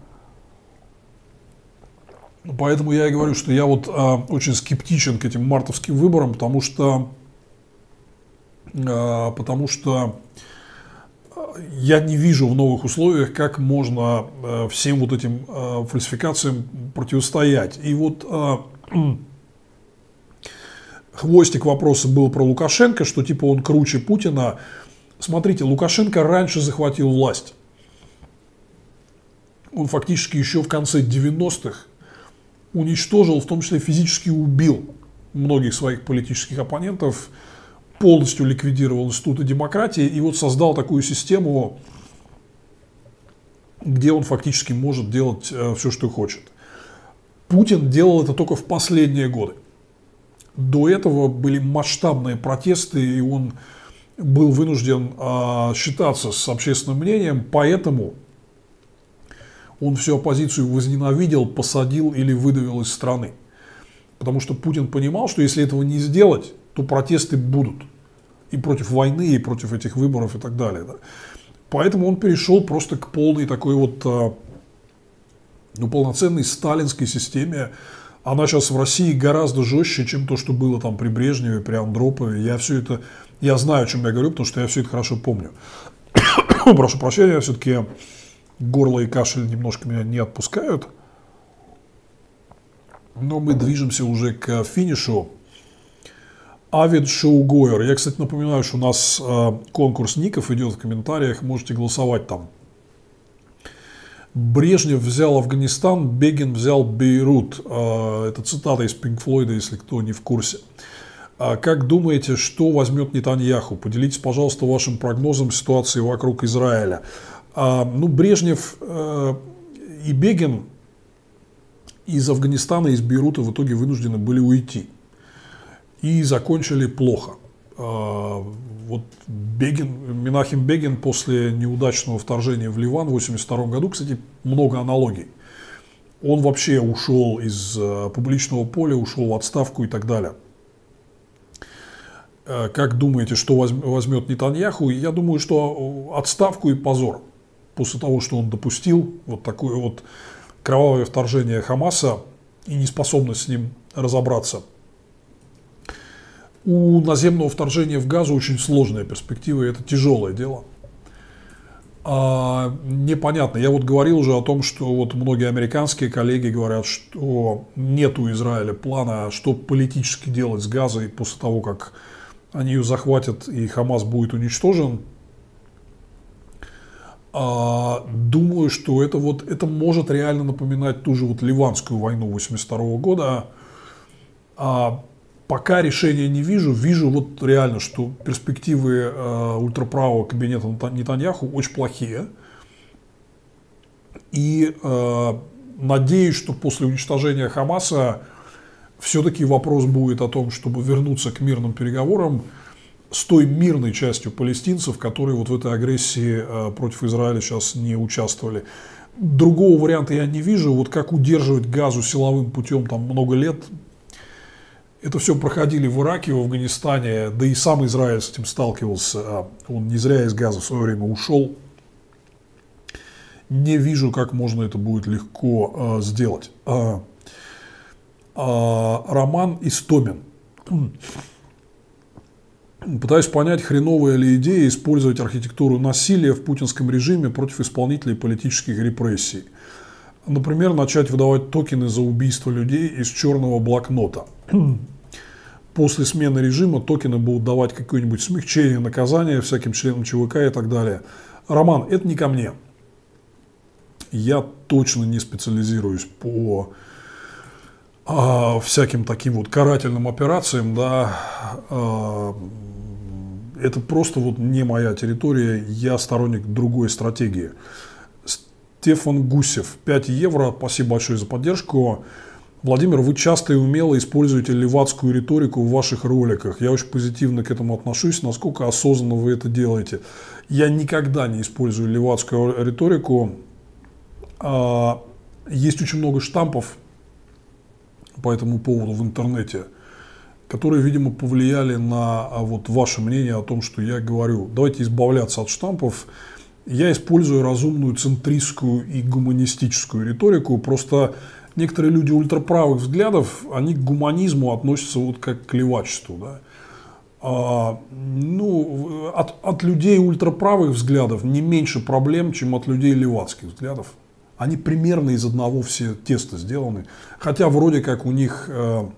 Поэтому я и говорю, что я вот очень скептичен к этим мартовским выборам, потому что я не вижу в новых условиях, как можно всем вот этим фальсификациям противостоять. И вот хвостик вопроса был про Лукашенко, что типа он круче Путина. Смотрите, Лукашенко раньше захватил власть. Он фактически еще в конце 90-х уничтожил, в том числе физически убил многих своих политических оппонентов, полностью ликвидировал институты демократии и вот создал такую систему, где он фактически может делать все, что хочет. Путин делал это только в последние годы. До этого были масштабные протесты, и он был вынужден считаться с общественным мнением, поэтому он всю оппозицию возненавидел, посадил или выдавил из страны. Потому что Путин понимал, что если этого не сделать, то протесты будут. И против войны, и против этих выборов и так далее. Да. Поэтому он перешел просто к полной такой вот полноценной сталинской системе. Она сейчас в России гораздо жестче, чем то, что было там при Брежневе, при Андропове. Я знаю, о чем я говорю, потому что я все это хорошо помню. Прошу прощения, все-таки горло и кашель немножко меня не отпускают. Но мы движемся уже к финишу. Авид Шоугойер. Я, кстати, напоминаю, что у нас конкурс ников идет в комментариях. Можете голосовать там. Брежнев взял Афганистан, Бегин взял Бейрут. Это цитата из Пинк Флойда, если кто не в курсе. Как думаете, что возьмет Нетаньяху? Поделитесь, пожалуйста, вашим прогнозом ситуации вокруг Израиля. Брежнев и Бегин из Афганистана, из Бейрута в итоге вынуждены были уйти. И закончили плохо. Вот Менахем Бегин после неудачного вторжения в Ливан в 1982 году, кстати, много аналогий. Он вообще ушел из публичного поля, ушел в отставку и так далее. Как думаете, что возьмет Нетаньяху? Я думаю, что отставку и позор. После того, что он допустил, вот такое вот кровавое вторжение Хамаса и неспособность с ним разобраться. У наземного вторжения в Газу очень сложная перспектива, и это тяжелое дело. Непонятно. Я вот говорил уже о том, что вот многие американские коллеги говорят, что нет у Израиля плана, что политически делать с Газой после того, как они ее захватят и Хамас будет уничтожен. Думаю, что это может реально напоминать ту же вот ливанскую войну 1982 года. Пока решения не вижу. Вижу вот реально, что перспективы ультраправого кабинета Нетаньяху очень плохие. И надеюсь, что после уничтожения Хамаса все-таки вопрос будет о том, чтобы вернуться к мирным переговорам с той мирной частью палестинцев, которые вот в этой агрессии против Израиля сейчас не участвовали. Другого варианта я не вижу. Вот как удерживать Газу силовым путем там много лет. Это все проходили в Ираке, в Афганистане, да и сам Израиль с этим сталкивался. Он не зря из Газа в свое время ушел. Не вижу, как можно это будет легко сделать. Роман Истомин. Пытаюсь понять, хреновая ли идея использовать архитектуру насилия в путинском режиме против исполнителей политических репрессий. Например, начать выдавать токены за убийство людей из черного блокнота. После смены режима токены будут давать какое-нибудь смягчение наказания всяким членам ЧВК и так далее. Роман, это не ко мне. Я точно не специализируюсь по всяким таким вот карательным операциям, да. Это просто вот не моя территория, я сторонник другой стратегии. Стефан Гусев, 5 евро, спасибо большое за поддержку. Владимир, вы часто и умело используете левацкую риторику в ваших роликах. Я очень позитивно к этому отношусь. Насколько осознанно вы это делаете? Я никогда не использую левацкую риторику. Есть очень много штампов по этому поводу в интернете, которые, видимо, повлияли на вот ваше мнение о том, что я говорю. Давайте избавляться от штампов. Я использую разумную центристскую и гуманистическую риторику. Просто некоторые люди ультраправых взглядов, они к гуманизму относятся вот как к левачеству. Да? От людей ультраправых взглядов не меньше проблем, чем от людей левацких взглядов. Они примерно из одного все теста сделаны. Хотя вроде как у них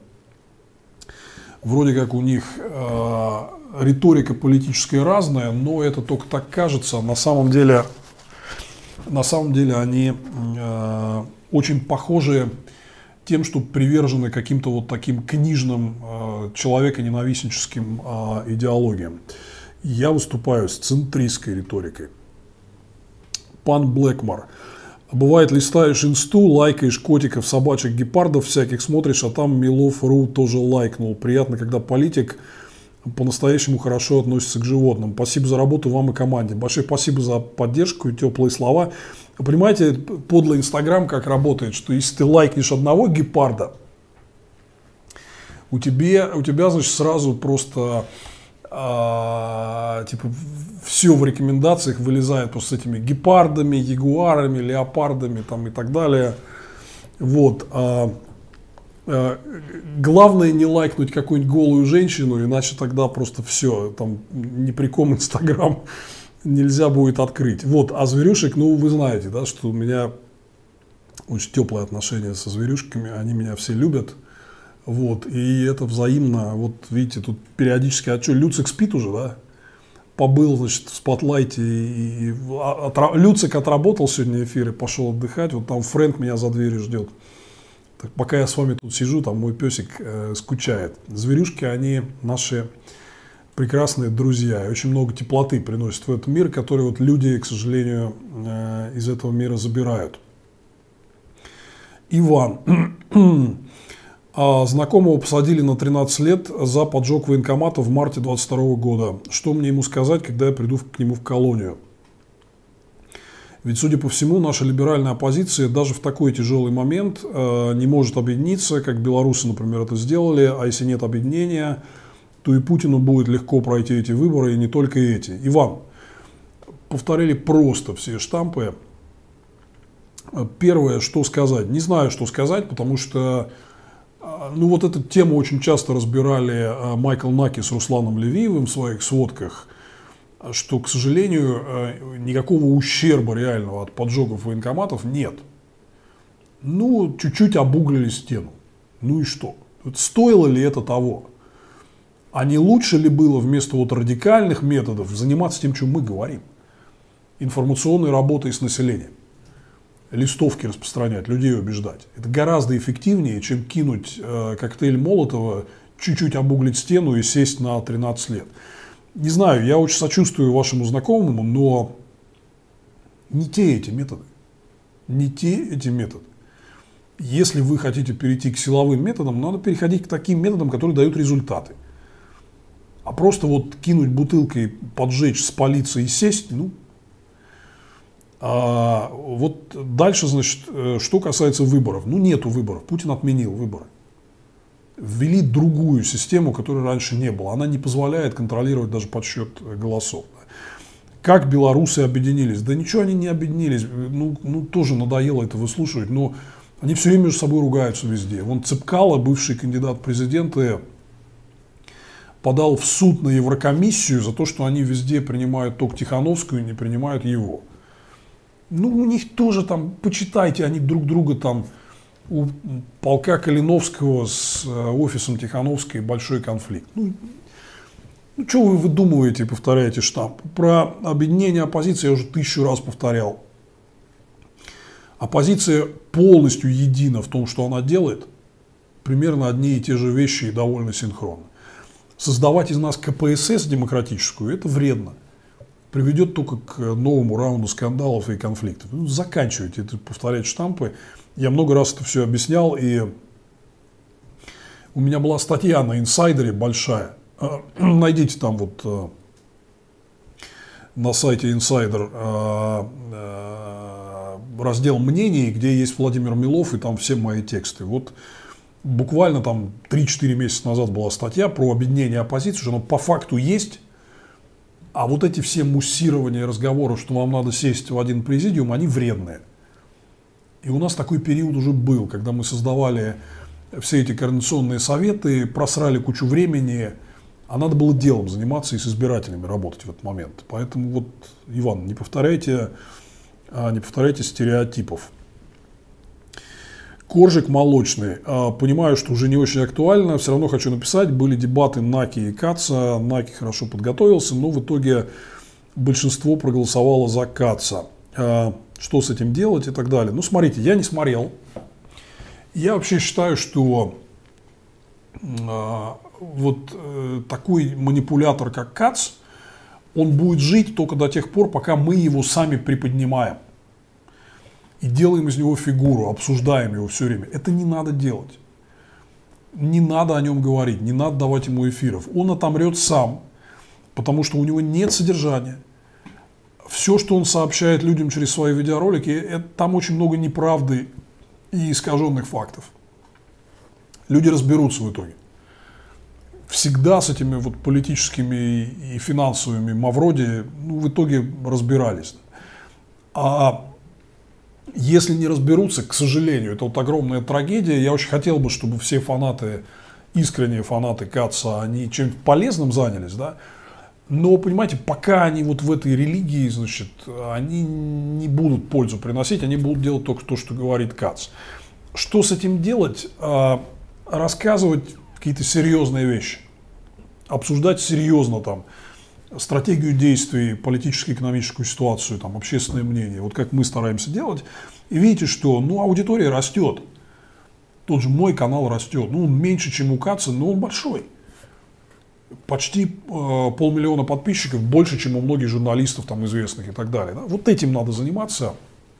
риторика политическая разная, но это только так кажется. На самом деле они очень похожи тем, что привержены каким-то вот таким книжным человеконенавистническим идеологиям. Я выступаю с центристской риторикой. Пан Блэкмор. Бывает, листаешь инсту, лайкаешь котиков, собачек, гепардов всяких, смотришь, а там Милов.ру тоже лайкнул. Приятно, когда политик по-настоящему хорошо относится к животным. Спасибо за работу вам и команде. Большое спасибо за поддержку и теплые слова. Вы понимаете, подлый Инстаграм как работает, что если ты лайкнешь одного гепарда, у тебя значит, сразу просто все в рекомендациях вылезает просто с этими гепардами, ягуарами, леопардами там, и так далее. Вот. Главное не лайкнуть какую-нибудь голую женщину, иначе тогда просто все, там неприком Инстаграм нельзя будет открыть. Вот. А зверюшек, ну вы знаете, да, что у меня очень теплые отношения со зверюшками, они меня все любят. Вот, и это взаимно. Вот видите, тут периодически, а что, Люцик спит уже, да? Побыл, значит, в спотлайте. Люцик отработал сегодня эфир и пошел отдыхать. Вот там Фрэнк меня за дверью ждет. Так, пока я с вами тут сижу, там мой песик скучает. Зверюшки, они наши прекрасные друзья. И очень много теплоты приносят в этот мир, который вот люди, к сожалению, из этого мира забирают. Иван. Знакомого посадили на 13 лет за поджог военкомата в марте 22 года. Что мне ему сказать, когда я приду к нему в колонию? Ведь, судя по всему, наша либеральная оппозиция даже в такой тяжелый момент не может объединиться, как белорусы, например, это сделали. А если нет объединения, то и Путину будет легко пройти эти выборы, и не только эти. Иван, повторили просто все штампы. Первое, что сказать. Не знаю, что сказать, потому что ну, вот эту тему очень часто разбирали Майкл Наки с Русланом Левиевым в своих сводках, что, к сожалению, никакого ущерба реального от поджогов военкоматов нет. Ну, чуть-чуть обуглили стену. Ну и что? Стоило ли это того? А не лучше ли было вместо вот радикальных методов заниматься тем, чем мы говорим? Информационной работой с населением. Листовки распространять, людей убеждать. Это гораздо эффективнее, чем кинуть коктейль Молотова, чуть-чуть обуглить стену и сесть на 13 лет. Не знаю, я очень сочувствую вашему знакомому, но не те эти методы. Не те эти методы. Если вы хотите перейти к силовым методам, надо переходить к таким методам, которые дают результаты. А просто вот кинуть бутылкой, поджечь, спалиться и сесть, ну, Вот дальше, значит, что касается выборов. Ну, нету выборов. Путин отменил выборы. Ввели другую систему, которой раньше не было. Она не позволяет контролировать даже подсчет голосов. Как белорусы объединились? Да ничего они не объединились. Ну, тоже надоело это выслушивать. Но они все время между собой ругаются везде. Вон Цепкало, бывший кандидат в президенты, подал в суд на Еврокомиссию за то, что они везде принимают только Тихановскую и не принимают его. Ну, у них тоже там, почитайте, они друг друга там, у полка Калиновского с офисом Тихановской большой конфликт. Ну, что вы выдумываете и повторяете штамп? Про объединение оппозиции я уже 1000 раз повторял. Оппозиция полностью едина в том, что она делает. Примерно одни и те же вещи и довольно синхронно. Создавать из нас КПСС демократическую – это вредно. Приведет только к новому раунду скандалов и конфликтов. Ну, заканчивайте это, повторять штампы. Я много раз это все объяснял, и у меня была статья на Инсайдере большая. Найдите там вот на сайте Инсайдер раздел мнений, где есть Владимир Милов, и там все мои тексты. Вот буквально там 3-4 месяца назад была статья про объединение оппозиции, что оно по факту есть. А вот эти все муссирования разговоров, что вам надо сесть в один президиум, они вредные. И у нас такой период уже был, когда мы создавали все эти координационные советы, просрали кучу времени, а надо было делом заниматься и с избирателями работать в этот момент. Поэтому вот, Иван, не повторяйте стереотипов. Коржик молочный. Понимаю, что уже не очень актуально, все равно хочу написать. Были дебаты Наки и Каца. Наки хорошо подготовился, но в итоге большинство проголосовало за Каца. Что с этим делать и так далее. Ну, смотрите, я не смотрел. Я вообще считаю, что вот такой манипулятор, как Кац, он будет жить только до тех пор, пока мы его сами приподнимаем. И делаем из него фигуру, обсуждаем его все время. Это не надо делать. Не надо о нем говорить, не надо давать ему эфиров. Он отомрет сам, потому что у него нет содержания. Все, что он сообщает людям через свои видеоролики, там очень много неправды и искаженных фактов. Люди разберутся в итоге. Всегда с этими вот политическими и финансовыми Мавроди в итоге разбирались. А если не разберутся, к сожалению, это вот огромная трагедия. Я очень хотел бы, чтобы все фанаты, искренние фанаты Каца, они чем-то полезным занялись, да. Но, понимаете, пока они вот в этой религии, значит, они не будут пользу приносить, они будут делать только то, что говорит Кац. Что с этим делать? Рассказывать какие-то серьезные вещи, обсуждать серьезно там стратегию действий, политическо-экономическую ситуацию, там, общественное мнение, вот как мы стараемся делать, и видите, что аудитория растет. Тот же мой канал растет. Он меньше, чем у Каца, но он большой. Почти 500 000 подписчиков, больше, чем у многих журналистов там, известных и так далее. Да? Вот этим надо заниматься.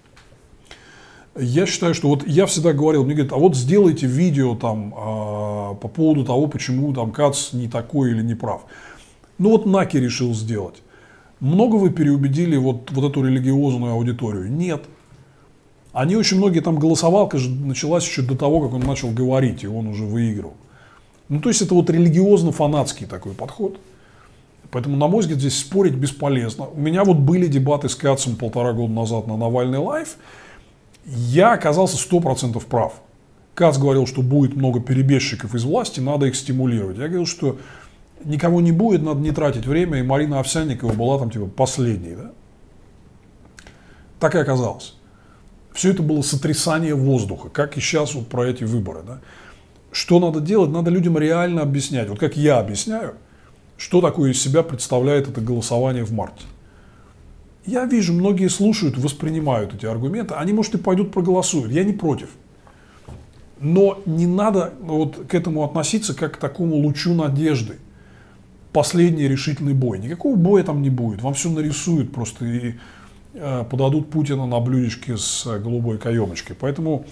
Я считаю, что вот я всегда говорил, мне говорят, а вот сделайте видео там, по поводу того, почему там Кац не такой или не прав. Ну вот Наки решил сделать. Много вы переубедили вот эту религиозную аудиторию? Нет. Они очень многие, там голосовалка же началась еще до того, как он начал говорить, и он уже выиграл. Ну то есть это вот религиозно-фанатский такой подход. Поэтому, на мой взгляд, здесь спорить бесполезно. У меня вот были дебаты с Кацем 1,5 года назад на Навальный лайв. Я оказался 100% прав. Кац говорил, что будет много перебежчиков из власти, надо их стимулировать. Я говорил, что никого не будет, надо не тратить время, и Марина Овсянникова была там типа последней. Да? Так и оказалось. Все это было сотрясание воздуха, как и сейчас вот про эти выборы. Да? Что надо делать? Надо людям реально объяснять. Вот как я объясняю, что такое из себя представляет это голосование в марте. Я вижу, многие слушают, воспринимают эти аргументы. Они, может, и пойдут проголосуют. Я не против. Но не надо вот к этому относиться как к такому лучу надежды. Последний решительный бой. Никакого боя там не будет. Вам все нарисуют просто и подадут Путина на блюдечке с голубой каемочкой. Поэтому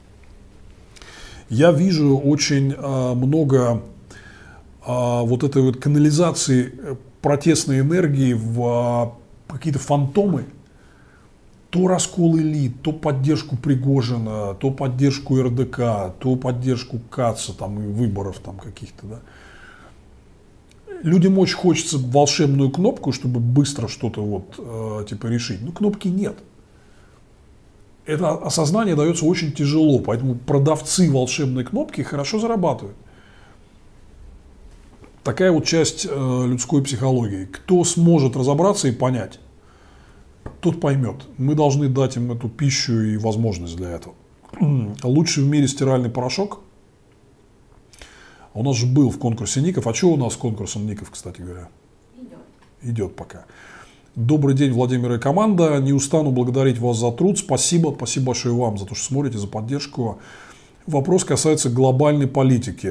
я вижу очень много вот этой вот канализации протестной энергии в какие-то фантомы, то раскол элит, то поддержку Пригожина, то поддержку РДК, то поддержку Каца там, и выборов там каких-то. Да. Людям очень хочется волшебную кнопку, чтобы быстро что-то вот, типа решить. Но кнопки нет. Это осознание дается очень тяжело, поэтому продавцы волшебной кнопки хорошо зарабатывают. Такая вот часть людской психологии. Кто сможет разобраться и понять, тот поймет. Мы должны дать им эту пищу и возможность для этого. Лучший в мире стиральный порошок. У нас же был в конкурсе ников. А что у нас с конкурсом ников, кстати говоря? Идет пока. Добрый день, Владимир и команда. Не устану благодарить вас за труд. Спасибо. Спасибо большое вам за то, что смотрите, за поддержку. Вопрос касается глобальной политики.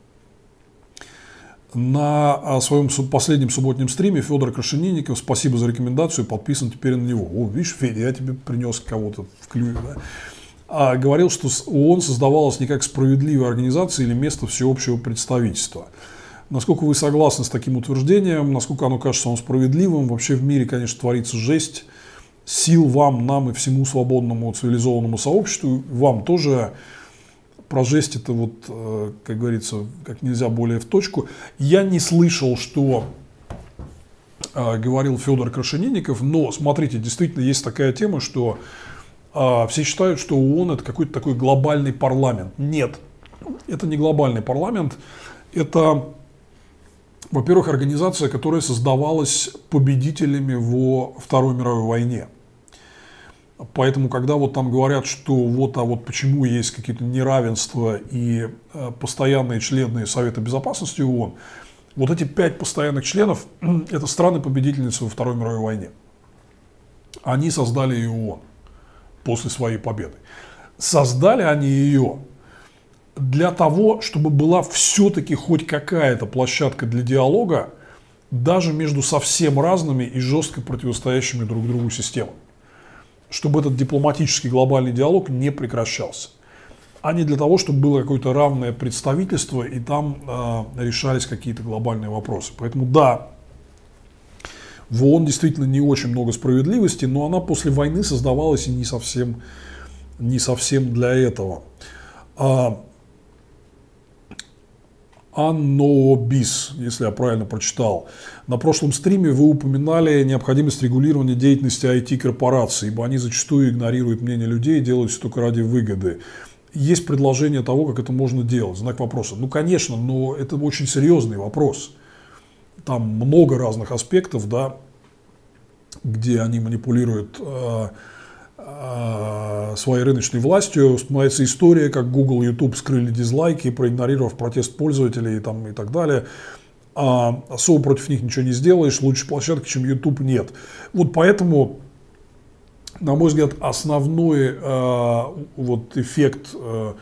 На своем последнем субботнем стриме Федор Крашенинников, спасибо за рекомендацию, подписан теперь на него. О, видишь, Федя, я тебе принес кого-то в клюве. Да? Говорил, что ООН создавалась не как справедливая организация или место всеобщего представительства. Насколько вы согласны с таким утверждением, насколько оно кажется вам справедливым? Вообще в мире, конечно, творится жесть. Сил вам, нам и всему свободному цивилизованному сообществу, вам тоже. Про жесть это вот, как говорится, как нельзя более в точку. Я не слышал, что говорил Федор Крашенинников, но смотрите, действительно есть такая тема, что все считают, что ООН это какой-то такой глобальный парламент. Нет, это не глобальный парламент. Это, во-первых, организация, которая создавалась победителями во Второй мировой войне. Поэтому, когда вот там говорят, что вот, а вот почему есть какие-то неравенства и постоянные члены Совета Безопасности ООН, вот эти 5 постоянных членов – это страны-победительницы во Второй мировой войне. Они создали и ООН после своей победы. Создали они ее для того, чтобы была все-таки хоть какая-то площадка для диалога даже между совсем разными и жестко противостоящими друг другу системами. Чтобы этот дипломатический глобальный диалог не прекращался. А не для того, чтобы было какое-то равное представительство и там решались какие-то глобальные вопросы. Поэтому да, в ООН действительно не очень много справедливости, но она после войны создавалась и не совсем для этого. Аннобис, если я правильно прочитал. На прошлом стриме вы упоминали необходимость регулирования деятельности IT-корпораций, ибо они зачастую игнорируют мнение людей и делают все только ради выгоды. Есть предложение того, как это можно делать? Знак вопроса. Ну, конечно, но это очень серьезный вопрос. Там много разных аспектов, да, где они манипулируют своей рыночной властью. Вспоминается история, как Google и YouTube скрыли дизлайки, проигнорировав протест пользователей и так далее. Особо против них ничего не сделаешь, лучше площадки, чем YouTube, нет. Вот поэтому, на мой взгляд, основной вот эффект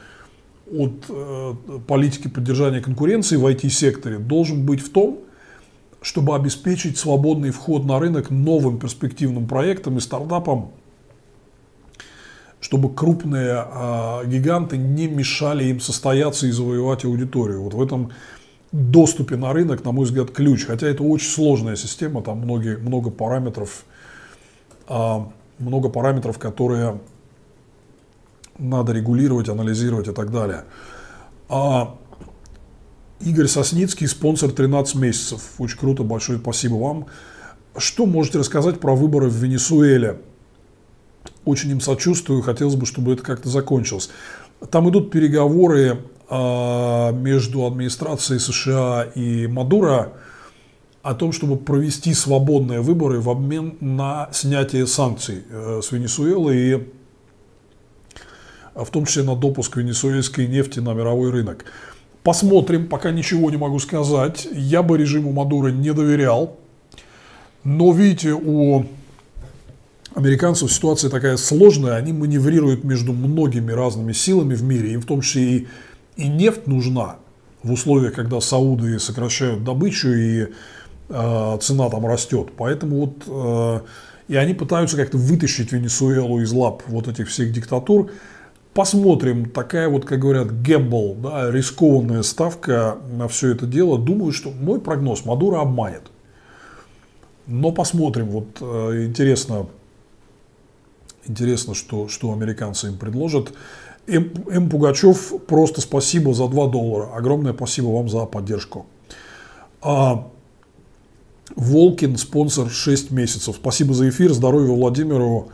от политики поддержания конкуренции в IT-секторе должен быть в том, чтобы обеспечить свободный вход на рынок новым перспективным проектам и стартапам, чтобы крупные гиганты не мешали им состояться и завоевать аудиторию. Вот в этом доступе на рынок, на мой взгляд, ключ. Хотя это очень сложная система, там много параметров, которые надо регулировать, анализировать и так далее. Игорь Сосницкий, спонсор 13 месяцев. Очень круто, большое спасибо вам. Что можете рассказать про выборы в Венесуэле? Очень им сочувствую, хотелось бы, чтобы это как-то закончилось. Там идут переговоры между администрацией США и Мадуро о том, чтобы провести свободные выборы в обмен на снятие санкций с Венесуэлы и в том числе на допуск венесуэльской нефти на мировой рынок. Посмотрим, пока ничего не могу сказать. Я бы режиму Мадуро не доверял, но видите, у американцев ситуация такая сложная, они маневрируют между многими разными силами в мире, им в том числе и нефть нужна в условиях, когда сауды сокращают добычу и цена там растет. Поэтому вот и они пытаются как-то вытащить Венесуэлу из лап вот этих всех диктатур. Посмотрим, такая вот, как говорят, гэмбл, да, рискованная ставка на все это дело. Думаю, что мой прогноз, Мадуро обманет. Но посмотрим, вот интересно, Интересно, что американцы им предложат. М. Пугачев, просто спасибо за $2. Огромное спасибо вам за поддержку. Волкин, спонсор 6 месяцев. Спасибо за эфир. Здоровья Владимиру.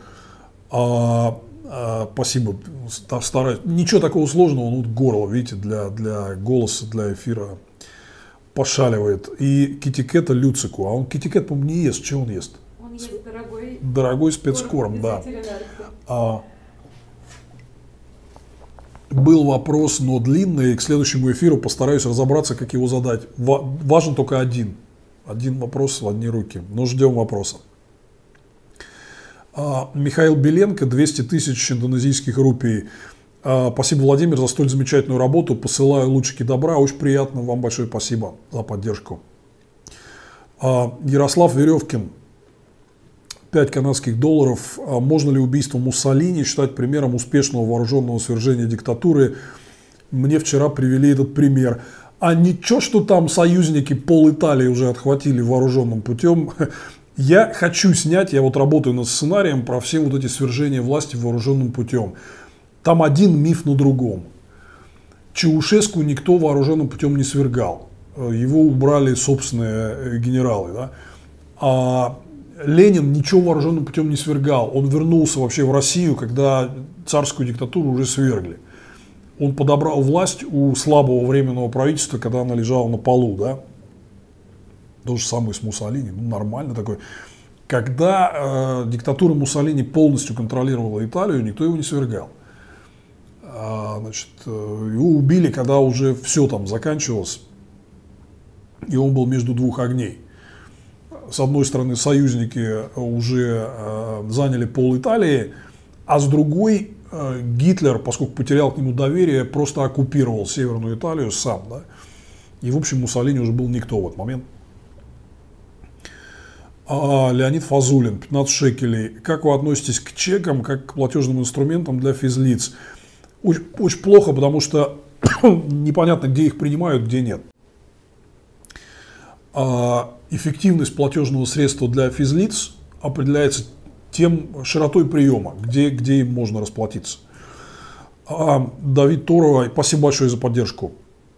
Спасибо. Стараюсь. Ничего такого сложного. Ну, горло, видите, для голоса, для эфира пошаливает. И китикета Люцику. А он китикет, по-моему, не ест. Что он ест? Он ест дорогой. Дорогой спецкорм, да. ветеринарки. Был вопрос, но длинный. К следующему эфиру постараюсь разобраться, как его задать. Важен только один. Один вопрос в одни руки. Но ждем вопроса. Михаил Беленко, 200 тысяч индонезийских рупий. Спасибо, Владимир, за столь замечательную работу. Посылаю лучики добра. Очень приятно. Вам большое спасибо за поддержку. Ярослав Веревкин, 5 канадских долларов. Можно ли убийство Муссолини считать примером успешного вооруженного свержения диктатуры? Мне вчера привели этот пример. А ничего, что там союзники пол Италии уже отхватили вооруженным путем. Я хочу снять, я вот работаю над сценарием про все вот эти свержения власти вооруженным путем. Там один миф на другом. Чаушеску никто вооруженным путем не свергал. Его убрали собственные генералы. Да? А Ленин ничего вооруженным путем не свергал. Он вернулся вообще в Россию, когда царскую диктатуру уже свергли. Он подобрал власть у слабого временного правительства, когда она лежала на полу. Да? То же самое с Муссолини. Ну, нормально такой. Когда диктатура Муссолини полностью контролировала Италию, никто его не свергал. Значит, его убили, когда уже все там заканчивалось. И он был между двух огней. С одной стороны, союзники уже заняли пол Италии, а с другой Гитлер, поскольку потерял к нему доверие, просто оккупировал Северную Италию сам. Да? И, в общем, Муссолини уже был никто в этот момент. Леонид Фазулин, 15 шекелей. Как вы относитесь к чекам, как к платежным инструментам для физлиц? Очень плохо, потому что непонятно, где их принимают, где нет. Эффективность платежного средства для физлиц определяется тем широтой приема, где им можно расплатиться. Давид Торова, спасибо большое за поддержку.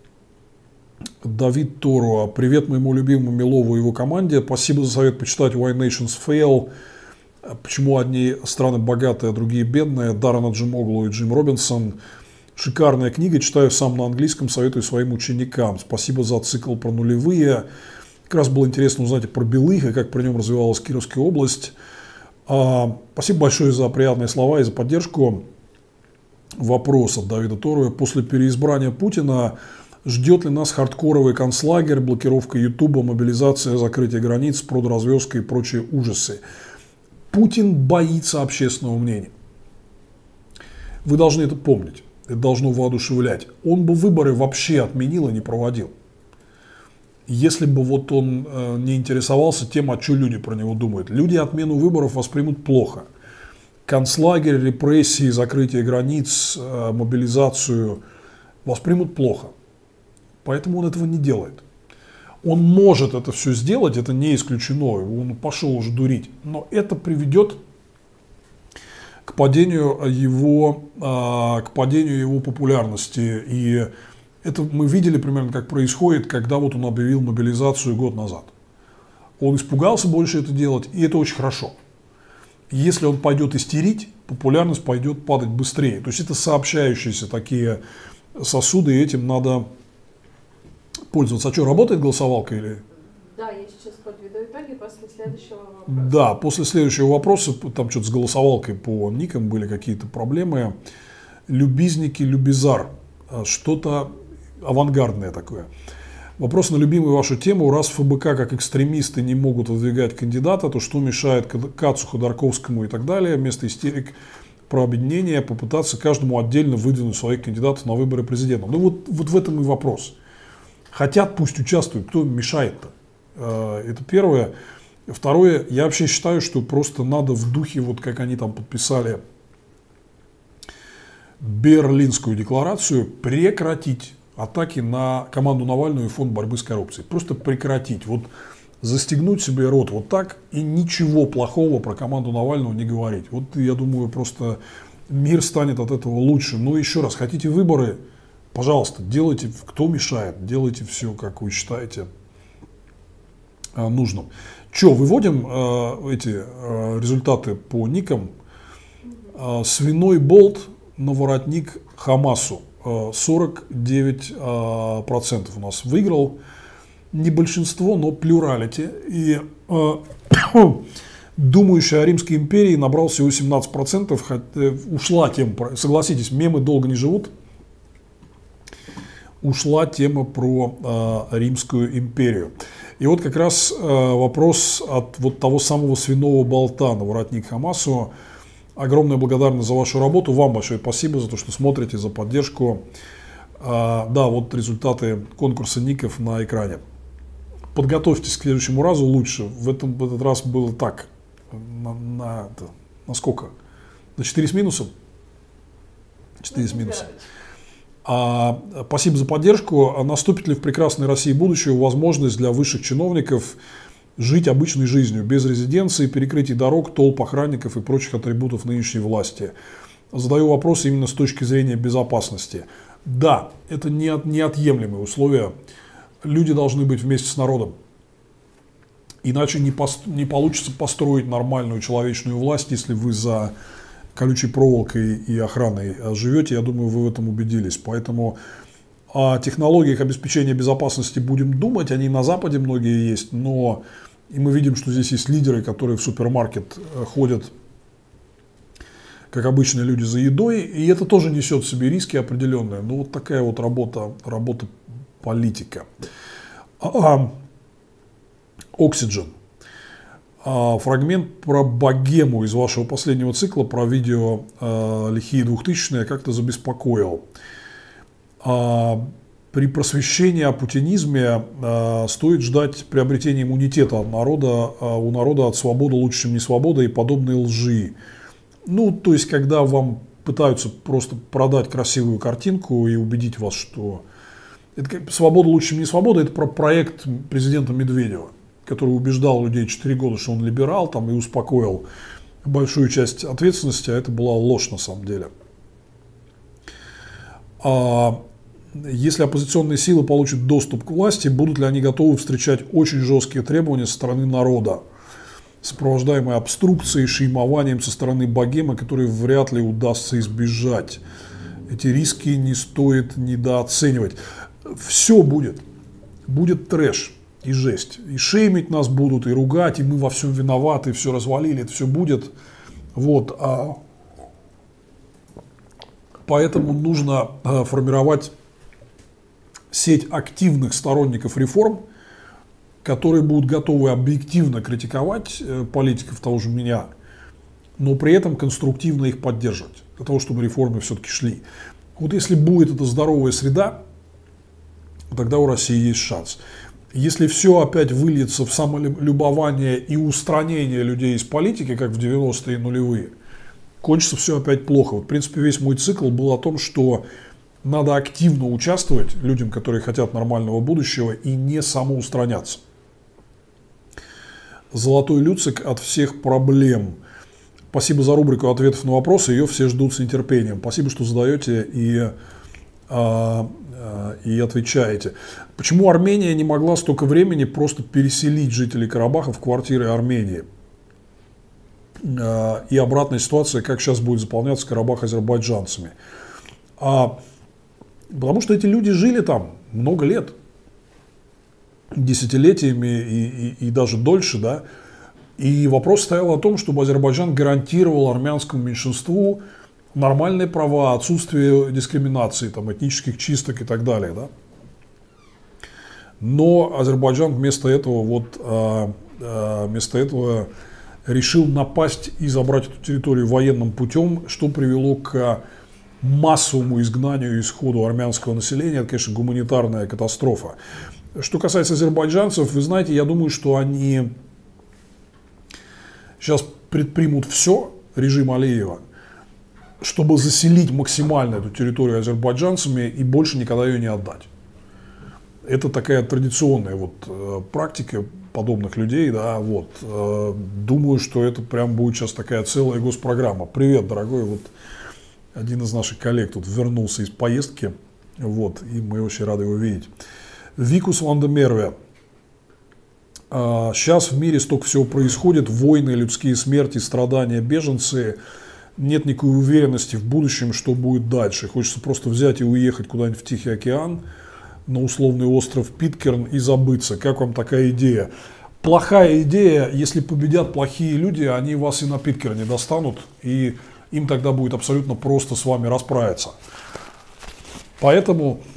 Давид Торова, привет моему любимому Милову и его команде. Спасибо за совет почитать Why Nations Fail. Почему одни страны богатые, а другие бедные. Даррен Аджемоглу и Джим Робинсон. Шикарная книга, читаю сам на английском, советую своим ученикам. Спасибо за цикл про нулевые. Как раз было интересно узнать и про Белых, и как при нем развивалась Кировская область. Спасибо большое за приятные слова и за поддержку. Вопрос от Давида Торова. После переизбрания Путина ждет ли нас хардкоровый концлагерь, блокировка Ютуба, мобилизация, закрытие границ, продразверстка и прочие ужасы? Путин боится общественного мнения. Вы должны это помнить. Это должно воодушевлять. Он бы выборы вообще отменил и не проводил. Если бы вот он не интересовался тем, а что люди про него думают. Люди отмену выборов воспримут плохо. Концлагерь, репрессии, закрытие границ, мобилизацию воспримут плохо. Поэтому он этого не делает. Он может это все сделать, это не исключено. Он пошел уже дурить. Но это приведет к падению его популярности. И это мы видели примерно, как происходит, когда вот он объявил мобилизацию год назад. Он испугался больше это делать, и это очень хорошо. Если он пойдет истерить, популярность пойдет падать быстрее. То есть это сообщающиеся такие сосуды, и этим надо пользоваться. А что, работает голосовалка или? Да, я сейчас подведу итоги после следующего вопроса. Да, после следующего вопроса, там что-то с голосовалкой по никам были какие-то проблемы. Любизники, Любизар, что-то авангардное такое. Вопрос на любимую вашу тему. Раз ФБК как экстремисты не могут выдвигать кандидата, то что мешает Кацу, Ходорковскому и так далее, вместо истерик про объединение, попытаться каждому отдельно выдвинуть своих кандидатов на выборы президента? Ну вот в этом и вопрос. Хотят, пусть участвуют, кто им мешает-то? Это первое. Второе, я вообще считаю, что просто надо в духе, вот как они там подписали Берлинскую декларацию, прекратить атаки на команду Навального и фонд борьбы с коррупцией. Просто прекратить. Вот застегнуть себе рот вот так и ничего плохого про команду Навального не говорить. Вот я думаю, просто мир станет от этого лучше. Но еще раз, хотите выборы, пожалуйста, делайте, кто мешает, делайте все, как вы считаете нужным. Че, выводим эти результаты по никам. Свиной болт на воротник Хамасу. 49% у нас выиграл. Не большинство, но плюралити. И думающая о Римской империи набрал всего 17%. Ушла тема, согласитесь, мемы долго не живут. Ушла тема про Римскую империю. И вот как раз вопрос от вот того самого свиного болта на воротник Хамасу. Огромная благодарность за вашу работу. Вам большое спасибо за то, что смотрите, за поддержку. Да, вот результаты конкурса ников на экране. Подготовьтесь к следующему разу лучше. В этот раз было так. На сколько? На 4 с минусом? 4 с минусом. Спасибо за поддержку. Наступит ли в прекрасной России будущего возможность для высших чиновников жить обычной жизнью, без резиденции, перекрытий дорог, толп охранников и прочих атрибутов нынешней власти? Задаю вопрос именно с точки зрения безопасности. Да, это неотъемлемые условия. Люди должны быть вместе с народом. Иначе не получится построить нормальную человечную власть, если вы за колючей проволокой и охраной живете. Я думаю, вы в этом убедились. Поэтому о технологиях обеспечения безопасности будем думать. Они на Западе многие есть, но и мы видим, что здесь есть лидеры, которые в супермаркет ходят, как обычные люди, за едой. И это тоже несет в себе риски определенные. Ну, вот такая вот работа политика. Oxygen. Фрагмент про богему из вашего последнего цикла, про видео лихие 2000-е, как-то забеспокоил. При просвещении о путинизме стоит ждать приобретения иммунитета от народа, у народа от свободы лучше, чем не свобода, и подобной лжи. Ну, то есть, когда вам пытаются просто продать красивую картинку и убедить вас, что это свобода лучше, чем не свобода, это про проект президента Медведева, который убеждал людей 4 года, что он либерал, там, и успокоил большую часть ответственности, а это была ложь на самом деле. Если оппозиционные силы получат доступ к власти, будут ли они готовы встречать очень жесткие требования со стороны народа, сопровождаемые обструкцией, шеймованием со стороны богемы, которые вряд ли удастся избежать. Эти риски не стоит недооценивать. Все будет. Будет трэш и жесть. И шеймить нас будут, и ругать, и мы во всем виноваты, все развалили, это все будет. Вот. Поэтому нужно формировать сеть активных сторонников реформ, которые будут готовы объективно критиковать политиков, того же меня, но при этом конструктивно их поддерживать, для того, чтобы реформы все-таки шли. Вот если будет эта здоровая среда, тогда у России есть шанс. Если все опять выльется в самолюбование и устранение людей из политики, как в 90-е нулевые, кончится все опять плохо. Вот, в принципе, весь мой цикл был о том, что надо активно участвовать людям, которые хотят нормального будущего, и не самоустраняться. Золотой люцик от всех проблем. Спасибо за рубрику ответов на вопросы, ее все ждут с нетерпением. Спасибо, что задаете и отвечаете. Почему Армения не могла столько времени просто переселить жителей Карабаха в квартиры Армении? И обратная ситуация, как сейчас будет заполняться Карабах азербайджанцами. Потому что эти люди жили там много лет, десятилетиями и даже дольше, да. И вопрос стоял о том, чтобы Азербайджан гарантировал армянскому меньшинству нормальные права, отсутствие дискриминации, там, этнических чисток и так далее, да. Но Азербайджан вместо этого решил напасть и забрать эту территорию военным путем, что привело к массовому изгнанию и исходу армянского населения. Это, конечно, гуманитарная катастрофа. Что касается азербайджанцев, вы знаете, я думаю, что они сейчас предпримут все, режим Алиева, чтобы заселить максимально эту территорию азербайджанцами и больше никогда ее не отдать. Это такая традиционная вот практика подобных людей, да, вот. Думаю, что это прям будет сейчас такая целая госпрограмма. Привет, дорогой, вот один из наших коллег тут вернулся из поездки, вот, и мы очень рады его видеть. Викус Вандемерве. Сейчас в мире столько всего происходит, войны, людские смерти, страдания, беженцы. Нет никакой уверенности в будущем, что будет дальше. Хочется просто взять и уехать куда-нибудь в Тихий океан, на условный остров Питкерн и забыться. Как вам такая идея? Плохая идея, если победят плохие люди, они вас и на Питкерне достанут, и им тогда будет абсолютно просто с вами расправиться. Поэтому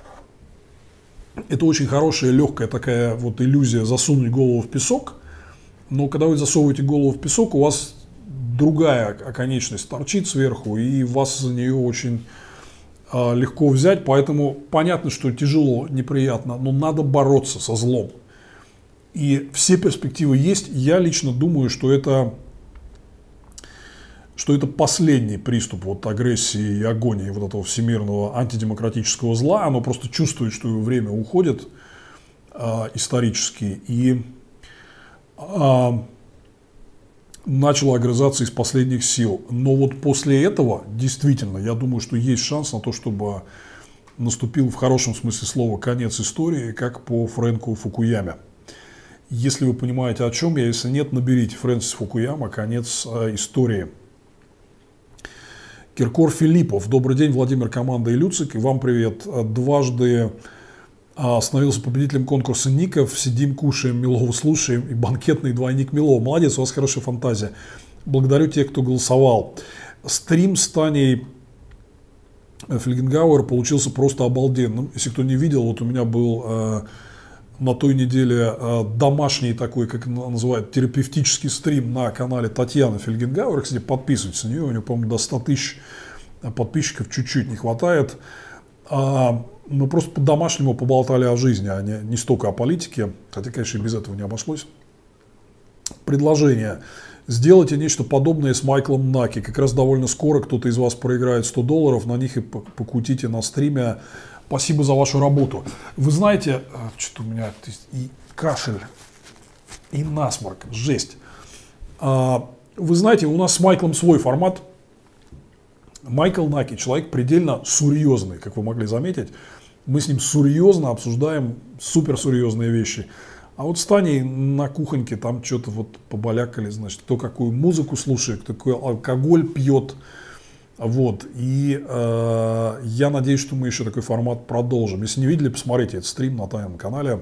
это очень хорошая, легкая такая вот иллюзия засунуть голову в песок, но когда вы засовываете голову в песок, у вас другая оконечность торчит сверху, и вас за нее очень легко взять, поэтому понятно, что тяжело, неприятно, но надо бороться со злом. И все перспективы есть. Я лично думаю, что это последний приступ вот агрессии и агонии вот этого всемирного антидемократического зла. Оно просто чувствует, что его время уходит исторически, и начало огрызаться из последних сил. Но вот после этого, действительно, я думаю, что есть шанс на то, чтобы наступил в хорошем смысле слова конец истории, как по Фрэнку Фукуяме. Если вы понимаете, о чем я, если нет, наберите Фрэнсис Фукуяма «Конец истории». Киркор Филиппов. Добрый день, Владимир, команда и Люцик. И вам привет. Дважды становился победителем конкурса ников. Сидим, кушаем, Милова слушаем. И банкетный двойник Милова. Молодец, у вас хорошая фантазия. Благодарю тех, кто голосовал. Стрим с Таней Фельгенгауэр получился просто обалденным. Если кто не видел, вот у меня был на той неделе домашний такой, как называют, терапевтический стрим на канале Татьяны Фельгенгауэр. Кстати, подписывайтесь на нее, у нее, по-моему, до 100 тысяч подписчиков чуть-чуть не хватает. Мы просто по-домашнему поболтали о жизни, а не столько о политике, хотя, конечно, и без этого не обошлось. Предложение. Сделайте нечто подобное с Майклом Наки. Как раз довольно скоро кто-то из вас проиграет $100, на них и покутите на стриме. Спасибо за вашу работу. Вы знаете, что-то у меня и кашель, и насморк, жесть. Вы знаете, у нас с Майклом свой формат. Майкл Наки человек предельно серьезный, как вы могли заметить. Мы с ним серьезно обсуждаем суперсерьезные вещи. А вот с Таней на кухоньке там что-то вот побалякали, значит, кто какую музыку слушает, кто какой алкоголь пьет. Вот, и я надеюсь, что мы еще такой формат продолжим. Если не видели, посмотрите этот стрим на Танином канале.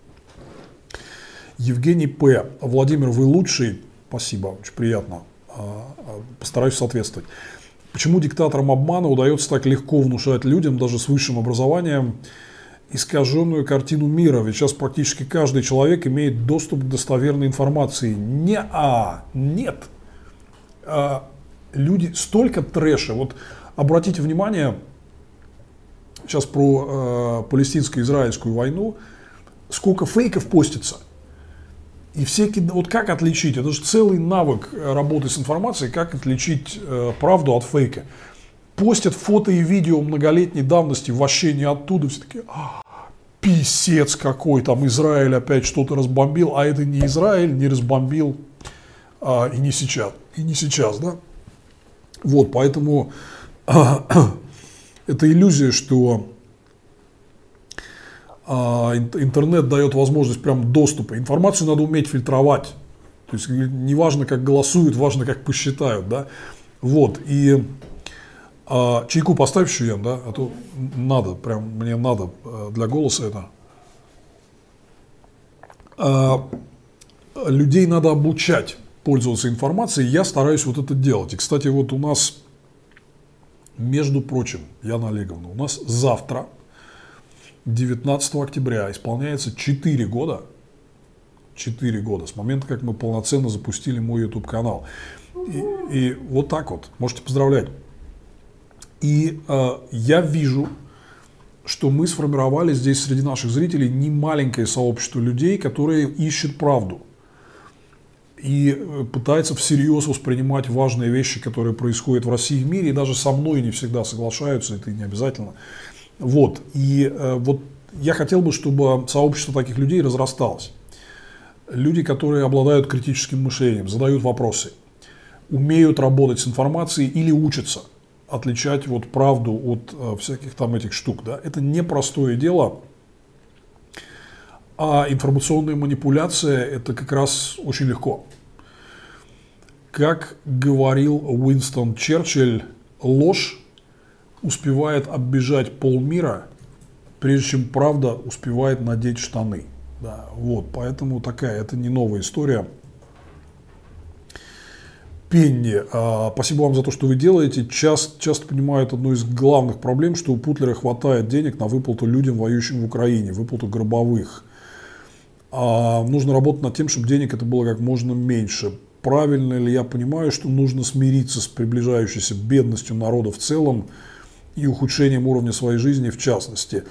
Евгений П. Владимир, вы лучший. Спасибо, очень приятно. Постараюсь соответствовать. Почему диктаторам обмана удается так легко внушать людям, даже с высшим образованием, искаженную картину мира? Ведь сейчас практически каждый человек имеет доступ к достоверной информации. Нет. Люди, столько трэша. Вот обратите внимание, сейчас про палестинско-израильскую войну, сколько фейков постится. И все, вот как отличить, это же целый навык работы с информацией, как отличить правду от фейка. Постят фото и видео многолетней давности, вообще не оттуда, все такие, писец какой, там Израиль опять что-то разбомбил, а это не Израиль, не разбомбил, и не сейчас, да. Вот, поэтому это иллюзия, что интернет дает возможность прям доступа. Информацию надо уметь фильтровать. То есть не важно, как голосуют, важно, как посчитают, да. Вот, и чайку поставь еще, Ян, да, а то надо, прям мне надо для голоса это. Людей надо обучать пользоваться информацией, я стараюсь вот это делать. И, кстати, вот у нас, между прочим, Яна Олеговна, у нас завтра, 19 октября, исполняется 4 года с момента, как мы полноценно запустили мой YouTube-канал. И вот так вот, можете поздравлять. И я вижу, что мы сформировали здесь среди наших зрителей немаленькое сообщество людей, которые ищут правду. И пытаются всерьез воспринимать важные вещи, которые происходят в России и в мире, и даже со мной не всегда соглашаются, это не обязательно. Вот, и вот я хотел бы, чтобы сообщество таких людей разрасталось. люди, которые обладают критическим мышлением, задают вопросы, умеют работать с информацией или учатся отличать вот правду от всяких там этих штук. Да? Это непростое дело, а информационная манипуляция – это как раз очень легко. Как говорил Уинстон Черчилль, ложь успевает оббежать полмира, прежде чем правда успевает надеть штаны. Да, вот, поэтому такая, это не новая история. Пенни, спасибо вам за то, что вы делаете. Часто понимают одну из главных проблем, что у Путлера хватает денег на выплату людям, воюющим в Украине, выплату гробовых. Нужно работать над тем, чтобы денег это было как можно меньше. Правильно ли я понимаю, что нужно смириться с приближающейся бедностью народа в целом и ухудшением уровня своей жизни в частности?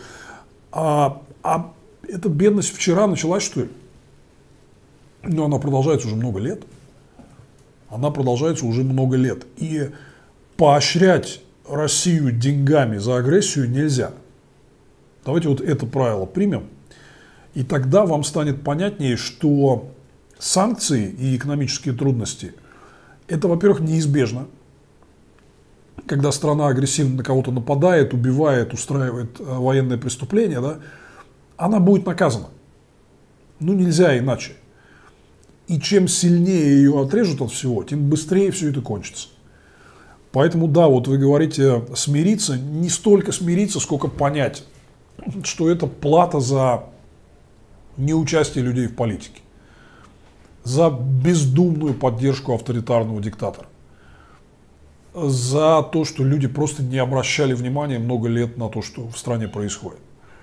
Эта бедность вчера началась, что ли? Но она продолжается уже много лет. Она продолжается уже много лет. И поощрять Россию деньгами за агрессию нельзя. Давайте вот это правило примем. И тогда вам станет понятнее, что санкции и экономические трудности – это, во-первых, неизбежно. Когда страна агрессивно на кого-то нападает, убивает, устраивает военное преступление, да, она будет наказана. Ну, нельзя иначе. И чем сильнее ее отрежут от всего, тем быстрее все это кончится. Поэтому, да, вот вы говорите смириться, не столько смириться, сколько понять, что это плата за неучастие людей в политике, за бездумную поддержку авторитарного диктатора, за то, что люди просто не обращали внимания много лет на то, что в стране происходит.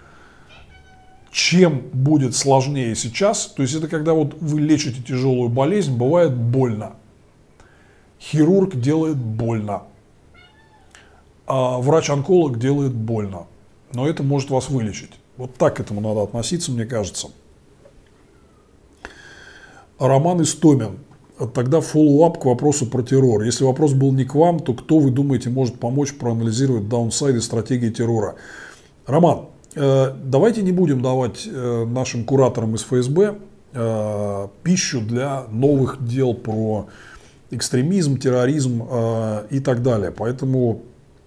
Чем будет сложнее сейчас, то есть это когда вот вы лечите тяжелую болезнь, бывает больно. Хирург делает больно, а врач-онколог делает больно, но это может вас вылечить. Вот так к этому надо относиться, мне кажется. Роман Истомин. Тогда фоллоуап к вопросу про террор. Если вопрос был не к вам, то кто, вы думаете, может помочь проанализировать даунсайды стратегии террора? Роман, давайте не будем давать нашим кураторам из ФСБ пищу для новых дел про экстремизм, терроризм и так далее. Поэтому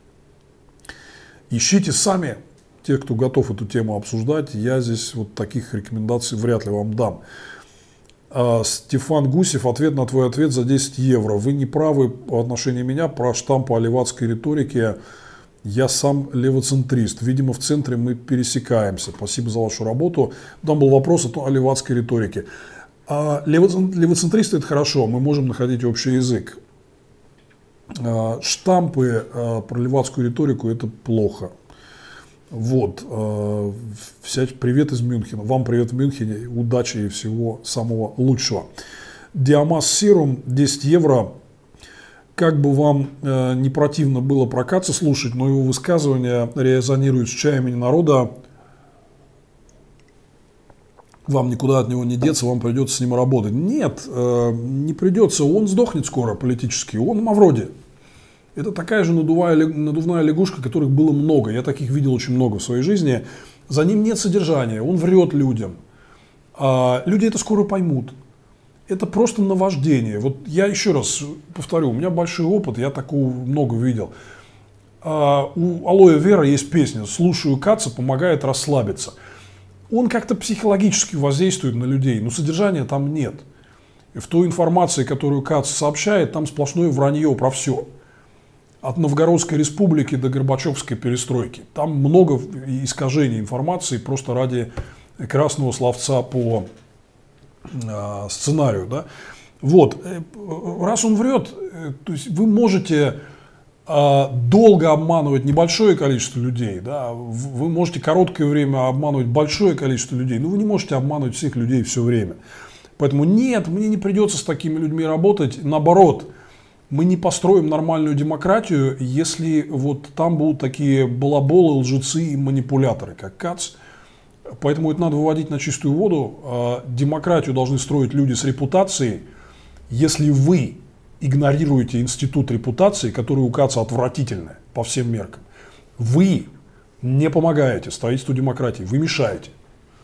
ищите сами, те, кто готов эту тему обсуждать. Я здесь вот таких рекомендаций вряд ли вам дам. Стефан Гусев, ответ на твой ответ за 10 евро. Вы не правы по отношению меня про штампы о левацкой риторике. Я сам левоцентрист. Видимо, в центре мы пересекаемся. Спасибо за вашу работу. Там был вопрос о левацкой риторике. Левоцентристы – это хорошо, мы можем находить общий язык. Штампы про левацкую риторику – это плохо. Вот. Привет из Мюнхена. Вам привет в Мюнхене. Удачи и всего самого лучшего. Диамас Сирум, 10 евро. Как бы вам не противно было про Каца слушать, но его высказывания резонируют с чаями народа. Вам никуда от него не деться, вам придется с ним работать. Нет, не придется. Он сдохнет скоро политически. Он в Мавроди. Это такая же надувная лягушка, которых было много. Я таких видел очень много в своей жизни. За ним нет содержания. Он врет людям. Люди это скоро поймут. Это просто наваждение. Вот я еще раз повторю, у меня большой опыт, я такого много видел. У Алоэ Вера есть песня «Слушаю Каца, помогает расслабиться». Он как-то психологически воздействует на людей, но содержания там нет. И в той информации, которую Кац сообщает, там сплошное вранье про все. От Новгородской республики до Горбачевской перестройки. Там много искажений информации просто ради красного словца по сценарию. Да? Вот. Раз он врет, то есть вы можете долго обманывать небольшое количество людей, да? Вы можете короткое время обманывать большое количество людей, но вы не можете обманывать всех людей все время. Поэтому нет, мне не придется с такими людьми работать. Наоборот, мы не построим нормальную демократию, если вот там будут такие балаболы, лжецы и манипуляторы, как Кац. Поэтому это надо выводить на чистую воду. Демократию должны строить люди с репутацией. Если вы игнорируете институт репутации, который у Каца отвратительный по всем меркам, вы не помогаете строительству демократии, вы мешаете.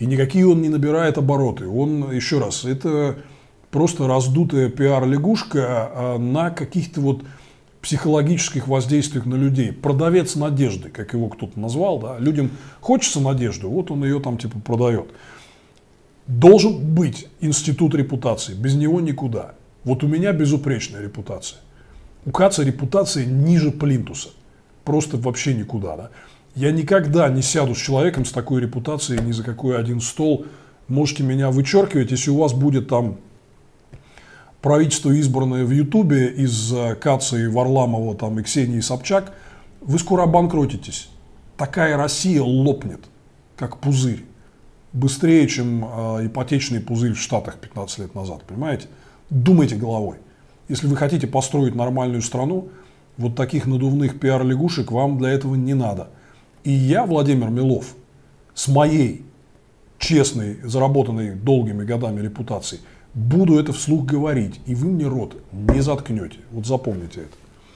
И никакие он не набирает обороты. Он, еще раз, это просто раздутая пиар-лягушка на каких-то вот психологических воздействиях на людей. Продавец надежды, как его кто-то назвал. Да? Людям хочется надежды, вот он ее там типа продает. Должен быть институт репутации. Без него никуда. Вот у меня безупречная репутация. У Каца репутация ниже плинтуса. Просто вообще никуда. Да? Я никогда не сяду с человеком с такой репутацией ни за какой один стол. Можете меня вычеркивать, если у вас будет там правительство, избранное в Ютубе из Каца и Варламова, там, и Ксении Собчак, вы скоро обанкротитесь. Такая Россия лопнет, как пузырь. Быстрее, чем ипотечный пузырь в Штатах 15 лет назад. Понимаете? Думайте головой. Если вы хотите построить нормальную страну, вот таких надувных пиар-лягушек вам для этого не надо. И я, Владимир Милов, с моей честной, заработанной долгими годами репутацией, буду это вслух говорить, и вы мне рот не заткнете. Вот запомните это.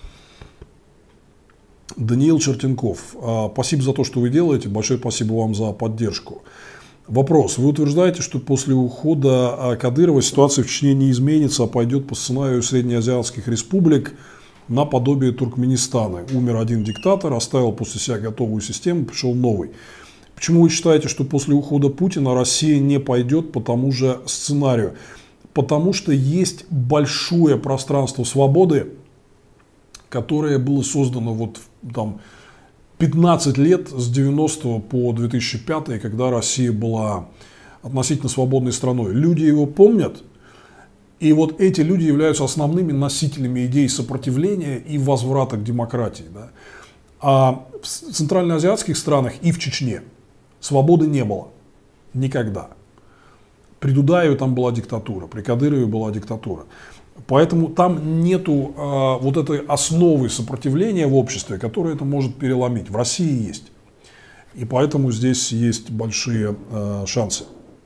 Даниил Чертенков. Спасибо за то, что вы делаете. Большое спасибо вам за поддержку. Вопрос. Вы утверждаете, что после ухода Кадырова ситуация в Чечне не изменится, а пойдет по сценарию среднеазиатских республик наподобие Туркменистана. Умер один диктатор, оставил после себя готовую систему, пришел новый. Почему вы считаете, что после ухода Путина Россия не пойдет по тому же сценарию? Потому что есть большое пространство свободы, которое было создано вот там 15 лет с 90 по 2005, когда Россия была относительно свободной страной. Люди его помнят, и вот эти люди являются основными носителями идей сопротивления и возврата к демократии. Да? А в центральноазиатских странах и в Чечне свободы не было. Никогда. При Дудаеве там была диктатура, при Кадырове была диктатура. Поэтому там нету вот этой основы сопротивления в обществе, которая это может переломить. В России есть. И поэтому здесь есть большие шансы.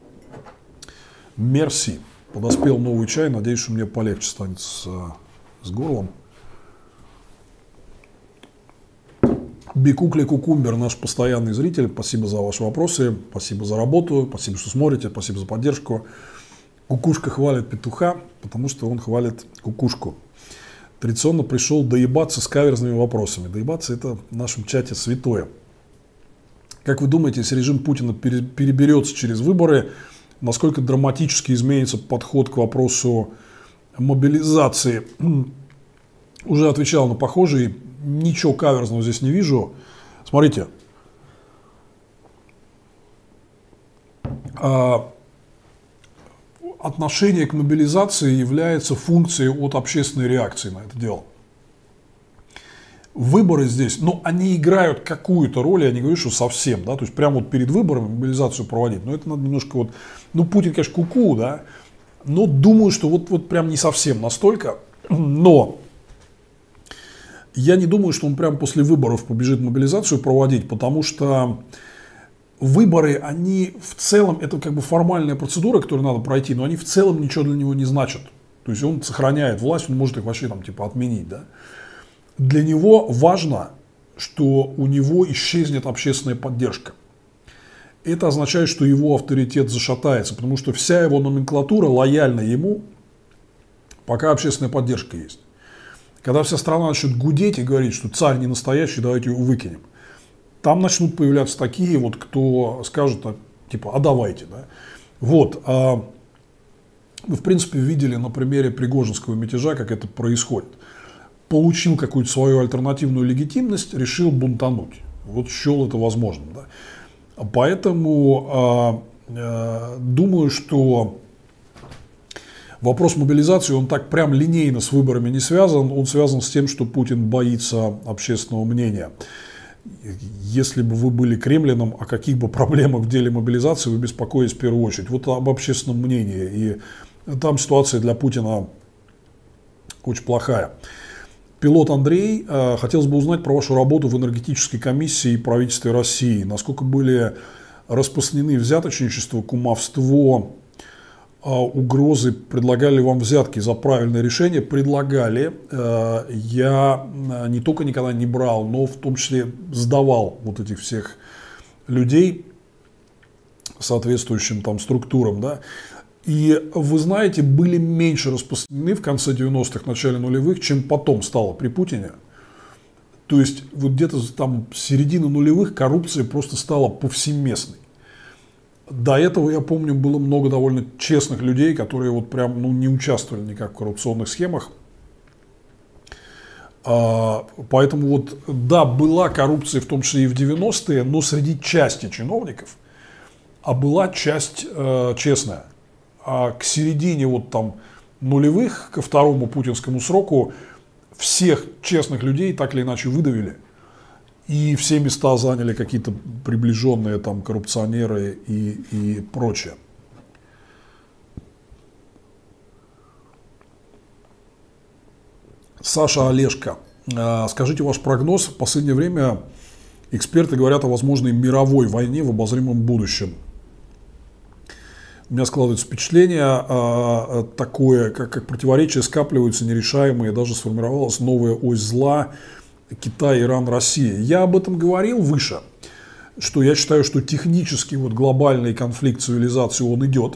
Мерси. Подоспел новый чай. Надеюсь, что мне полегче станет с горлом. Бикукли Кукумбер, наш постоянный зритель. Спасибо за ваши вопросы. Спасибо за работу. Спасибо, что смотрите. Спасибо за поддержку. Кукушка хвалит петуха, потому что он хвалит кукушку. Традиционно пришел доебаться с каверзными вопросами. Доебаться — это в нашем чате святое. Как вы думаете, если режим Путина переберется через выборы, насколько драматически изменится подход к вопросу мобилизации? Уже отвечал на похожий. Ничего каверзного здесь не вижу. Смотрите. Отношение к мобилизации является функцией от общественной реакции на это дело. Выборы здесь, ну, они играют какую-то роль, я не говорю, что совсем, да, то есть прямо вот перед выборами мобилизацию проводить, но это надо немножко вот, ну, Путин, конечно, куку, да, но думаю, что вот прям не совсем настолько, но я не думаю, что он прям после выборов побежит мобилизацию проводить, потому что выборы, они в целом, это как бы формальная процедура, которую надо пройти, но они в целом ничего для него не значат. То есть он сохраняет власть, он может их вообще там типа отменить, да. Для него важно, что у него исчезнет общественная поддержка. Это означает, что его авторитет зашатается, потому что вся его номенклатура лояльна ему, пока общественная поддержка есть. Когда вся страна начнет гудеть и говорить, что царь не настоящий, давайте его выкинем, там начнут появляться такие, вот, кто скажет, типа, а давайте. Да? Вот. Вы, в принципе, видели на примере Пригожинского мятежа, как это происходит. Получил какую-то свою альтернативную легитимность, решил бунтануть. Вот счел это возможным. Да? Поэтому думаю, что вопрос мобилизации, он так прям линейно с выборами не связан. Он связан с тем, что Путин боится общественного мнения. Если бы вы были Кремлином, о каких бы проблемах в деле мобилизации вы беспокоились в первую очередь? Вот об общественном мнении. И там ситуация для Путина очень плохая. Пилот Андрей, хотелось бы узнать про вашу работу в энергетической комиссии и правительстве России. Насколько были распространены взяточничество, кумовство, угрозы, предлагали вам взятки за правильное решение? Предлагали. Я не только никогда не брал, но в том числе сдавал вот этих всех людей. соответствующим там структурам, да. И, вы знаете, были меньше распространены в конце 90-х, начале нулевых, чем потом стало при Путине. То есть, вот где-то там с середины нулевых коррупция просто стала повсеместной. До этого, я помню, было много довольно честных людей, которые вот прям не участвовали никак в коррупционных схемах. Поэтому вот, да, была коррупция, в том числе и в 90-е, но среди части чиновников, а была часть честная. А к середине вот там нулевых, ко второму путинскому сроку, всех честных людей так или иначе выдавили. И все места заняли какие-то приближенные там коррупционеры и прочее. Саша Олешко, скажите ваш прогноз. В последнее время эксперты говорят о возможной мировой войне в обозримом будущем. У меня складывается впечатление такое, как противоречия скапливаются нерешаемые, даже сформировалась новая ось зла Китай, Иран, Россия. Я об этом говорил выше, что я считаю, что технически вот глобальный конфликт цивилизации он идет.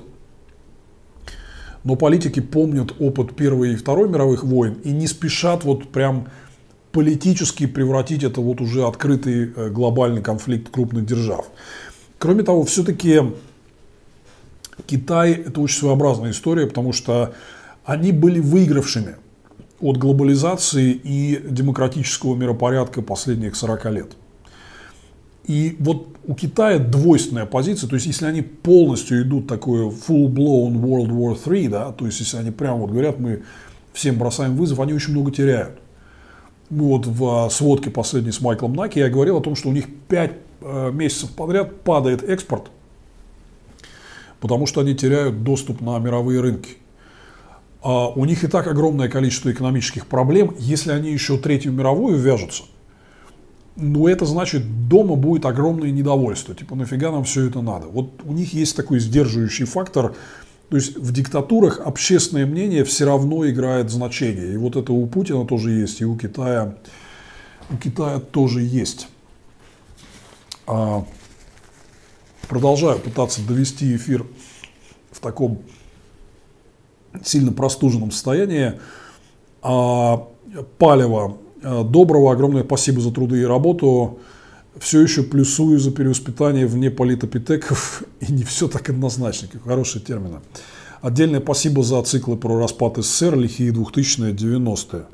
Но политики помнят опыт Первой и Второй мировых войн и не спешат вот прям политически превратить это вот уже открытый глобальный конфликт крупных держав. Кроме того, все-таки Китай – это очень своеобразная история, потому что они были выигравшими от глобализации и демократического миропорядка последних 40 лет. И вот у Китая двойственная позиция, то есть если они полностью идут такое full-blown World War III, да, то есть если они прямо вот говорят, мы всем бросаем вызов, они очень много теряют. Мы вот в сводке последней с Майклом Наки я говорил о том, что у них 5 месяцев подряд падает экспорт, потому что они теряют доступ на мировые рынки. А у них и так огромное количество экономических проблем. Если они еще Третью мировую ввяжутся, ну это значит, дома будет огромное недовольство. Типа, нафига нам все это надо? Вот у них есть такой сдерживающий фактор. То есть в диктатурах общественное мнение все равно играет значение. И вот это у Путина тоже есть, и у Китая тоже есть. Продолжаю пытаться довести эфир в таком сильно простуженном состоянии. Палева. Доброго, огромное спасибо за труды и работу. Все еще плюсую за перевоспитание вне политопитеков. И не все так однозначно. Хорошие термины. Отдельное спасибо за циклы про распад СССР, лихие 2000-е, 90-е.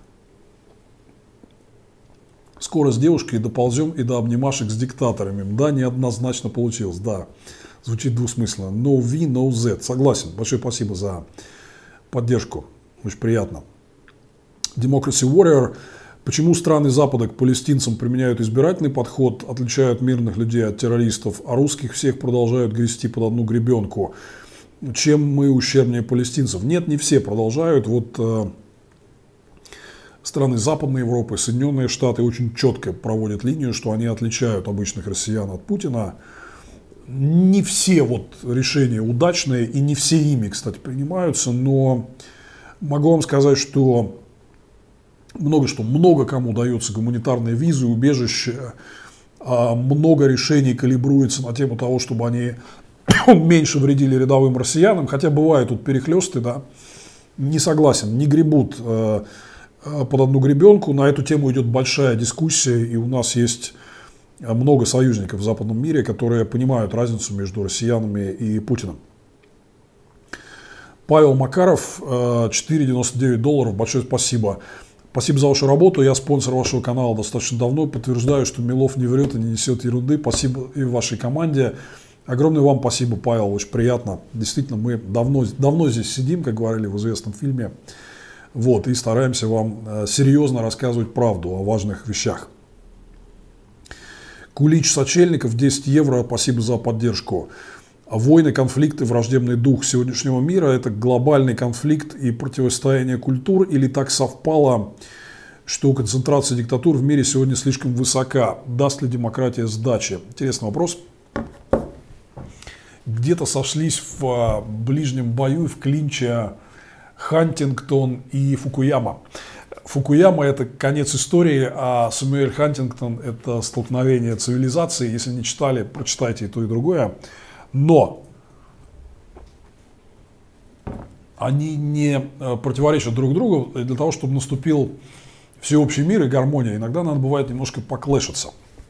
Скоро с девушкой доползем и до обнимашек с диктаторами. Да, неоднозначно получилось, да. Звучит двусмысленно. No V, no Z. Согласен. Большое спасибо за поддержку. Очень приятно. Democracy Warrior. Почему страны Запада к палестинцам применяют избирательный подход, отличают мирных людей от террористов, а русских всех продолжают грести под одну гребенку? Чем мы ущербнее палестинцев? Нет, не все продолжают. Вот страны Западной Европы, Соединенные Штаты очень четко проводят линию, что они отличают обычных россиян от Путина. Не все вот решения удачные, и не все ими, кстати, принимаются, но могу вам сказать, что много кому дается гуманитарные визы, убежище, много решений калибруется на тему того, чтобы они меньше вредили рядовым россиянам, хотя бывают тут перехлесты, да, не согласен, не гребут под одну гребенку, на эту тему идет большая дискуссия, и у нас есть много союзников в западном мире, которые понимают разницу между россиянами и Путиным. Павел Макаров, $4,99, большое спасибо. Спасибо за вашу работу, я спонсор вашего канала достаточно давно, подтверждаю, что Милов не врет и не несет ерунды. Спасибо и вашей команде. Огромное вам спасибо, Павел, очень приятно. Действительно, мы давно здесь сидим, как говорили в известном фильме, вот, и стараемся вам серьезно рассказывать правду о важных вещах. Кулич Сочельников, 10 евро, спасибо за поддержку. Войны, конфликты, враждебный дух сегодняшнего мира – это глобальный конфликт и противостояние культур, или так совпало, что концентрация диктатур в мире сегодня слишком высока? Даст ли демократия сдачи? Интересный вопрос. Где-то сошлись в ближнем бою, в клинче Хантингтон и Фукуяма. Фукуяма – это конец истории, а Сэмюэль Хантингтон – это столкновение цивилизаций. Если не читали, прочитайте и то, и другое. Но они не противоречат друг другу. Для того, чтобы наступил всеобщий мир и гармония, иногда надо бывает немножко поклэшиться.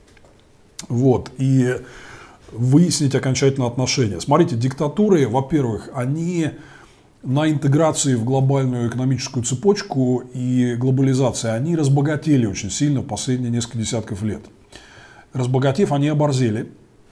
Вот. И выяснить окончательно отношения. Смотрите, диктатуры, во-первых, они на интеграции в глобальную экономическую цепочку и глобализации, они разбогатели очень сильно в последние несколько десятков лет. Разбогатев, они оборзели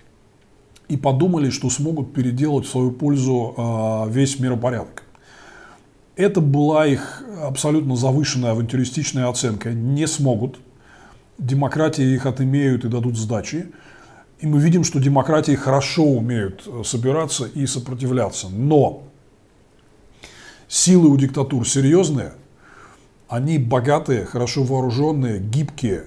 и подумали, что смогут переделать в свою пользу весь миропорядок. Это была их абсолютно завышенная авантюристичная оценка. Не смогут. Демократии их отымеют и дадут сдачи. И мы видим, что демократии хорошо умеют собираться и сопротивляться. Но силы у диктатур серьезные. Они богатые, хорошо вооруженные, гибкие.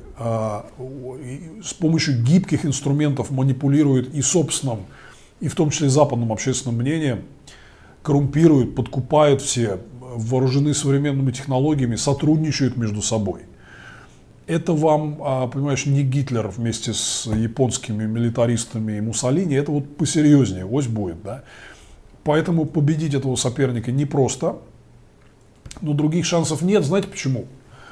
С помощью гибких инструментов манипулируют и собственным, и в том числе западным общественным мнением. Коррумпируют, подкупают все, вооружены современными технологиями, сотрудничают между собой. Это вам, понимаешь, не Гитлер вместе с японскими милитаристами и Муссолини, это вот посерьезнее, ось будет, да. Поэтому победить этого соперника непросто, но других шансов нет. Знаете почему?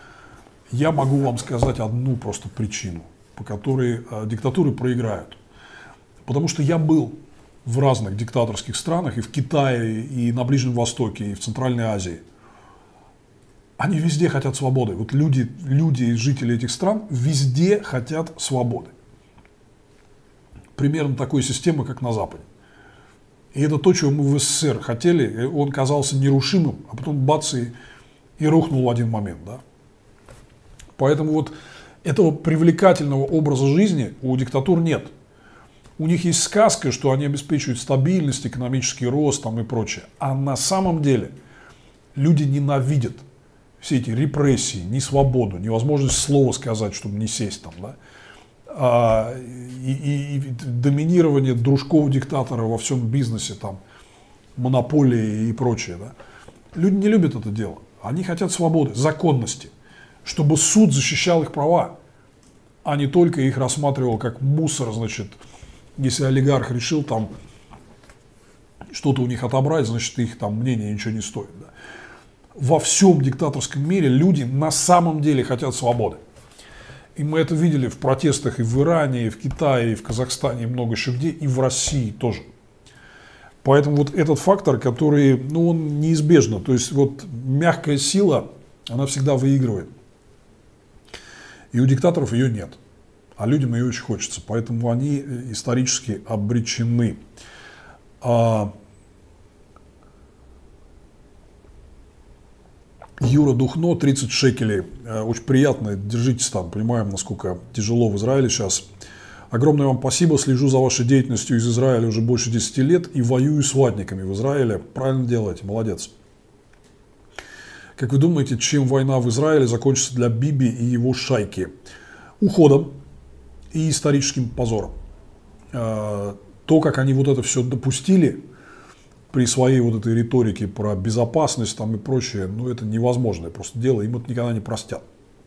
Я могу вам сказать одну просто причину, по которой диктатуры проиграют. Потому что я был в разных диктаторских странах, и в Китае, и на Ближнем Востоке, и в Центральной Азии. Они везде хотят свободы. Вот люди, жители этих стран, везде хотят свободы. Примерно такой системы, как на Западе. И это то, чего мы в СССР хотели. Он казался нерушимым, а потом бац и рухнул в один момент. Да? Поэтому вот этого привлекательного образа жизни у диктатур нет. У них есть сказка, что они обеспечивают стабильность, экономический рост там, и прочее. А на самом деле люди ненавидят все эти репрессии, несвободу, невозможность слова сказать, чтобы не сесть там, да? И доминирование дружков-диктатора во всем бизнесе, там, монополии и прочее. Да? Люди не любят это дело. Они хотят свободы, законности, чтобы суд защищал их права, а не только их рассматривал как мусор, значит, если олигарх решил там что-то у них отобрать, значит, их там мнение ничего не стоит. Да? Во всем диктаторском мире люди на самом деле хотят свободы. И мы это видели в протестах и в Иране, и в Китае, и в Казахстане, и много еще где, и в России тоже. Поэтому вот этот фактор, который, ну, он неизбежно, то есть вот мягкая сила, она всегда выигрывает. И у диктаторов ее нет, а людям ее очень хочется, поэтому они исторически обречены. Юра Духно, 30 шекелей. Очень приятно. Держитесь там. Понимаем, насколько тяжело в Израиле сейчас. Огромное вам спасибо. Слежу за вашей деятельностью из Израиля уже больше 10 лет и воюю с ватниками в Израиле. Правильно делаете. Молодец. Как вы думаете, чем война в Израиле закончится для Биби и его шайки? Уходом и историческим позором. То, как они вот это все допустили при своей вот этой риторике про безопасность там и прочее, ну это невозможное просто дело, им это никогда не простят.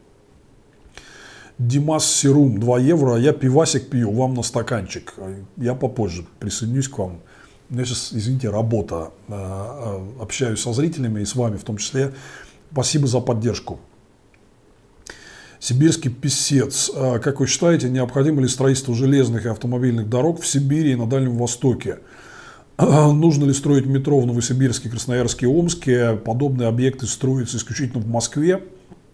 Димас Серум, 2 евро, а я пивасик пью, вам на стаканчик. Я попозже присоединюсь к вам. У меня сейчас, извините, работа, общаюсь со зрителями и с вами в том числе. Спасибо за поддержку. Сибирский писец. Как вы считаете, необходимо ли строительство железных и автомобильных дорог в Сибири и на Дальнем Востоке? Нужно ли строить метро в Новосибирске, Красноярске, Омске? Подобные объекты строятся исключительно в Москве.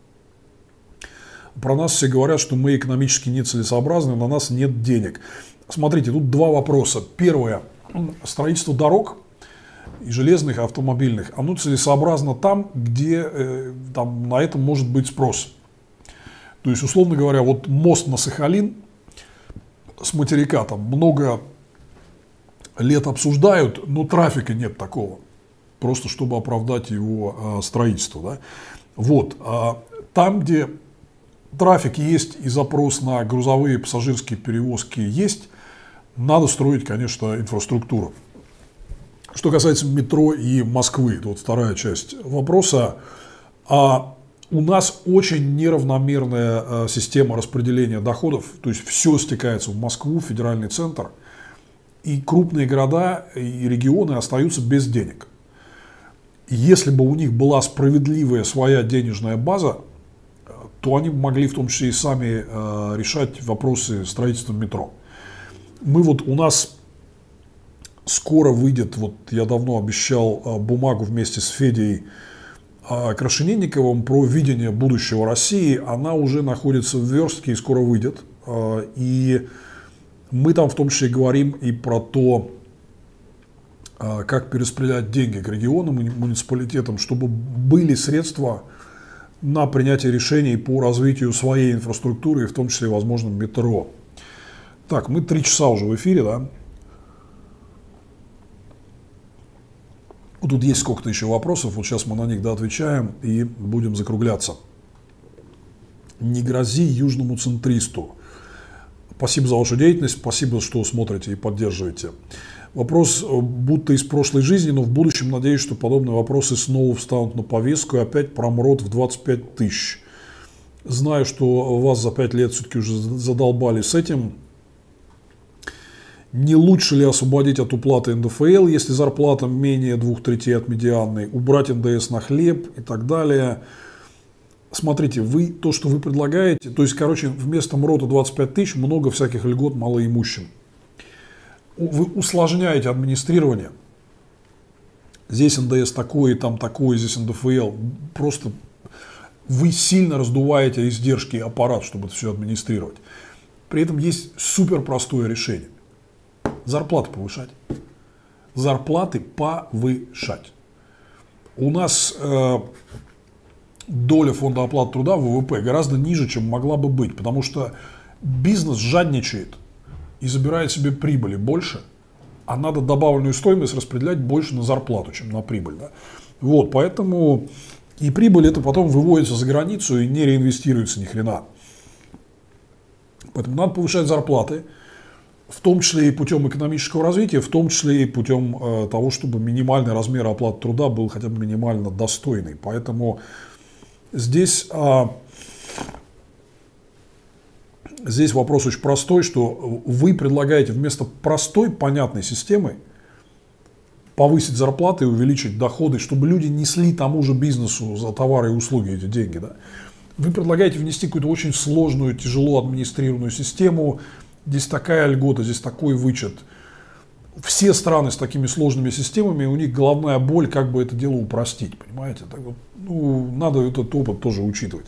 Про нас все говорят, что мы экономически нецелесообразны, на нас нет денег. Смотрите, тут 2 вопроса. Первое. Строительство дорог и железных, и автомобильных, оно целесообразно там, где там, на этом может быть спрос. То есть, условно говоря, вот мост на Сахалин с материка там много лет обсуждают, но трафика нет такого, просто чтобы оправдать его строительство. Да? Вот. Там, где трафик есть и запрос на грузовые пассажирские перевозки есть, надо строить, конечно, инфраструктуру. Что касается метро и Москвы, это вот вторая часть вопроса. У нас очень неравномерная система распределения доходов, то есть все стекается в Москву, федеральный центр. И крупные города и регионы остаются без денег. Если бы у них была справедливая своя денежная база, то они могли в том числе и сами решать вопросы строительства метро. У нас скоро выйдет, я давно обещал бумагу вместе с Федей Крашенинниковым про видение будущего России. Она уже находится в верстке и скоро выйдет. И мы там в том числе говорим и про то, как перераспределять деньги к регионам и муниципалитетам, чтобы были средства на принятие решений по развитию своей инфраструктуры, в том числе, возможно, метро. Так, мы 3 часа уже в эфире, да? Тут есть сколько-то еще вопросов, сейчас мы на них отвечаем и будем закругляться. Не грози южному центристу. Спасибо за вашу деятельность, спасибо, что смотрите и поддерживаете. Вопрос будто из прошлой жизни, но в будущем надеюсь, что подобные вопросы снова встанут на повестку и опять промрот в 25 тысяч. Знаю, что вас за 5 лет все-таки уже задолбали с этим. Не лучше ли освободить от уплаты НДФЛ, если зарплата менее 2/3 от медианной, убрать НДС на хлеб и так далее? Смотрите, то, что вы предлагаете, то есть, вместо МРОТа 25 тысяч много всяких льгот малоимущим. Вы усложняете администрирование. Здесь НДС такой, там такой, здесь НДФЛ. Просто вы сильно раздуваете издержки и аппарат, чтобы это все администрировать. При этом есть супер простое решение. Зарплаты повышать. Зарплаты повышать. У нас доля фонда оплаты труда в ВВП гораздо ниже, чем могла бы быть, потому что бизнес жадничает и забирает себе прибыли больше, а надо добавленную стоимость распределять больше на зарплату, чем на прибыль. Да? Поэтому и прибыль это потом выводится за границу и не реинвестируется ни хрена. Поэтому надо повышать зарплаты, в том числе и путем экономического развития, в том числе и путем того, чтобы минимальный размер оплаты труда был хотя бы минимально достойный. Поэтому здесь вопрос очень простой, что вы предлагаете вместо простой, понятной системы повысить зарплаты и увеличить доходы, чтобы люди несли тому же бизнесу за товары и услуги эти деньги. Да? Вы предлагаете внести какую-то очень сложную, тяжело администрированную систему. Здесь такая льгота, здесь такой вычет. Все страны с такими сложными системами, у них головная боль, как бы это дело упростить, понимаете? Так надо этот опыт тоже учитывать.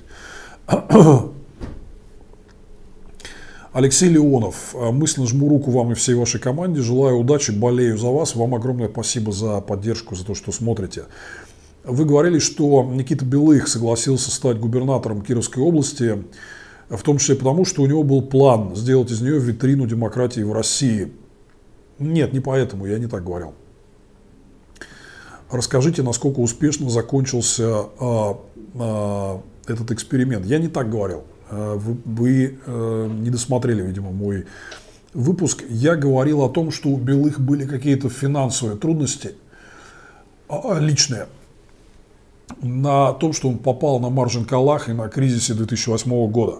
Алексей Леонов, мысленно жму руку вам и всей вашей команде, желаю удачи, болею за вас, вам огромное спасибо за поддержку, за то, что смотрите. Вы говорили, что Никита Белых согласился стать губернатором Кировской области, в том числе потому, что у него был план сделать из нее витрину демократии в России. Нет, не поэтому, я не так говорил. Расскажите, насколько успешно закончился этот эксперимент. Я не так говорил. Вы не досмотрели, видимо, мой выпуск. Я говорил о том, что у Белых были какие-то финансовые трудности личные. На том, что он попал на Маржин Каллах и на кризисе 2008 года.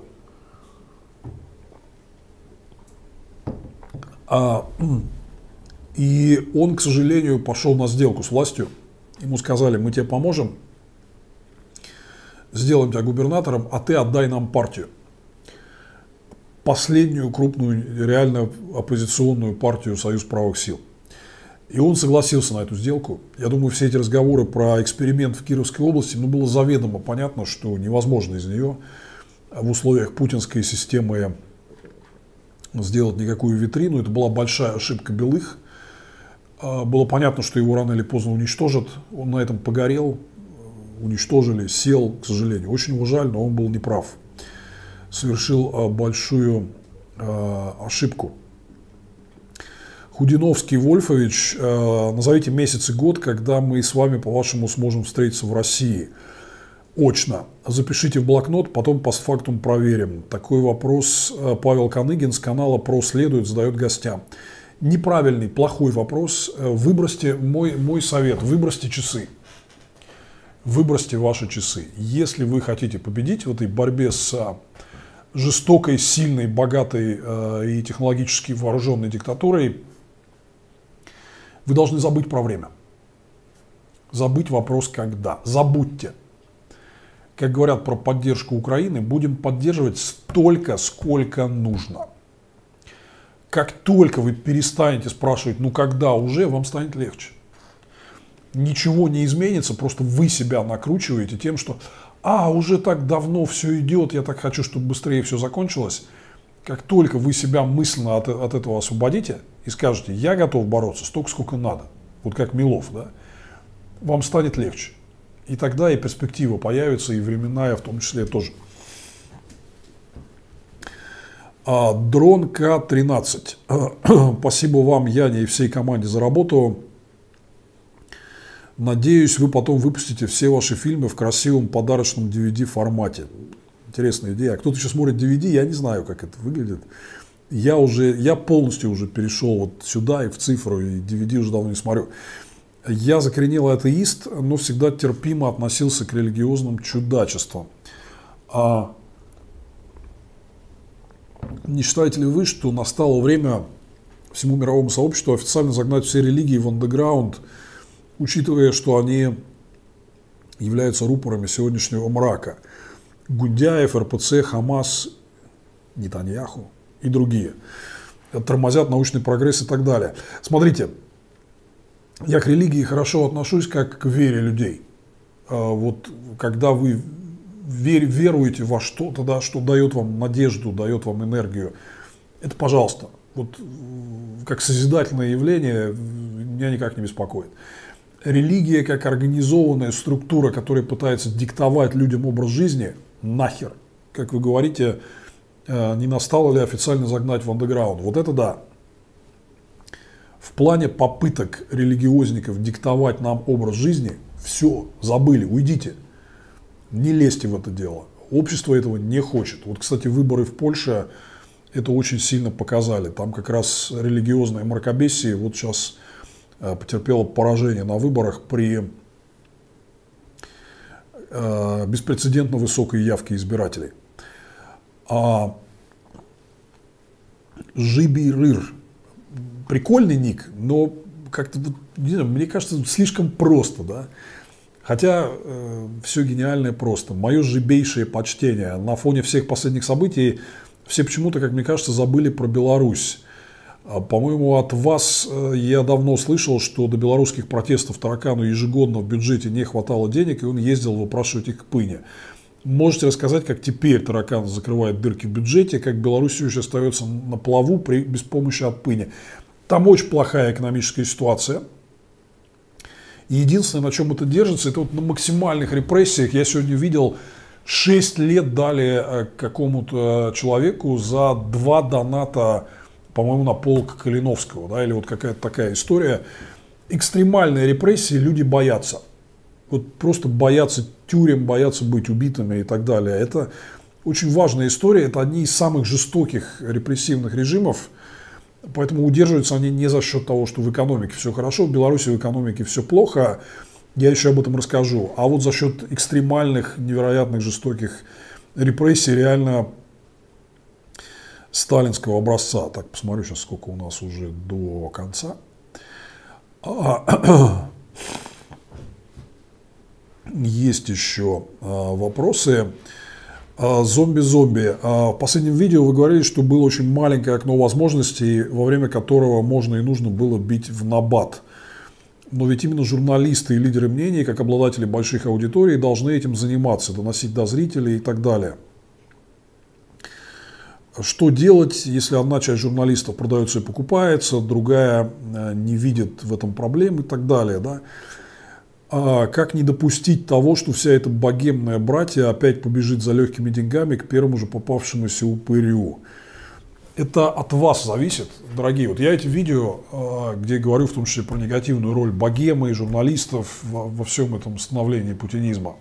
И он, к сожалению, пошел на сделку с властью. Ему сказали, мы тебе поможем, сделаем тебя губернатором, а ты отдай нам партию. Последнюю крупную, реально оппозиционную партию Союз правых сил. И он согласился на эту сделку. Я думаю, все эти разговоры про эксперимент в Кировской области, было заведомо понятно, что невозможно из нее в условиях путинской системы сделать никакую витрину. Это была большая ошибка Белых. Было понятно, что его рано или поздно уничтожат. Он на этом погорел, уничтожили, сел, к сожалению. Очень его жаль, но он был неправ. Совершил большую ошибку. Худиновский, Вольфович, назовите месяц и год, когда мы с вами, по-вашему, сможем встретиться в России. Очно. Запишите в блокнот, потом постфактум проверим. Такой вопрос Павел Каныгин с канала «Проследует» задает гостям. Неправильный, плохой вопрос. Выбросьте, мой совет, выбросьте часы. Выбросьте ваши часы. Если вы хотите победить в этой борьбе с жестокой, сильной, богатой и технологически вооруженной диктатурой, Вы должны забыть про время. Забыть вопрос когда. Забудьте. Как говорят про поддержку Украины, будем поддерживать столько, сколько нужно. Как только вы перестанете спрашивать, ну когда уже, вам станет легче. Ничего не изменится, просто вы себя накручиваете тем, что уже так давно все идет, я так хочу, чтобы быстрее все закончилось. Как только вы себя мысленно от этого освободите и скажете, я готов бороться столько, сколько надо, вот как Милов, да, вам станет легче. И тогда и перспектива появится, и временная в том числе тоже. Дрон К-13. Спасибо вам, Яне, и всей команде за работу. Надеюсь, вы потом выпустите все ваши фильмы в красивом подарочном DVD формате. Интересная идея. Кто-то еще смотрит DVD, я не знаю, как это выглядит. Я полностью уже перешел вот сюда и в цифру, и DVD уже давно не смотрю. Я закоренелый атеист, но всегда терпимо относился к религиозным чудачествам. Не считаете ли вы, что настало время всему мировому сообществу официально загнать все религии в андеграунд, учитывая, что они являются рупорами сегодняшнего мрака? Гундяев, РПЦ, Хамас, Нетаньяху и другие тормозят научный прогресс и так далее. Смотрите, я к религии хорошо отношусь, как к вере людей. Вот когда вы веруете во что-то, да, что дает вам надежду, дает вам энергию, это, пожалуйста, вот как созидательное явление меня никак не беспокоит. Религия как организованная структура, которая пытается диктовать людям образ жизни, нахер. Как вы говорите, не настало ли официально загнать в андеграунд? Вот это да. В плане попыток религиозников диктовать нам образ жизни, все, забыли, уйдите. Не лезьте в это дело. Общество этого не хочет. Вот, кстати, выборы в Польше это очень сильно показали. Там как раз религиозное мракобесие вот сейчас потерпело поражение на выборах при беспрецедентно высокой явке избирателей. Жибирыр. Прикольный ник, но как-то, не знаю, мне кажется, слишком просто, да. Хотя все гениальное просто. Мое жибейшее почтение. На фоне всех последних событий все почему-то, как мне кажется, забыли про Беларусь. По-моему, от вас я давно слышал, что до белорусских протестов Таракану ежегодно в бюджете не хватало денег, и он ездил выпрашивать их к Пыне. Можете рассказать, как теперь Таракан закрывает дырки в бюджете, как Беларусь все еще остается на плаву без помощи от Пыни. Там очень плохая экономическая ситуация. И единственное, на чем это держится, это вот на максимальных репрессиях. Я сегодня видел, 6 лет дали какому-то человеку за 2 доната, по-моему, на полк Калиновского, да, или вот какая-то такая история. Экстремальные репрессии, люди боятся. Вот просто боятся тюрем, боятся быть убитыми и так далее. Это очень важная история, это одни из самых жестоких репрессивных режимов. Поэтому удерживаются они не за счет того, что в экономике все хорошо, в Беларуси в экономике все плохо, я еще об этом расскажу, а вот за счет экстремальных, невероятных, жестоких репрессий реально сталинского образца. Так, посмотрю сейчас, сколько у нас уже до конца. Есть еще вопросы. Зомби-зомби. В последнем видео вы говорили, что было очень маленькое окно возможностей, во время которого можно и нужно было бить в набат. Но ведь именно журналисты и лидеры мнений, как обладатели больших аудиторий, должны этим заниматься, доносить до зрителей и так далее. Что делать, если одна часть журналистов продается и покупается, другая не видит в этом проблем и так далее, да? Как не допустить того, что вся эта богемная братья опять побежит за легкими деньгами к первому же попавшемуся упырю? Это от вас зависит, дорогие. Вот я эти видео, где говорю в том числе про негативную роль богемы и журналистов во всем этом становлении путинизма,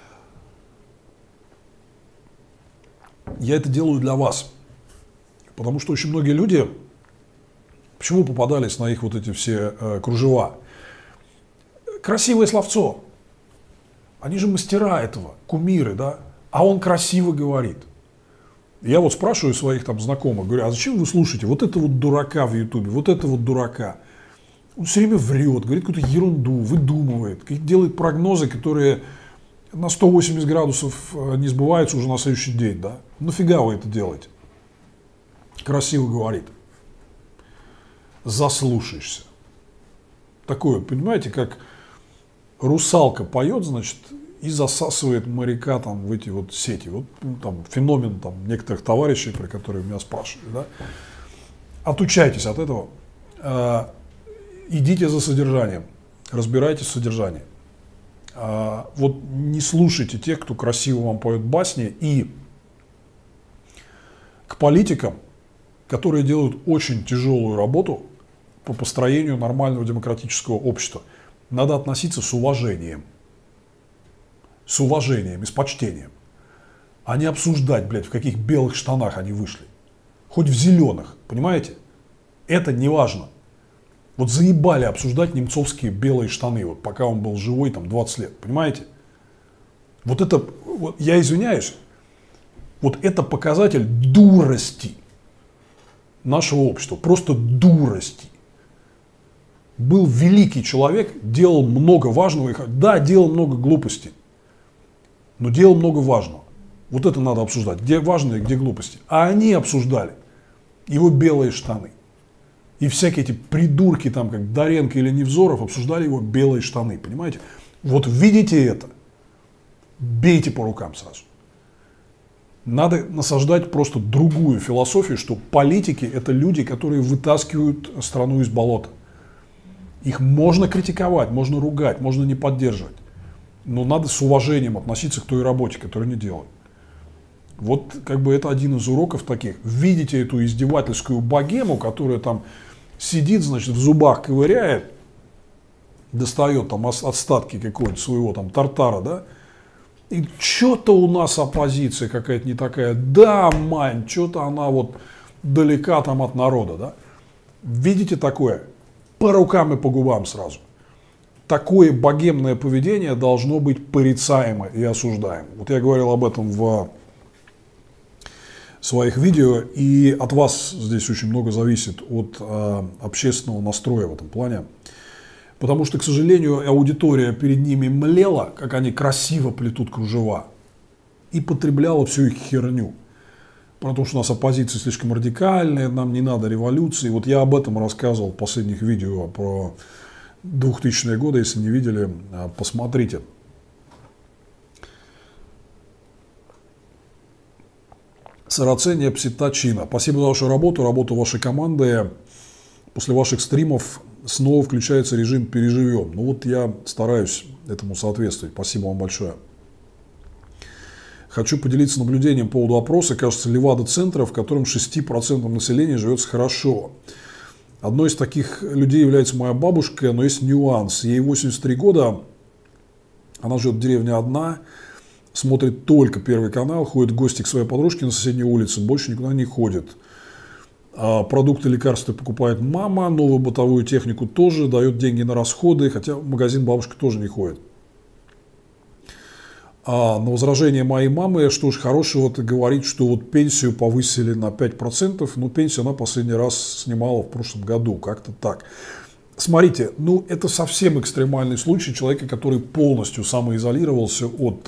я это делаю для вас. Потому что очень многие люди, почему попадались на их вот эти все кружева? Красивое словцо. Они же мастера этого, кумиры, да? А он красиво говорит. Я вот спрашиваю своих там знакомых, говорю, а зачем вы слушаете вот этого вот дурака в Ютубе, вот этого вот дурака? Он все время врет, говорит какую-то ерунду, выдумывает, делает прогнозы, которые на 180 градусов не сбываются уже на следующий день. Да? Нафига вы это делаете? Красиво говорит. Заслушаешься. Такое, понимаете, как русалка поет, значит, и засасывает моряка там в эти вот сети. Вот там феномен там некоторых товарищей, про которые меня спрашивали. Да? Отучайтесь от этого. Идите за содержанием, разбирайтесь в содержании. Вот не слушайте тех, кто красиво вам поет басни, и к политикам, которые делают очень тяжелую работу по построению нормального демократического общества, надо относиться с уважением и с почтением, а не обсуждать, блядь, в каких белых штанах они вышли, хоть в зеленых, понимаете? Это не важно. Вот заебали обсуждать немцовские белые штаны, вот пока он был живой, там, 20 лет, понимаете? Вот это, вот, я извиняюсь, вот это показатель дурости нашего общества, просто дурости. Был великий человек, делал много важного, да, делал много глупостей, но делал много важного. Вот это надо обсуждать, где важное, где глупости. А они обсуждали его белые штаны. И всякие эти придурки, там, как Доренко или Невзоров, обсуждали его белые штаны, понимаете? Вот видите это, бейте по рукам сразу. Надо насаждать просто другую философию, что политики – это люди, которые вытаскивают страну из болота. Их можно критиковать, можно ругать, можно не поддерживать. Но надо с уважением относиться к той работе, которую они делают. Вот как бы это один из уроков таких. Видите эту издевательскую богему, которая там сидит, значит, в зубах ковыряет, достает там остатки какого-нибудь своего там тартара, да, и что-то у нас оппозиция какая-то не такая, да, мань, что-то она вот далека там от народа, да. Видите такое? По рукам и по губам сразу. Такое богемное поведение должно быть порицаемо и осуждаемо. Вот я говорил об этом в своих видео, и от вас здесь очень много зависит от общественного настроя в этом плане. Потому что, к сожалению, аудитория перед ними млела, как они красиво плетут кружева, и потребляла всю их херню. Про то, что у нас оппозиция слишком радикальная, нам не надо революции. Вот я об этом рассказывал в последних видео про 2000-е годы. Если не видели, посмотрите. Сарацения Пситачина. Спасибо за вашу работу вашей команды. После ваших стримов снова включается режим «Переживем». Ну вот я стараюсь этому соответствовать. Спасибо вам большое. Хочу поделиться наблюдением по поводу опроса. Кажется, Левада-центра, в котором 6% населения живется хорошо. Одной из таких людей является моя бабушка, но есть нюанс. Ей 83 года, она живет в деревне одна, смотрит только Первый канал, ходит в гости к своей подружке на соседней улице, больше никуда не ходит. Продукты, лекарства покупает мама, новую бытовую технику тоже, дает деньги на расходы, хотя в магазин бабушка тоже не ходит. На возражение моей мамы, что ж хорошего-то говорить, что вот пенсию повысили на 5%, но пенсию она последний раз снимала в прошлом году, как-то так. Смотрите, ну это совсем экстремальный случай человека, который полностью самоизолировался от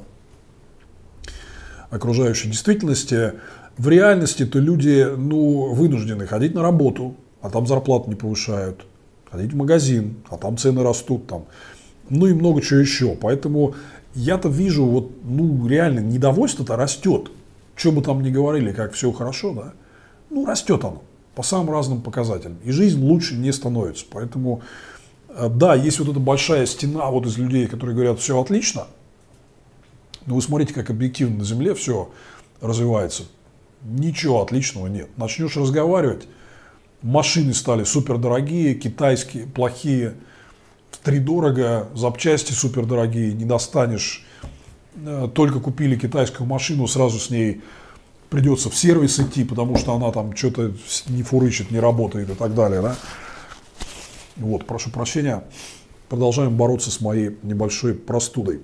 окружающей действительности. В реальности-то люди, ну, вынуждены ходить на работу, а там зарплату не повышают, ходить в магазин, а там цены растут, там, ну и много чего еще. Поэтому я-то вижу, вот, ну, реально, недовольство-то растет. Что бы там ни говорили, как все хорошо, да, ну, растет оно по самым разным показателям. И жизнь лучше не становится. Поэтому, да, есть вот эта большая стена вот из людей, которые говорят, все отлично. Но вы смотрите, как объективно на Земле все развивается. Ничего отличного нет. Начнешь разговаривать, машины стали супердорогие, китайские, плохие, втридорого, запчасти супердорогие, не достанешь. Только купили китайскую машину, сразу с ней придется в сервис идти, потому что она там что-то не фурычит, не работает и так далее. Да? Вот, прошу прощения, продолжаем бороться с моей небольшой простудой.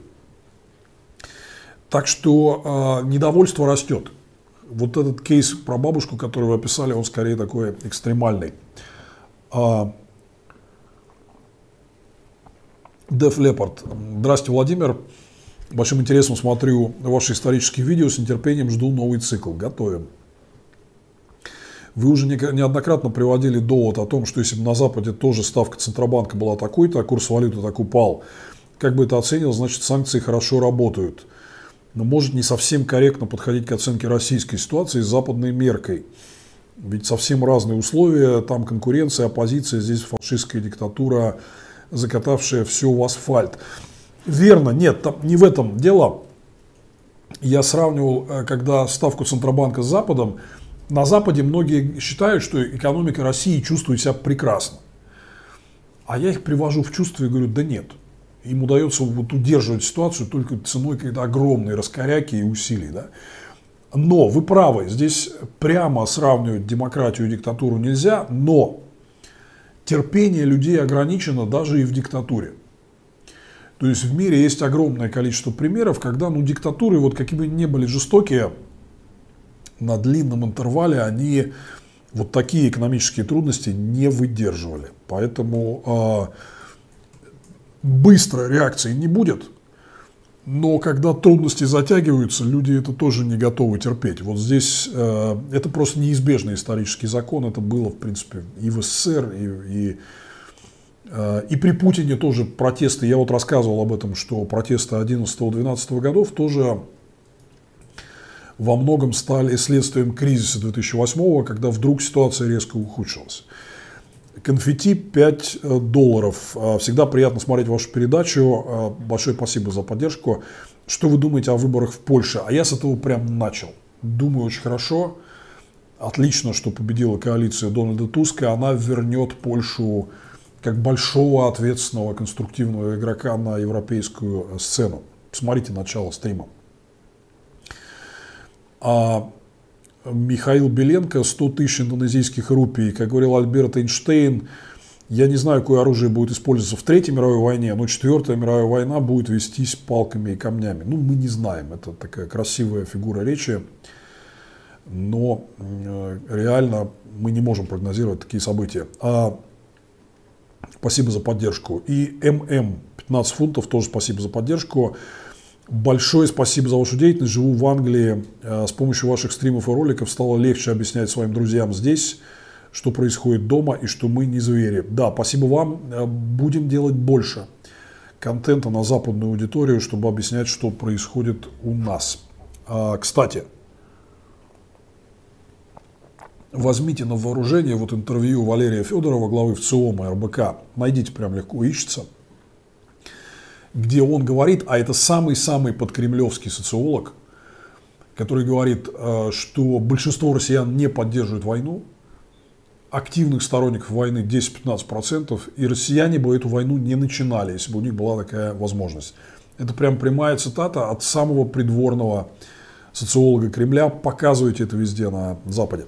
Так что недовольство растет. Вот этот кейс про бабушку, который вы описали, он скорее такой экстремальный. Def Leppard. Здравствуйте, Владимир. Большим интересом смотрю ваши исторические видео, с нетерпением жду новый цикл. Готовим. Вы уже неоднократно приводили довод о том, что если бы на Западе тоже ставка Центробанка была такой-то, а курс валюты так упал, как бы это оценил, значит санкции хорошо работают. Но может не совсем корректно подходить к оценке российской ситуации с западной меркой. Ведь совсем разные условия, там конкуренция, оппозиция, здесь фашистская диктатура, закатавшая все в асфальт. Верно, нет, там не в этом дело. Я сравнивал, когда ставку Центробанка с Западом. На Западе многие считают, что экономика России чувствует себя прекрасно. А я их привожу в чувство и говорю, да нет. Им удается вот удерживать ситуацию только ценой какой-то огромной раскоряки и усилий. Да? Но вы правы, здесь прямо сравнивать демократию и диктатуру нельзя, но терпение людей ограничено даже и в диктатуре. То есть в мире есть огромное количество примеров, когда диктатуры, вот какие бы ни были жестокие, на длинном интервале они вот такие экономические трудности не выдерживали. Поэтому быстрой реакции не будет. Но когда трудности затягиваются, люди это тоже не готовы терпеть. Вот здесь это просто неизбежный исторический закон. Это было, в принципе, и в СССР, и при Путине тоже протесты. Я вот рассказывал об этом, что протесты 11-12 годов тоже во многом стали следствием кризиса 2008, когда вдруг ситуация резко ухудшилась. Конфетти $5. Всегда приятно смотреть вашу передачу. Большое спасибо за поддержку. Что вы думаете о выборах в Польше? А я с этого прям начал. Думаю, очень хорошо. Отлично, что победила коалиция Дональда Туска. Она вернет Польшу как большого, ответственного, конструктивного игрока на европейскую сцену. Посмотрите начало стрима. Михаил Беленко, 100 тысяч индонезийских рупий. Как говорил Альберт Эйнштейн, я не знаю, какое оружие будет использоваться в Третьей мировой войне, но Четвертая мировая война будет вестись палками и камнями. Мы не знаем, это такая красивая фигура речи, но реально мы не можем прогнозировать такие события. Спасибо за поддержку. И ММ, 15 фунтов, тоже спасибо за поддержку. Большое спасибо за вашу деятельность. Живу в Англии. С помощью ваших стримов и роликов стало легче объяснять своим друзьям здесь, что происходит дома и что мы не звери. Да, спасибо вам. Будем делать больше контента на западную аудиторию, чтобы объяснять, что происходит у нас. Кстати, возьмите на вооружение вот интервью Валерия Федорова, главы ВЦИОМа РБК. Найдите, прям легко ищется. Где он говорит, а это самый-самый подкремлевский социолог, который говорит, что большинство россиян не поддерживают войну, активных сторонников войны 10-15%, и россияне бы эту войну не начинали, если бы у них была такая возможность. Это прям прямая цитата от самого придворного социолога Кремля. Показывайте это везде на Западе.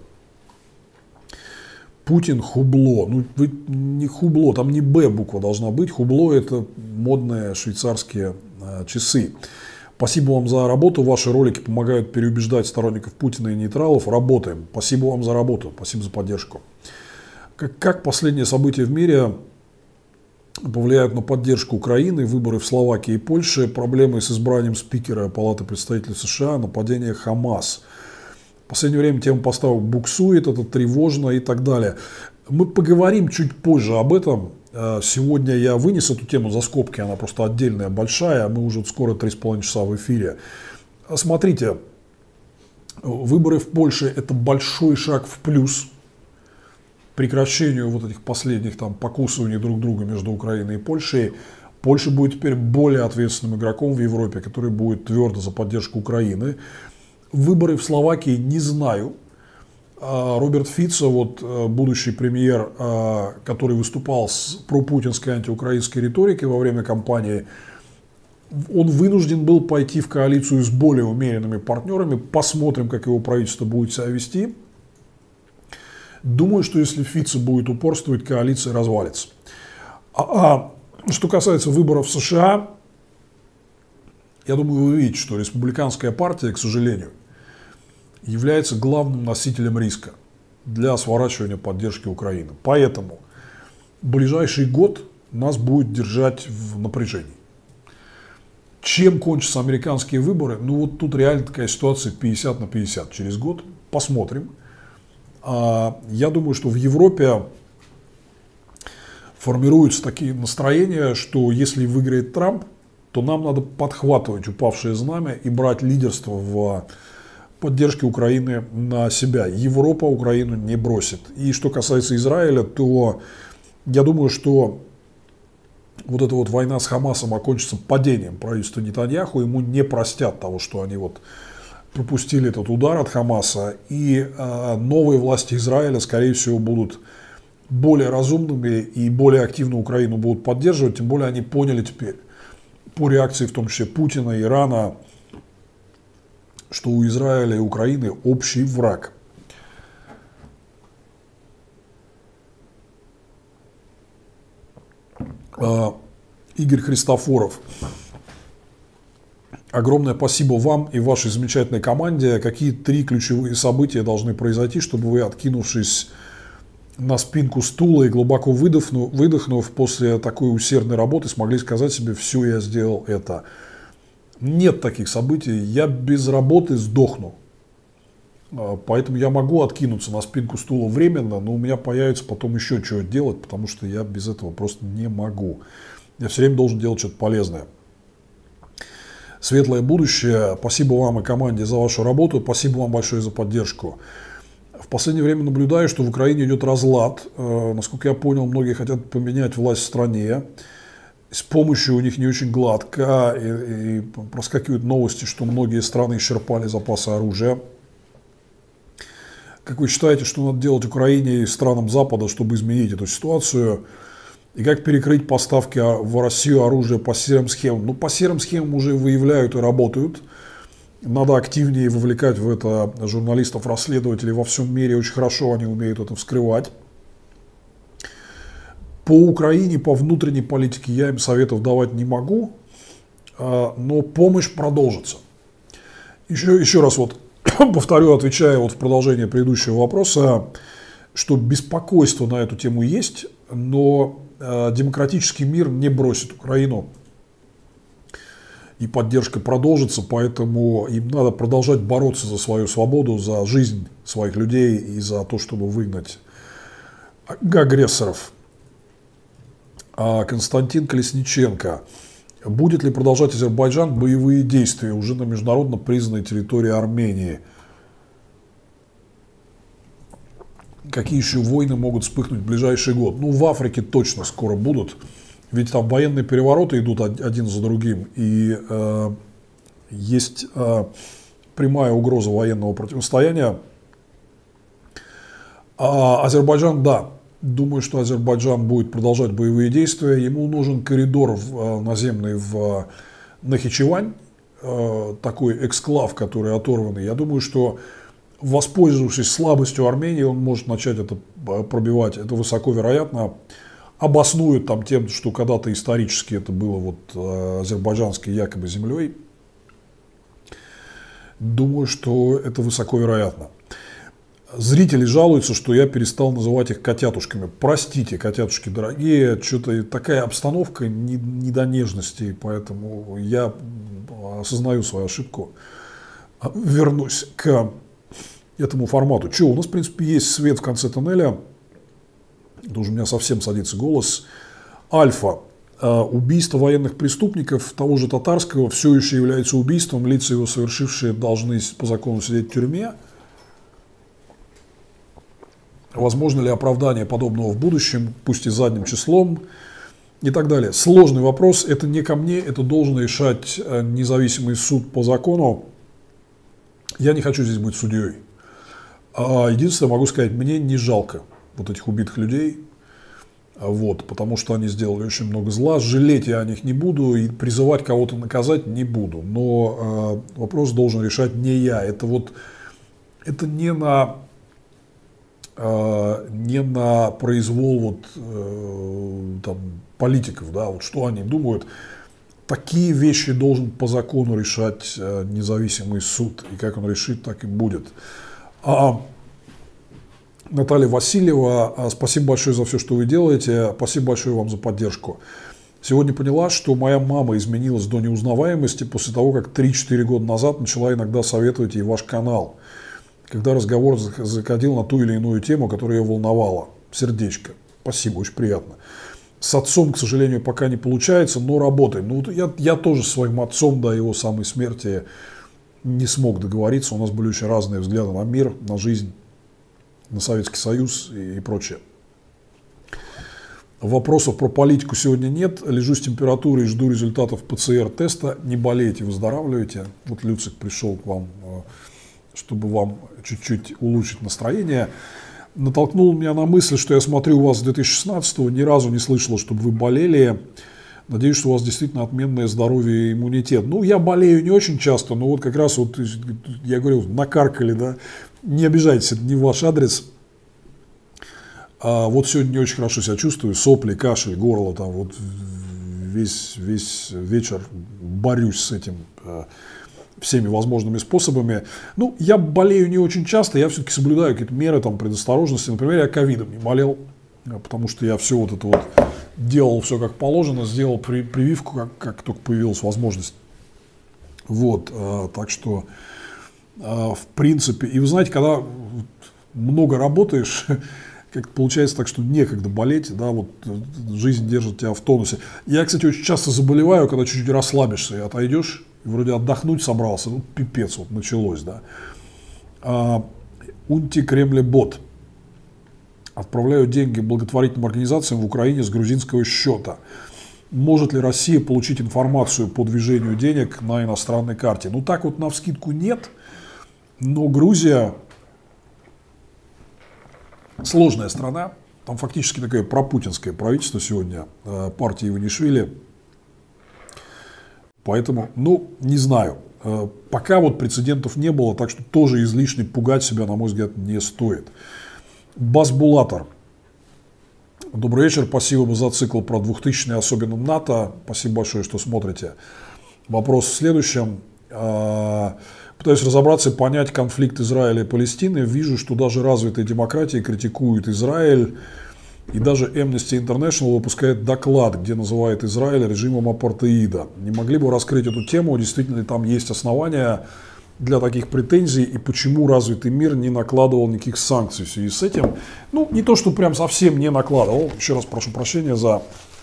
Путин хубло. Не хубло, там не Б буква должна быть. Хубло — это модные швейцарские часы. Спасибо вам за работу. Ваши ролики помогают переубеждать сторонников Путина и нейтралов. Работаем. Спасибо вам за работу. Спасибо за поддержку. Как последние события в мире повлияют на поддержку Украины, выборы в Словакии и Польше, проблемы с избранием спикера Палаты представителей США, нападение Хамас? В последнее время тема поставок буксует, это тревожно и так далее. Мы поговорим чуть позже об этом. Сегодня я вынес эту тему за скобки, она просто отдельная, большая. Мы уже скоро 3,5 часа в эфире. Смотрите, выборы в Польше – это большой шаг в плюс прекращению вот этих последних покусываний друг друга между Украиной и Польшей. Польша будет теперь более ответственным игроком в Европе, который будет твердо за поддержку Украины. Выборы в Словакии не знаю. Роберт Фицо, будущий премьер, который выступал с пропутинской антиукраинской риторикой во время кампании, он вынужден был пойти в коалицию с более умеренными партнерами. Посмотрим, как его правительство будет себя вести. Думаю, что если Фицо будет упорствовать, коалиция развалится. Что касается выборов в США, я думаю, вы видите, что республиканская партия, к сожалению, является главным носителем риска для сворачивания поддержки Украины. Поэтому ближайший год нас будет держать в напряжении. Чем кончатся американские выборы? Ну вот тут реально такая ситуация 50 на 50 через год. Посмотрим. Я думаю, что в Европе формируются такие настроения, что если выиграет Трамп, то нам надо подхватывать упавшее знамя и брать лидерство в поддержке Украины на себя. Европа Украину не бросит. И что касается Израиля, то я думаю, что вот эта вот война с Хамасом окончится падением правительства Нетаньяху. Ему не простят того, что они вот пропустили этот удар от Хамаса. И новые власти Израиля, скорее всего, будут более разумными и более активно Украину будут поддерживать. Тем более они поняли теперь по реакции, в том числе Путина, Ирана, что у Израиля и Украины общий враг. Игорь Христофоров. Огромное спасибо вам и вашей замечательной команде. Какие 3 ключевые события должны произойти, чтобы вы, откинувшись на спинку стула и глубоко выдохнув после такой усердной работы, смогли сказать себе: все, я сделал это? Нет таких событий. Я без работы сдохну. Поэтому я могу откинуться на спинку стула временно, но у меня появится потом еще что делать, потому что я без этого просто не могу. Я все время должен делать что-то полезное. Светлое будущее. Спасибо вам и команде за вашу работу. Спасибо вам большое за поддержку. В последнее время наблюдаю, что в Украине идет разлад. Насколько я понял, многие хотят поменять власть в стране. С помощью у них не очень гладко. И проскакивают новости, что многие страны исчерпали запасы оружия. Как вы считаете, что надо делать Украине и странам Запада, чтобы изменить эту ситуацию? И как перекрыть поставки в Россию оружия по серым схемам? Ну, по серым схемам уже выявляют и работают. Надо активнее вовлекать в это журналистов, расследователей во всем мире. Очень хорошо они умеют это вскрывать. По Украине, по внутренней политике я им советов давать не могу, но помощь продолжится. Еще раз вот повторю, отвечая вот в продолжение предыдущего вопроса, что беспокойство на эту тему есть, но демократический мир не бросит Украину. И поддержка продолжится, поэтому им надо продолжать бороться за свою свободу, за жизнь своих людей и за то, чтобы выгнать агрессоров. Константин Колесниченко. Будет ли продолжать Азербайджан боевые действия уже на международно признанной территории Армении? Какие еще войны могут вспыхнуть в ближайший год? Ну, в Африке точно скоро будут. Ведь там военные перевороты идут один за другим. И есть прямая угроза военного противостояния. Азербайджан, да. Думаю, что Азербайджан будет продолжать боевые действия. Ему нужен коридор наземный в Нахичевань, такой эксклав, который оторванный. Я думаю, что, воспользовавшись слабостью Армении, он может начать это пробивать. Это высоко вероятно. Обоснуют там тем, что когда-то исторически это было вот азербайджанской якобы землей. Думаю, что это высоко вероятно. Зрители жалуются, что я перестал называть их котятушками. Простите, котятушки дорогие, что-то такая обстановка не до нежности, поэтому я осознаю свою ошибку. Вернусь к этому формату. Что, у нас, в принципе, есть свет в конце тоннеля. Это уже у меня совсем садится голос. Альфа. Убийство военных преступников того же Татарского все еще является убийством. Лица его совершившие должны по закону сидеть в тюрьме. Возможно ли оправдание подобного в будущем, пусть и задним числом, и так далее. Сложный вопрос. Это не ко мне, это должен решать независимый суд по закону. Я не хочу здесь быть судьей. Единственное, могу сказать, мне не жалко вот этих убитых людей, вот, потому что они сделали очень много зла. Жалеть я о них не буду и призывать кого-то наказать не буду. Но вопрос должен решать не я. Это не на произвол вот, там, политиков, да, вот что они думают. Такие вещи должен по закону решать независимый суд. И как он решит, так и будет. Наталья Васильева, спасибо большое за все, что вы делаете. Спасибо большое вам за поддержку. Сегодня поняла, что моя мама изменилась до неузнаваемости после того, как 3-4 года назад начала иногда советовать ей ваш канал, когда разговор заходил на ту или иную тему, которая ее волновала. Сердечко. Спасибо, очень приятно. С отцом, к сожалению, пока не получается, но работаем. Ну, вот я тоже с своим отцом до его самой смерти не смог договориться. У нас были очень разные взгляды на мир, на жизнь, на Советский Союз и прочее. Вопросов про политику сегодня нет. Лежу с температурой и жду результатов ПЦР-теста. Не болейте, выздоравливайте. Вот Люцик пришел к вам, чтобы вам чуть-чуть улучшить настроение. Натолкнул меня на мысль, что я смотрю у вас с 2016-го, ни разу не слышал, чтобы вы болели. Надеюсь, что у вас действительно отменное здоровье и иммунитет. Ну, я болею не очень часто, но вот как раз вот, я говорю, накаркали, да. Не обижайтесь, это не ваш адрес. А вот сегодня не очень хорошо себя чувствую, сопли, кашель, горло, там вот весь вечер борюсь с этим всеми возможными способами. Ну, я болею не очень часто, я все-таки соблюдаю какие-то меры там, предосторожности. Например, я ковидом не болел, потому что я все вот это вот делал все как положено, сделал прививку, как только появилась возможность. Вот, так что, в принципе, и вы знаете, когда много работаешь, как получается так, что некогда болеть, да, вот жизнь держит тебя в тонусе. Я, кстати, очень часто заболеваю, когда чуть-чуть расслабишься и отойдешь, и вроде отдохнуть собрался, ну, пипец, вот началось, да. Унти Кремлебот. Отправляю деньги благотворительным организациям в Украине с грузинского счета. Может ли Россия получить информацию по движению денег на иностранной карте? Ну, так вот навскидку нет, но Грузия сложная страна, там фактически такое пропутинское правительство сегодня, партия Иванишвили, поэтому, ну, не знаю, пока вот прецедентов не было, так что тоже излишне пугать себя, на мой взгляд, не стоит. Басбулатор. Добрый вечер, спасибо за цикл про 2000-е, особенно НАТО, спасибо большое, что смотрите. Вопрос в следующем. Пытаюсь разобраться и понять конфликт Израиля и Палестины. Вижу, что даже развитые демократии критикуют Израиль. И даже Amnesty International выпускает доклад, где называет Израиль режимом апартеида. Не могли бы раскрыть эту тему? Действительно ли там есть основания для таких претензий? И почему развитый мир не накладывал никаких санкций в связи с этим? Ну, не то, что прям совсем не накладывал. Еще раз прошу прощения за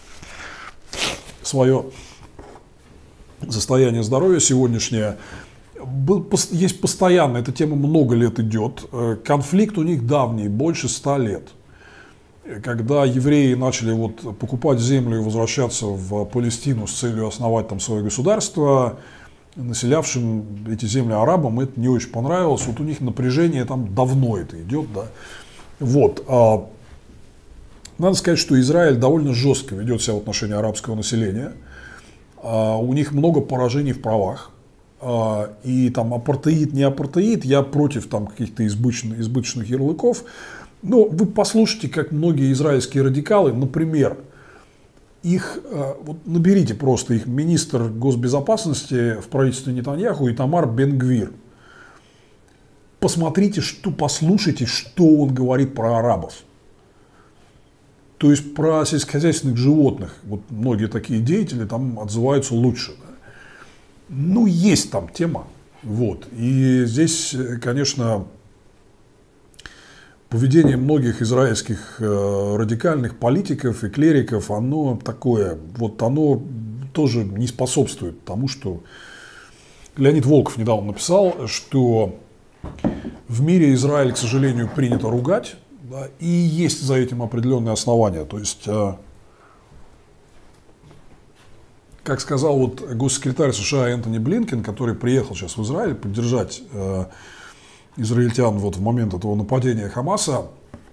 свое состояние здоровья сегодняшнее. Есть постоянно, эта тема много лет идет. Конфликт у них давний, больше 100 лет. Когда евреи начали вот покупать землю и возвращаться в Палестину с целью основать там свое государство, населявшим эти земли арабам это не очень понравилось. Вот у них напряжение там давно это идет. Да. Вот. Надо сказать, что Израиль довольно жестко ведет себя в отношении арабского населения. У них много поражений в правах. И там апартеид, не апартеид, я против там каких-то избыточных ярлыков. Но вы послушайте, как многие израильские радикалы, например, вот наберите просто их министр госбезопасности в правительстве Нетаньяху Итамар Бен-Гвир. Посмотрите, послушайте, что он говорит про арабов. То есть про сельскохозяйственных животных. Вот многие такие деятели там отзываются лучше. Да? Ну, есть там тема. Вот. И здесь, конечно, поведение многих израильских радикальных политиков и клериков, оно такое, вот оно тоже не способствует тому, что Леонид Волков недавно написал, что в мире Израиль, к сожалению, принято ругать, да, и есть за этим определенные основания. То есть, как сказал вот госсекретарь США Энтони Блинкен, который приехал сейчас в Израиль поддержать израильтян вот в момент этого нападения Хамаса,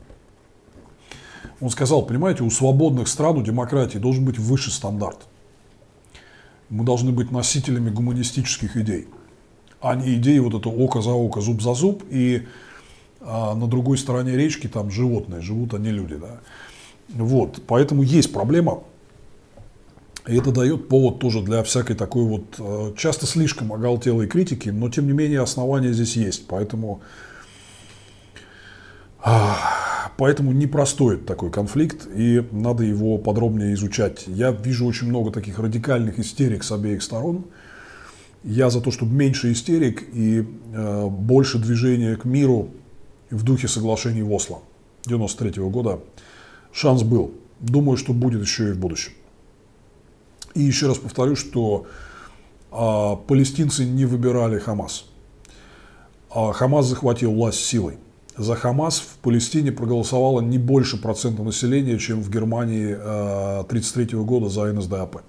он сказал, понимаете, у свободных стран, у демократии должен быть высший стандарт. Мы должны быть носителями гуманистических идей, а не идеи вот это око за око, зуб за зуб, и на другой стороне речки там животные живут, а не люди. Да? Вот, поэтому есть проблема. И это дает повод тоже для всякой такой вот, часто слишком оголтелой критики, но тем не менее основания здесь есть. Поэтому Поэтому непростой такой конфликт, и надо его подробнее изучать. Я вижу очень много таких радикальных истерик с обеих сторон. Я за то, чтобы меньше истерик и больше движения к миру в духе соглашений в Осло 1993 года. Шанс был. Думаю, что будет еще и в будущем. И еще раз повторю, что палестинцы не выбирали Хамас. Хамас захватил власть силой. За Хамас в Палестине проголосовало не больше процента населения, чем в Германии 1933 года за НСДАП.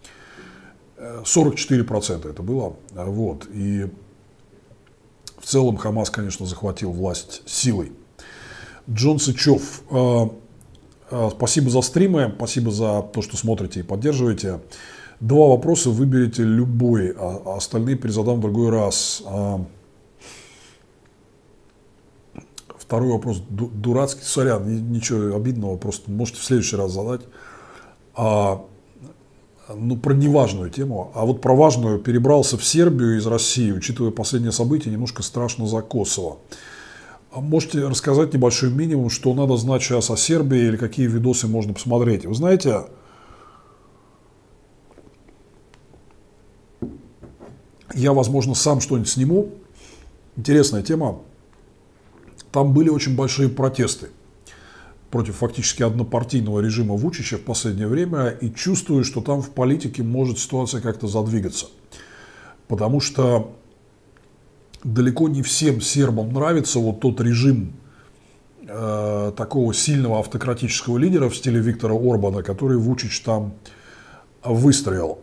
44% это было. Вот. И в целом Хамас, конечно, захватил власть силой. Джон Сычев, спасибо за стримы, спасибо за то, что смотрите и поддерживаете. Два вопроса, выберите любой, а остальные перезадам в другой раз. Второй вопрос дурацкий, сорян, ничего обидного, просто можете в следующий раз задать. Ну, про неважную тему, а вот про важную. Перебрался в Сербию из России, учитывая последние события, немножко страшно за Косово. Можете рассказать небольшой минимум, что надо знать сейчас о Сербии или какие видосы можно посмотреть? Вы знаете, я, возможно, сам что-нибудь сниму. Интересная тема. Там были очень большие протесты против фактически однопартийного режима Вучича в последнее время, и чувствую, что там в политике может ситуация как-то задвигаться. Потому что далеко не всем сербам нравится вот тот режим такого сильного автократического лидера в стиле Виктора Орбана, который Вучич там выстроил.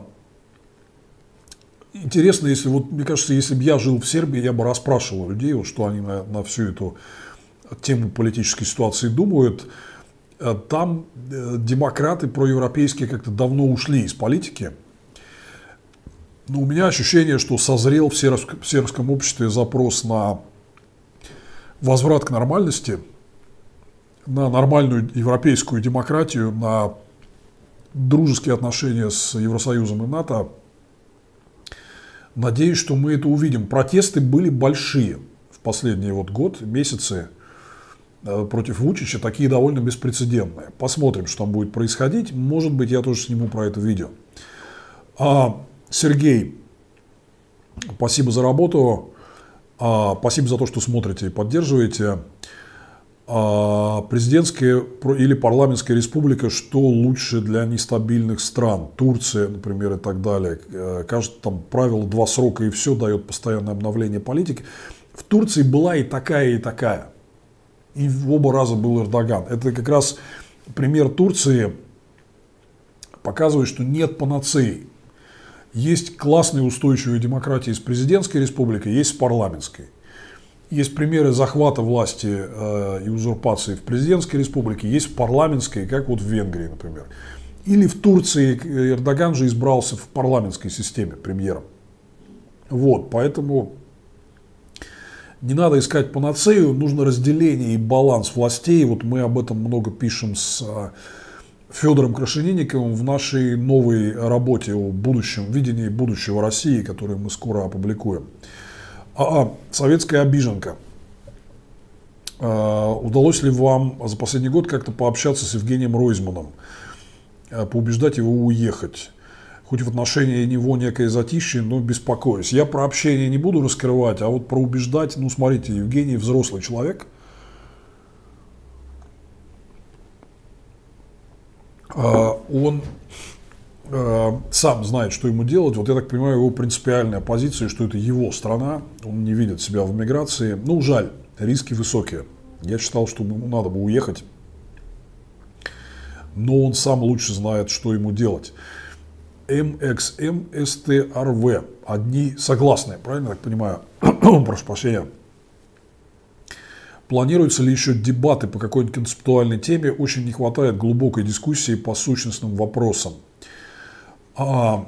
Интересно, если вот, мне кажется, если бы я жил в Сербии, я бы расспрашивал людей, вот, что они на всю эту тему политической ситуации думают. Там демократы проевропейские как-то давно ушли из политики. Но у меня ощущение, что созрел в сербском обществе запрос на возврат к нормальности, на нормальную европейскую демократию, на дружеские отношения с Евросоюзом и НАТО. Надеюсь, что мы это увидим. Протесты были большие в последний вот год, месяцы против Вучича, такие довольно беспрецедентные. Посмотрим, что там будет происходить. Может быть, я тоже сниму про это видео. Сергей, спасибо за работу. Спасибо за то, что смотрите и поддерживаете. Президентская или парламентская республика, что лучше для нестабильных стран? Турция, например, и так далее. Кажется, там правило 2 срока и все, дает постоянное обновление политики. В Турции была и такая, и такая. И в оба раза был Эрдоган. Это как раз пример Турции показывает, что нет панацеи. Есть классные устойчивые демократии с президентской республикой, есть с парламентской. Есть примеры захвата власти и узурпации в президентской республике, есть в парламентской, как вот в Венгрии, например. Или в Турции Эрдоган же избрался в парламентской системе премьером. Вот, поэтому не надо искать панацею, нужно разделение и баланс властей. Вот мы об этом много пишем с Федором Крашенинниковым в нашей новой работе о будущем, видении будущего России, которую мы скоро опубликуем. Советская обиженка. Удалось ли вам за последний год как-то пообщаться с Евгением Ройзманом, поубеждать его уехать? Хоть в отношении него некое затишье, но беспокоюсь. Я про общение не буду раскрывать, а вот про убеждать, ну смотрите, Евгений взрослый человек. Он сам знает, что ему делать. Вот я так понимаю, его принципиальная позиция, что это его страна, он не видит себя в миграции. Ну, жаль, риски высокие. Я считал, что ему надо бы уехать, но он сам лучше знает, что ему делать. MXMSTRV. Одни согласные, правильно я так понимаю? Прошу прощения. Планируются ли еще дебаты по какой-нибудь концептуальной теме? Очень не хватает глубокой дискуссии по сущностным вопросам. По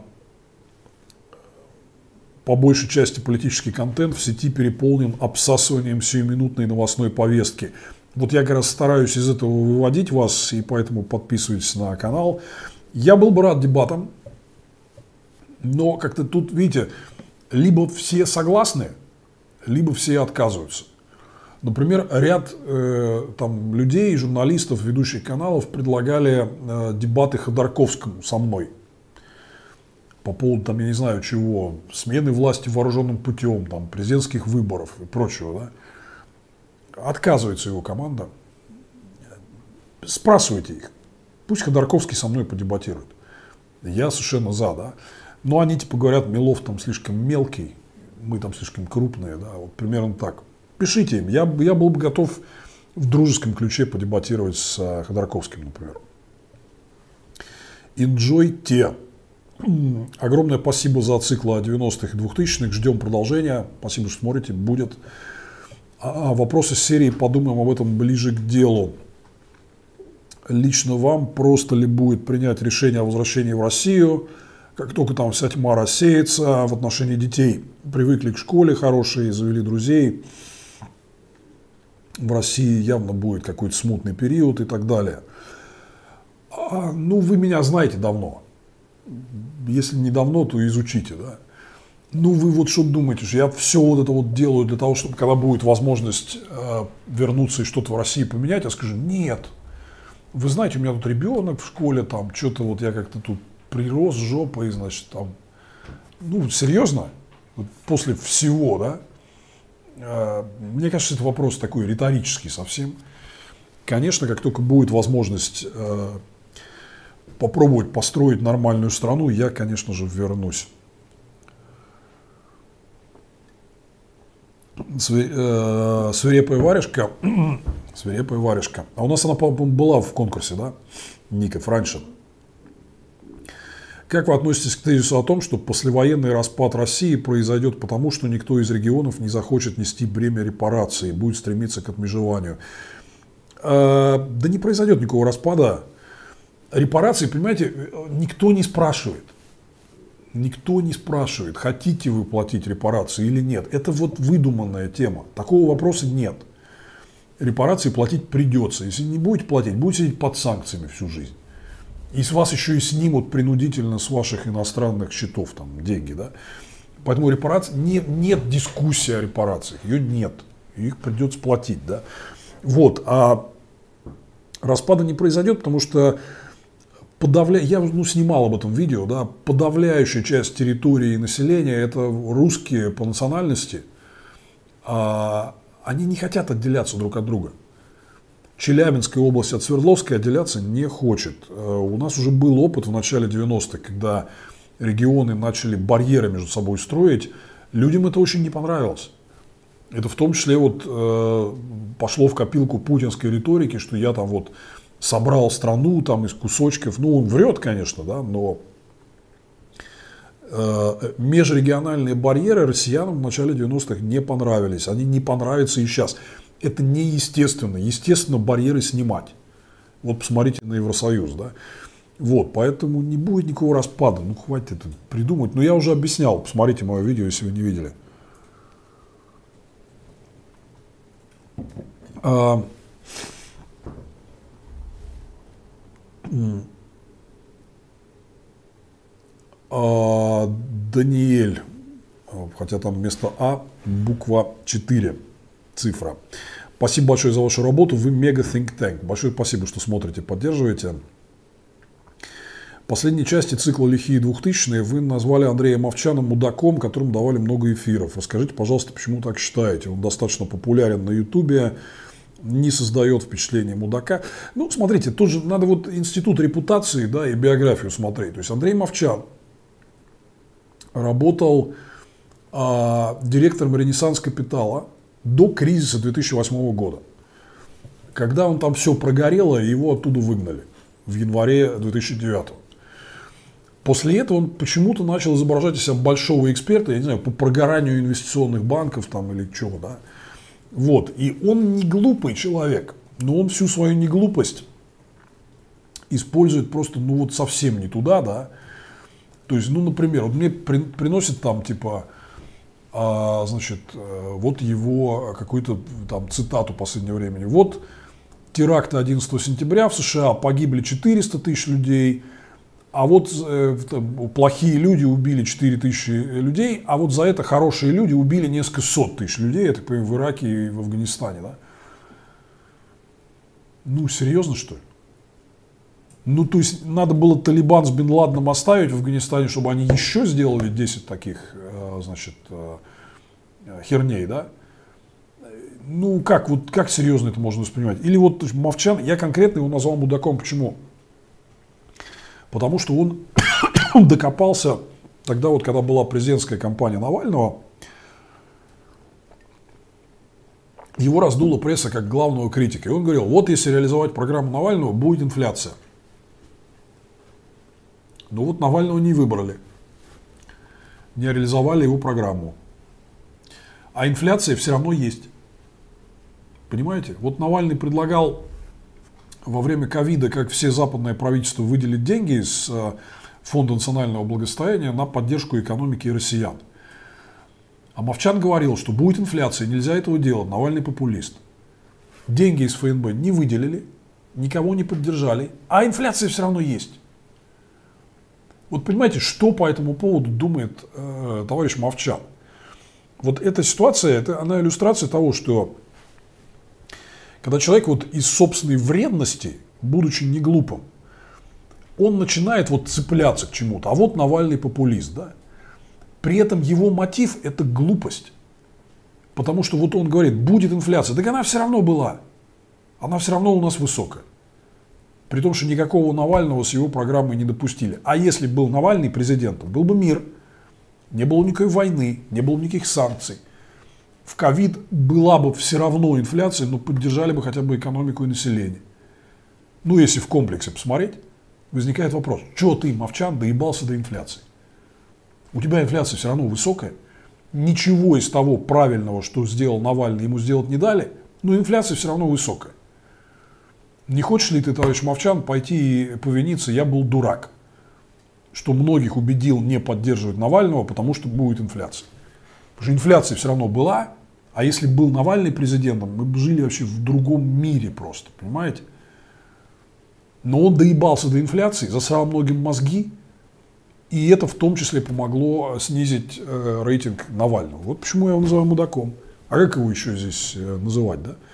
большей части политический контент в сети переполнен обсасыванием сиюминутной новостной повестки. Вот я как раз стараюсь из этого выводить вас, и поэтому подписывайтесь на канал. Я был бы рад дебатам, но как-то тут, видите, либо все согласны, либо все отказываются. Например, ряд там, людей, журналистов, ведущих каналов предлагали дебаты Ходорковскому со мной по поводу, там, я не знаю чего, смены власти вооруженным путем, там, президентских выборов и прочего. Да? Отказывается его команда. Спрашивайте их. Пусть Ходорковский со мной подебатирует. Я совершенно за, да. Но они типа говорят, Милов там слишком мелкий, мы там слишком крупные, да, вот примерно так. Пишите им, я был бы готов в дружеском ключе подебатировать с Ходорковским, например. Enjoy те. Огромное спасибо за цикл о 90-х и 2000-х, ждем продолжения, спасибо, что смотрите, будет. Вопросы серии, подумаем об этом ближе к делу. Лично вам просто ли будет принять решение о возвращении в Россию, как только там вся тьма рассеется, в отношении детей привыкли к школе хорошей, завели друзей, в России явно будет какой-то смутный период и так далее. Ну, вы меня знаете давно. Если не давно, то изучите, да. Ну, вы вот что думаете, что я все вот это вот делаю для того, чтобы когда будет возможность вернуться и что-то в России поменять, я скажу, нет. Вы знаете, у меня тут ребенок в школе, там, что-то вот я как-то тут прирос жопой, значит, там, ну, серьезно, вот после всего, да, мне кажется, это вопрос такой риторический совсем. Конечно, как только будет возможность попробовать построить нормальную страну, я, конечно же, вернусь. Свирепая варежка. Свирепая варежка. А у нас она, по-моему, была в конкурсе, да? Ников раньше. Как вы относитесь к тезису о том, что послевоенный распад России произойдет потому, что никто из регионов не захочет нести бремя репараций и будет стремиться к отмежеванию? Да не произойдет никакого распада. Репарации, понимаете, никто не спрашивает. Никто не спрашивает, хотите вы платить репарации или нет. Это вот выдуманная тема. Такого вопроса нет. Репарации платить придется. Если не будете платить, будете сидеть под санкциями всю жизнь. И с вас еще и снимут принудительно с ваших иностранных счетов там, деньги. Да? Поэтому репарации, нет дискуссии о репарациях. Ее нет. Их придется платить. Да? Вот. А распада не произойдет, потому что я снимал об этом видео, да, подавляющая часть территории и населения это русские по национальности, они не хотят отделяться друг от друга. Челябинская область от Свердловской отделяться не хочет. У нас уже был опыт в начале 90-х, когда регионы начали барьеры между собой строить, людям это очень не понравилось. Это в том числе вот пошло в копилку путинской риторики, что я там вот собрал страну там из кусочков, ну он врет, конечно, да, но межрегиональные барьеры россиянам в начале 90-х не понравились, они не понравятся и сейчас. Это неестественно, естественно барьеры снимать. Вот посмотрите на Евросоюз, да. Вот, поэтому не будет никакого распада, ну хватит это придумать. Но я уже объяснял, посмотрите мое видео, если вы не видели. Даниэль, хотя там вместо А буква 4, цифра. Спасибо большое за вашу работу, вы мега think tank. Большое спасибо, что смотрите, поддерживаете. В последней части цикла «Лихие 2000-е» вы назвали Андрея Мовчана мудаком, которому давали много эфиров. Расскажите, пожалуйста, почему так считаете? Он достаточно популярен на Ютубе, не создает впечатление мудака. Ну, смотрите, тут же надо вот институт репутации, да, и биографию смотреть. То есть Андрей Мовчан работал директором «Ренессанс Капитала» до кризиса 2008 года. Когда он там все прогорело, его оттуда выгнали в январе 2009. После этого он почему-то начал изображать из себя большого эксперта, я не знаю, по прогоранию инвестиционных банков там или чего, да. Вот. И он не глупый человек, но он всю свою неглупость использует просто, ну вот совсем не туда, да. То есть, ну, например, вот мне приносит там, типа, значит, вот его какую-то там цитату последнего времени. Вот теракты 11 сентября в США, погибли 400 тысяч людей, А вот плохие люди убили 4000 людей, а вот за это хорошие люди убили несколько сот тысяч людей, это в Ираке и в Афганистане, да? Ну, серьезно, что ли? Ну, то есть, надо было Талибан с Бен Ладеном оставить в Афганистане, чтобы они еще сделали 10 таких, значит, херней, да? Ну, как серьезно это можно воспринимать? Или вот Мовчан, я конкретно его назвал мудаком, почему? Потому что он докопался, тогда вот, когда была президентская кампания Навального, его раздула пресса как главного критика. И он говорил, вот если реализовать программу Навального, будет инфляция. Но вот Навального не выбрали, не реализовали его программу. А инфляция все равно есть. Понимаете? Вот Навальный предлагал во время ковида, как все западные правительства, выделить деньги из Фонда национального благосостояния на поддержку экономики и россиян. А Мовчан говорил, что будет инфляция, нельзя этого делать, Навальный популист. Деньги из ФНБ не выделили, никого не поддержали, а инфляция все равно есть. Вот понимаете, что по этому поводу думает товарищ Мовчан? Вот эта ситуация, она иллюстрация того, что когда человек вот из собственной вредности, будучи не глупым, он начинает вот цепляться к чему-то, а вот Навальный популист, да? При этом его мотив – это глупость. Потому что вот он говорит, будет инфляция. Так она все равно была. Она все равно у нас высокая. При том, что никакого Навального с его программой не допустили. А если был Навальный президентом, был бы мир. Не было никакой войны, не было никаких санкций. В ковид была бы все равно инфляция, но поддержали бы хотя бы экономику и население. Ну, если в комплексе посмотреть, возникает вопрос, что ты, Мовчан, доебался до инфляции? У тебя инфляция все равно высокая, ничего из того правильного, что сделал Навальный, ему сделать не дали, но инфляция все равно высокая. Не хочешь ли ты, товарищ Мовчан, пойти и повиниться, я был дурак, что многих убедил не поддерживать Навального, потому что будет инфляция. Потому что инфляция все равно была, а если был Навальный президентом, мы бы жили вообще в другом мире просто, понимаете? Но он доебался до инфляции, засрал многим мозги, и это в том числе помогло снизить рейтинг Навального. Вот почему я его называю мудаком. А как его еще здесь называть, да?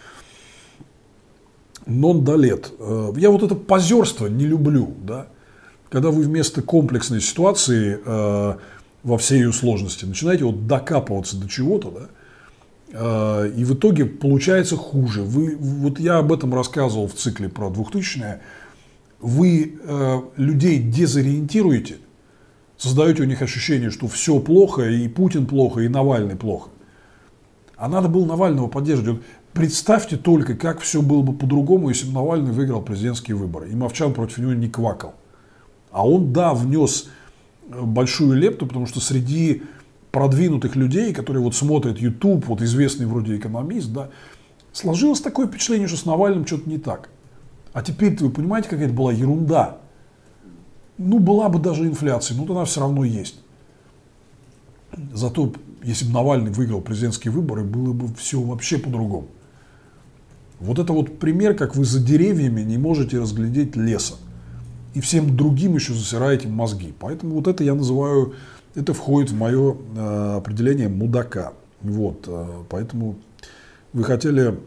Нон-далет. Я вот это позерство не люблю, да? Когда вы вместо комплексной ситуации во всей ее сложности начинаете вот докапываться до чего-то, да? И в итоге получается хуже. Вот я об этом рассказывал в цикле про 2000-е. Вы людей дезориентируете, создаете у них ощущение, что все плохо, и Путин плохо, и Навальный плохо. А надо было Навального поддерживать. Представьте только, как все было бы по-другому, если бы Навальный выиграл президентские выборы, и Мовчан против него не квакал. А он, да, внес большую лепту, потому что среди продвинутых людей, которые вот смотрят YouTube, вот известный вроде экономист, да, сложилось такое впечатление, что с Навальным что-то не так. А теперь вы понимаете, какая это была ерунда. Ну, была бы даже инфляция, но она все равно есть. Зато, если бы Навальный выиграл президентские выборы, было бы все вообще по-другому. Вот это вот пример, как вы за деревьями не можете разглядеть леса. И всем другим еще засираете мозги. Поэтому вот это я называю, это входит в мое определение мудака. Вот, поэтому вы хотели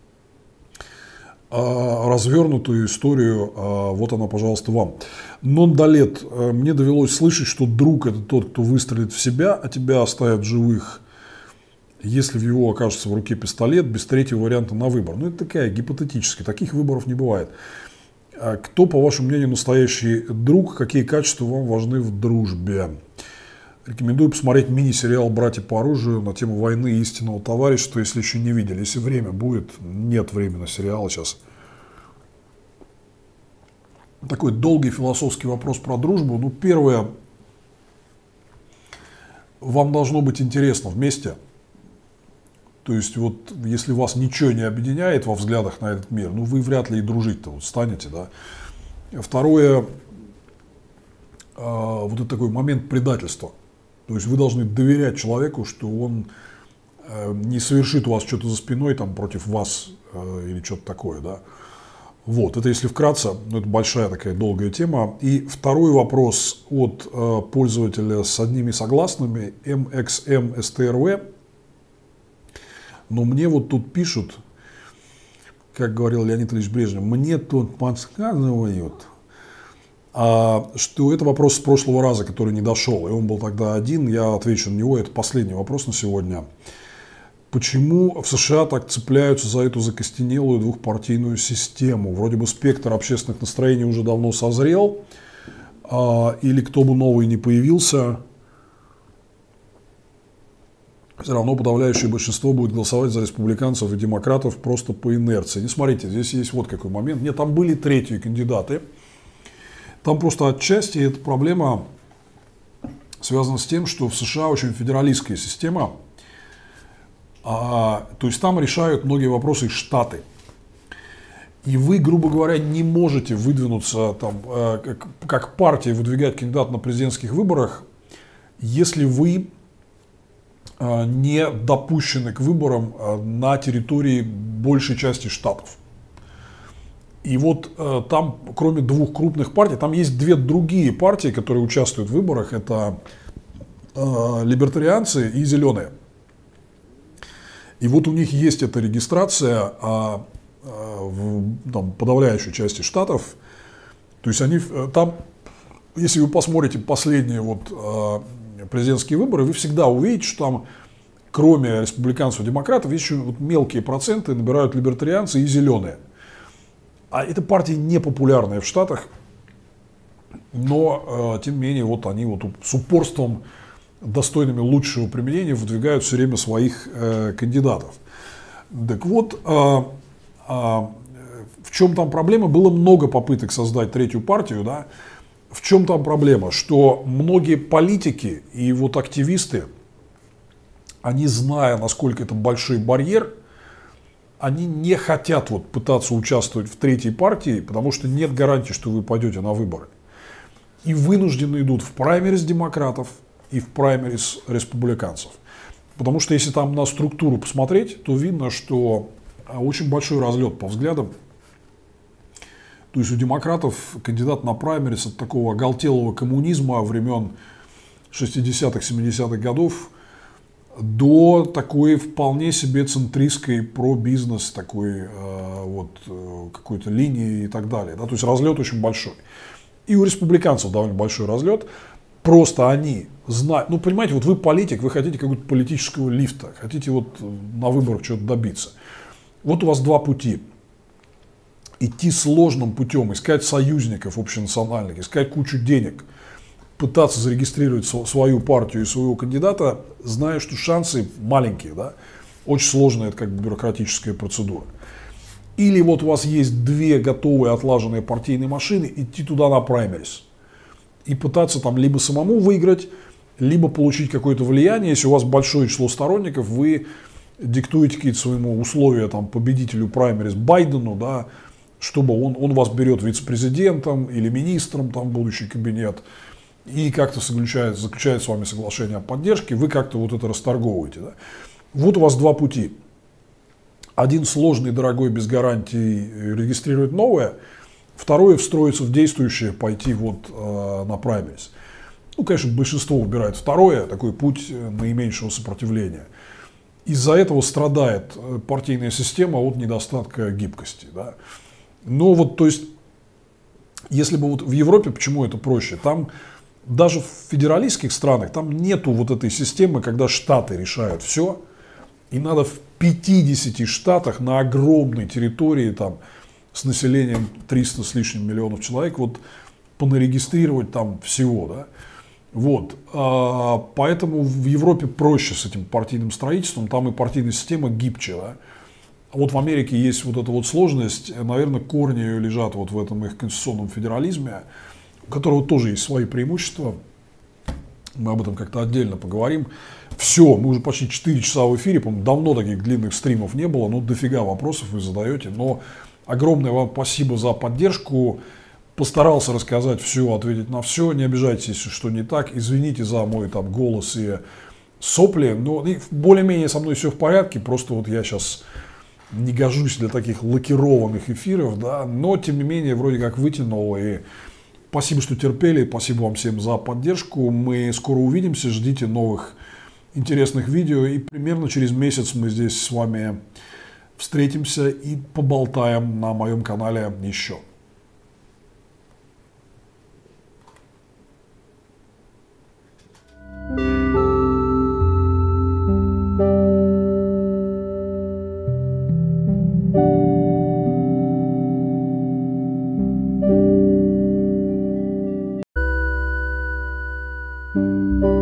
развернутую историю, вот она, пожалуйста, вам. Нон-далет. Мне довелось слышать, что друг – это тот, кто выстрелит в себя, а тебя оставят живых, если в его окажется в руке пистолет, без третьего варианта на выбор. Ну, это такая гипотетическая, таких выборов не бывает. Кто, по вашему мнению, настоящий друг? Какие качества вам важны в дружбе? Рекомендую посмотреть мини-сериал «Братья по оружию» на тему войны и истинного товарищества, если еще не видели. Если время будет, нет времени на сериал сейчас. Такой долгий философский вопрос про дружбу. Ну, первое, вам должно быть интересно вместе. То есть, вот, если вас ничего не объединяет во взглядах на этот мир, ну, вы вряд ли и дружить-то вот станете, да. Второе, вот это такой момент предательства. То есть, вы должны доверять человеку, что он не совершит у вас что-то за спиной там, против вас или что-то такое, да. Вот, это если вкратце, это большая такая долгая тема. И второй вопрос от пользователя с одними согласными, MXMSTRV. Но мне вот тут пишут, как говорил Леонид Ильич Брежнев, мне тут подсказывают, что это вопрос с прошлого раза, который не дошел. И он был тогда один, я отвечу на него, это последний вопрос на сегодня. Почему в США так цепляются за эту закостенелую двухпартийную систему? Вроде бы спектр общественных настроений уже давно созрел, или кто бы новый не появился, все равно подавляющее большинство будет голосовать за республиканцев и демократов просто по инерции. Не смотрите, здесь есть вот какой момент. Нет, там были третьи кандидаты. Там просто отчасти эта проблема связана с тем, что в США очень федералистская система. То есть там решают многие вопросы штаты. И вы, грубо говоря, не можете выдвинуться там, как партия выдвигать кандидата на президентских выборах, если вы не допущены к выборам на территории большей части штатов. И вот там, кроме двух крупных партий, там есть две другие партии, которые участвуют в выборах. Это либертарианцы и зеленые. И вот у них есть эта регистрация в там, подавляющей части штатов. То есть они там, если вы посмотрите последние вот, президентские выборы, вы всегда увидите, что там, кроме республиканцев и демократов, еще вот мелкие проценты набирают либертарианцы и зеленые. А это партии непопулярные в Штатах, но, тем не менее, вот они вот с упорством, достойными лучшего применения, выдвигают все время своих кандидатов. Так вот, в чем там проблема? Было много попыток создать третью партию, да? В чем там проблема? Что многие политики и вот активисты, они, зная, насколько это большой барьер, они не хотят вот пытаться участвовать в третьей партии, потому что нет гарантии, что вы пойдете на выборы. И вынуждены идут в праймериз демократов и в праймериз республиканцев. Потому что если там на структуру посмотреть, то видно, что очень большой разлет по взглядам. То есть у демократов кандидат на праймериз от такого оголтелого коммунизма времен 60-х, 70-х годов до такой вполне себе центристской про-бизнес такой вот какой-то линии и так далее. Да? То есть разлет очень большой. И у республиканцев довольно большой разлет. Просто они знают, ну понимаете, вот вы политик, вы хотите какого-то политического лифта, хотите вот на выборах чего-то добиться. Вот у вас два пути. Идти сложным путем, искать союзников общенациональных, искать кучу денег, пытаться зарегистрировать свою партию и своего кандидата, зная, что шансы маленькие, да? Очень сложная это как бы бюрократическая процедура. Или вот у вас есть две готовые отлаженные партийные машины, идти туда на праймериз и пытаться там либо самому выиграть, либо получить какое-то влияние. Если у вас большое число сторонников, вы диктуете какие-то свои условия там, победителю праймериз Байдену, да, чтобы он вас берет вице-президентом или министром, там, будущий кабинет, и как-то заключает с вами соглашение о поддержке, вы как-то вот это расторговываете. Да. Вот у вас два пути. Один сложный, дорогой, без гарантий регистрировать новое, второе встроиться в действующее, пойти вот на праймериз. Ну, конечно, большинство выбирает второе, такой путь наименьшего сопротивления. Из-за этого страдает партийная система от недостатка гибкости. Да. Но вот, то есть, если бы вот в Европе, почему это проще? Там даже в федералистских странах там нету вот этой системы, когда штаты решают все, и надо в 50 штатах на огромной территории там с населением 300 с лишним миллионов человек вот понарегистрировать там всего, да. Вот, поэтому в Европе проще с этим партийным строительством, там и партийная система гибче, да. А вот в Америке есть вот эта вот сложность, наверное, корни ее лежат вот в этом их конституционном федерализме, у которого тоже есть свои преимущества. Мы об этом как-то отдельно поговорим. Все, мы уже почти 4 часа в эфире, по-моему, давно таких длинных стримов не было, ну дофига вопросов вы задаете, но огромное вам спасибо за поддержку. Постарался рассказать все, ответить на все, не обижайтесь, если что не так, извините за мой там голос и сопли, но более-менее со мной все в порядке, просто вот я сейчас не гожусь для таких лакированных эфиров, да, но тем не менее вроде как вытянул. И спасибо, что терпели, спасибо вам всем за поддержку. Мы скоро увидимся, ждите новых интересных видео, и примерно через месяц мы здесь с вами встретимся и поболтаем на моем канале еще. Thank you.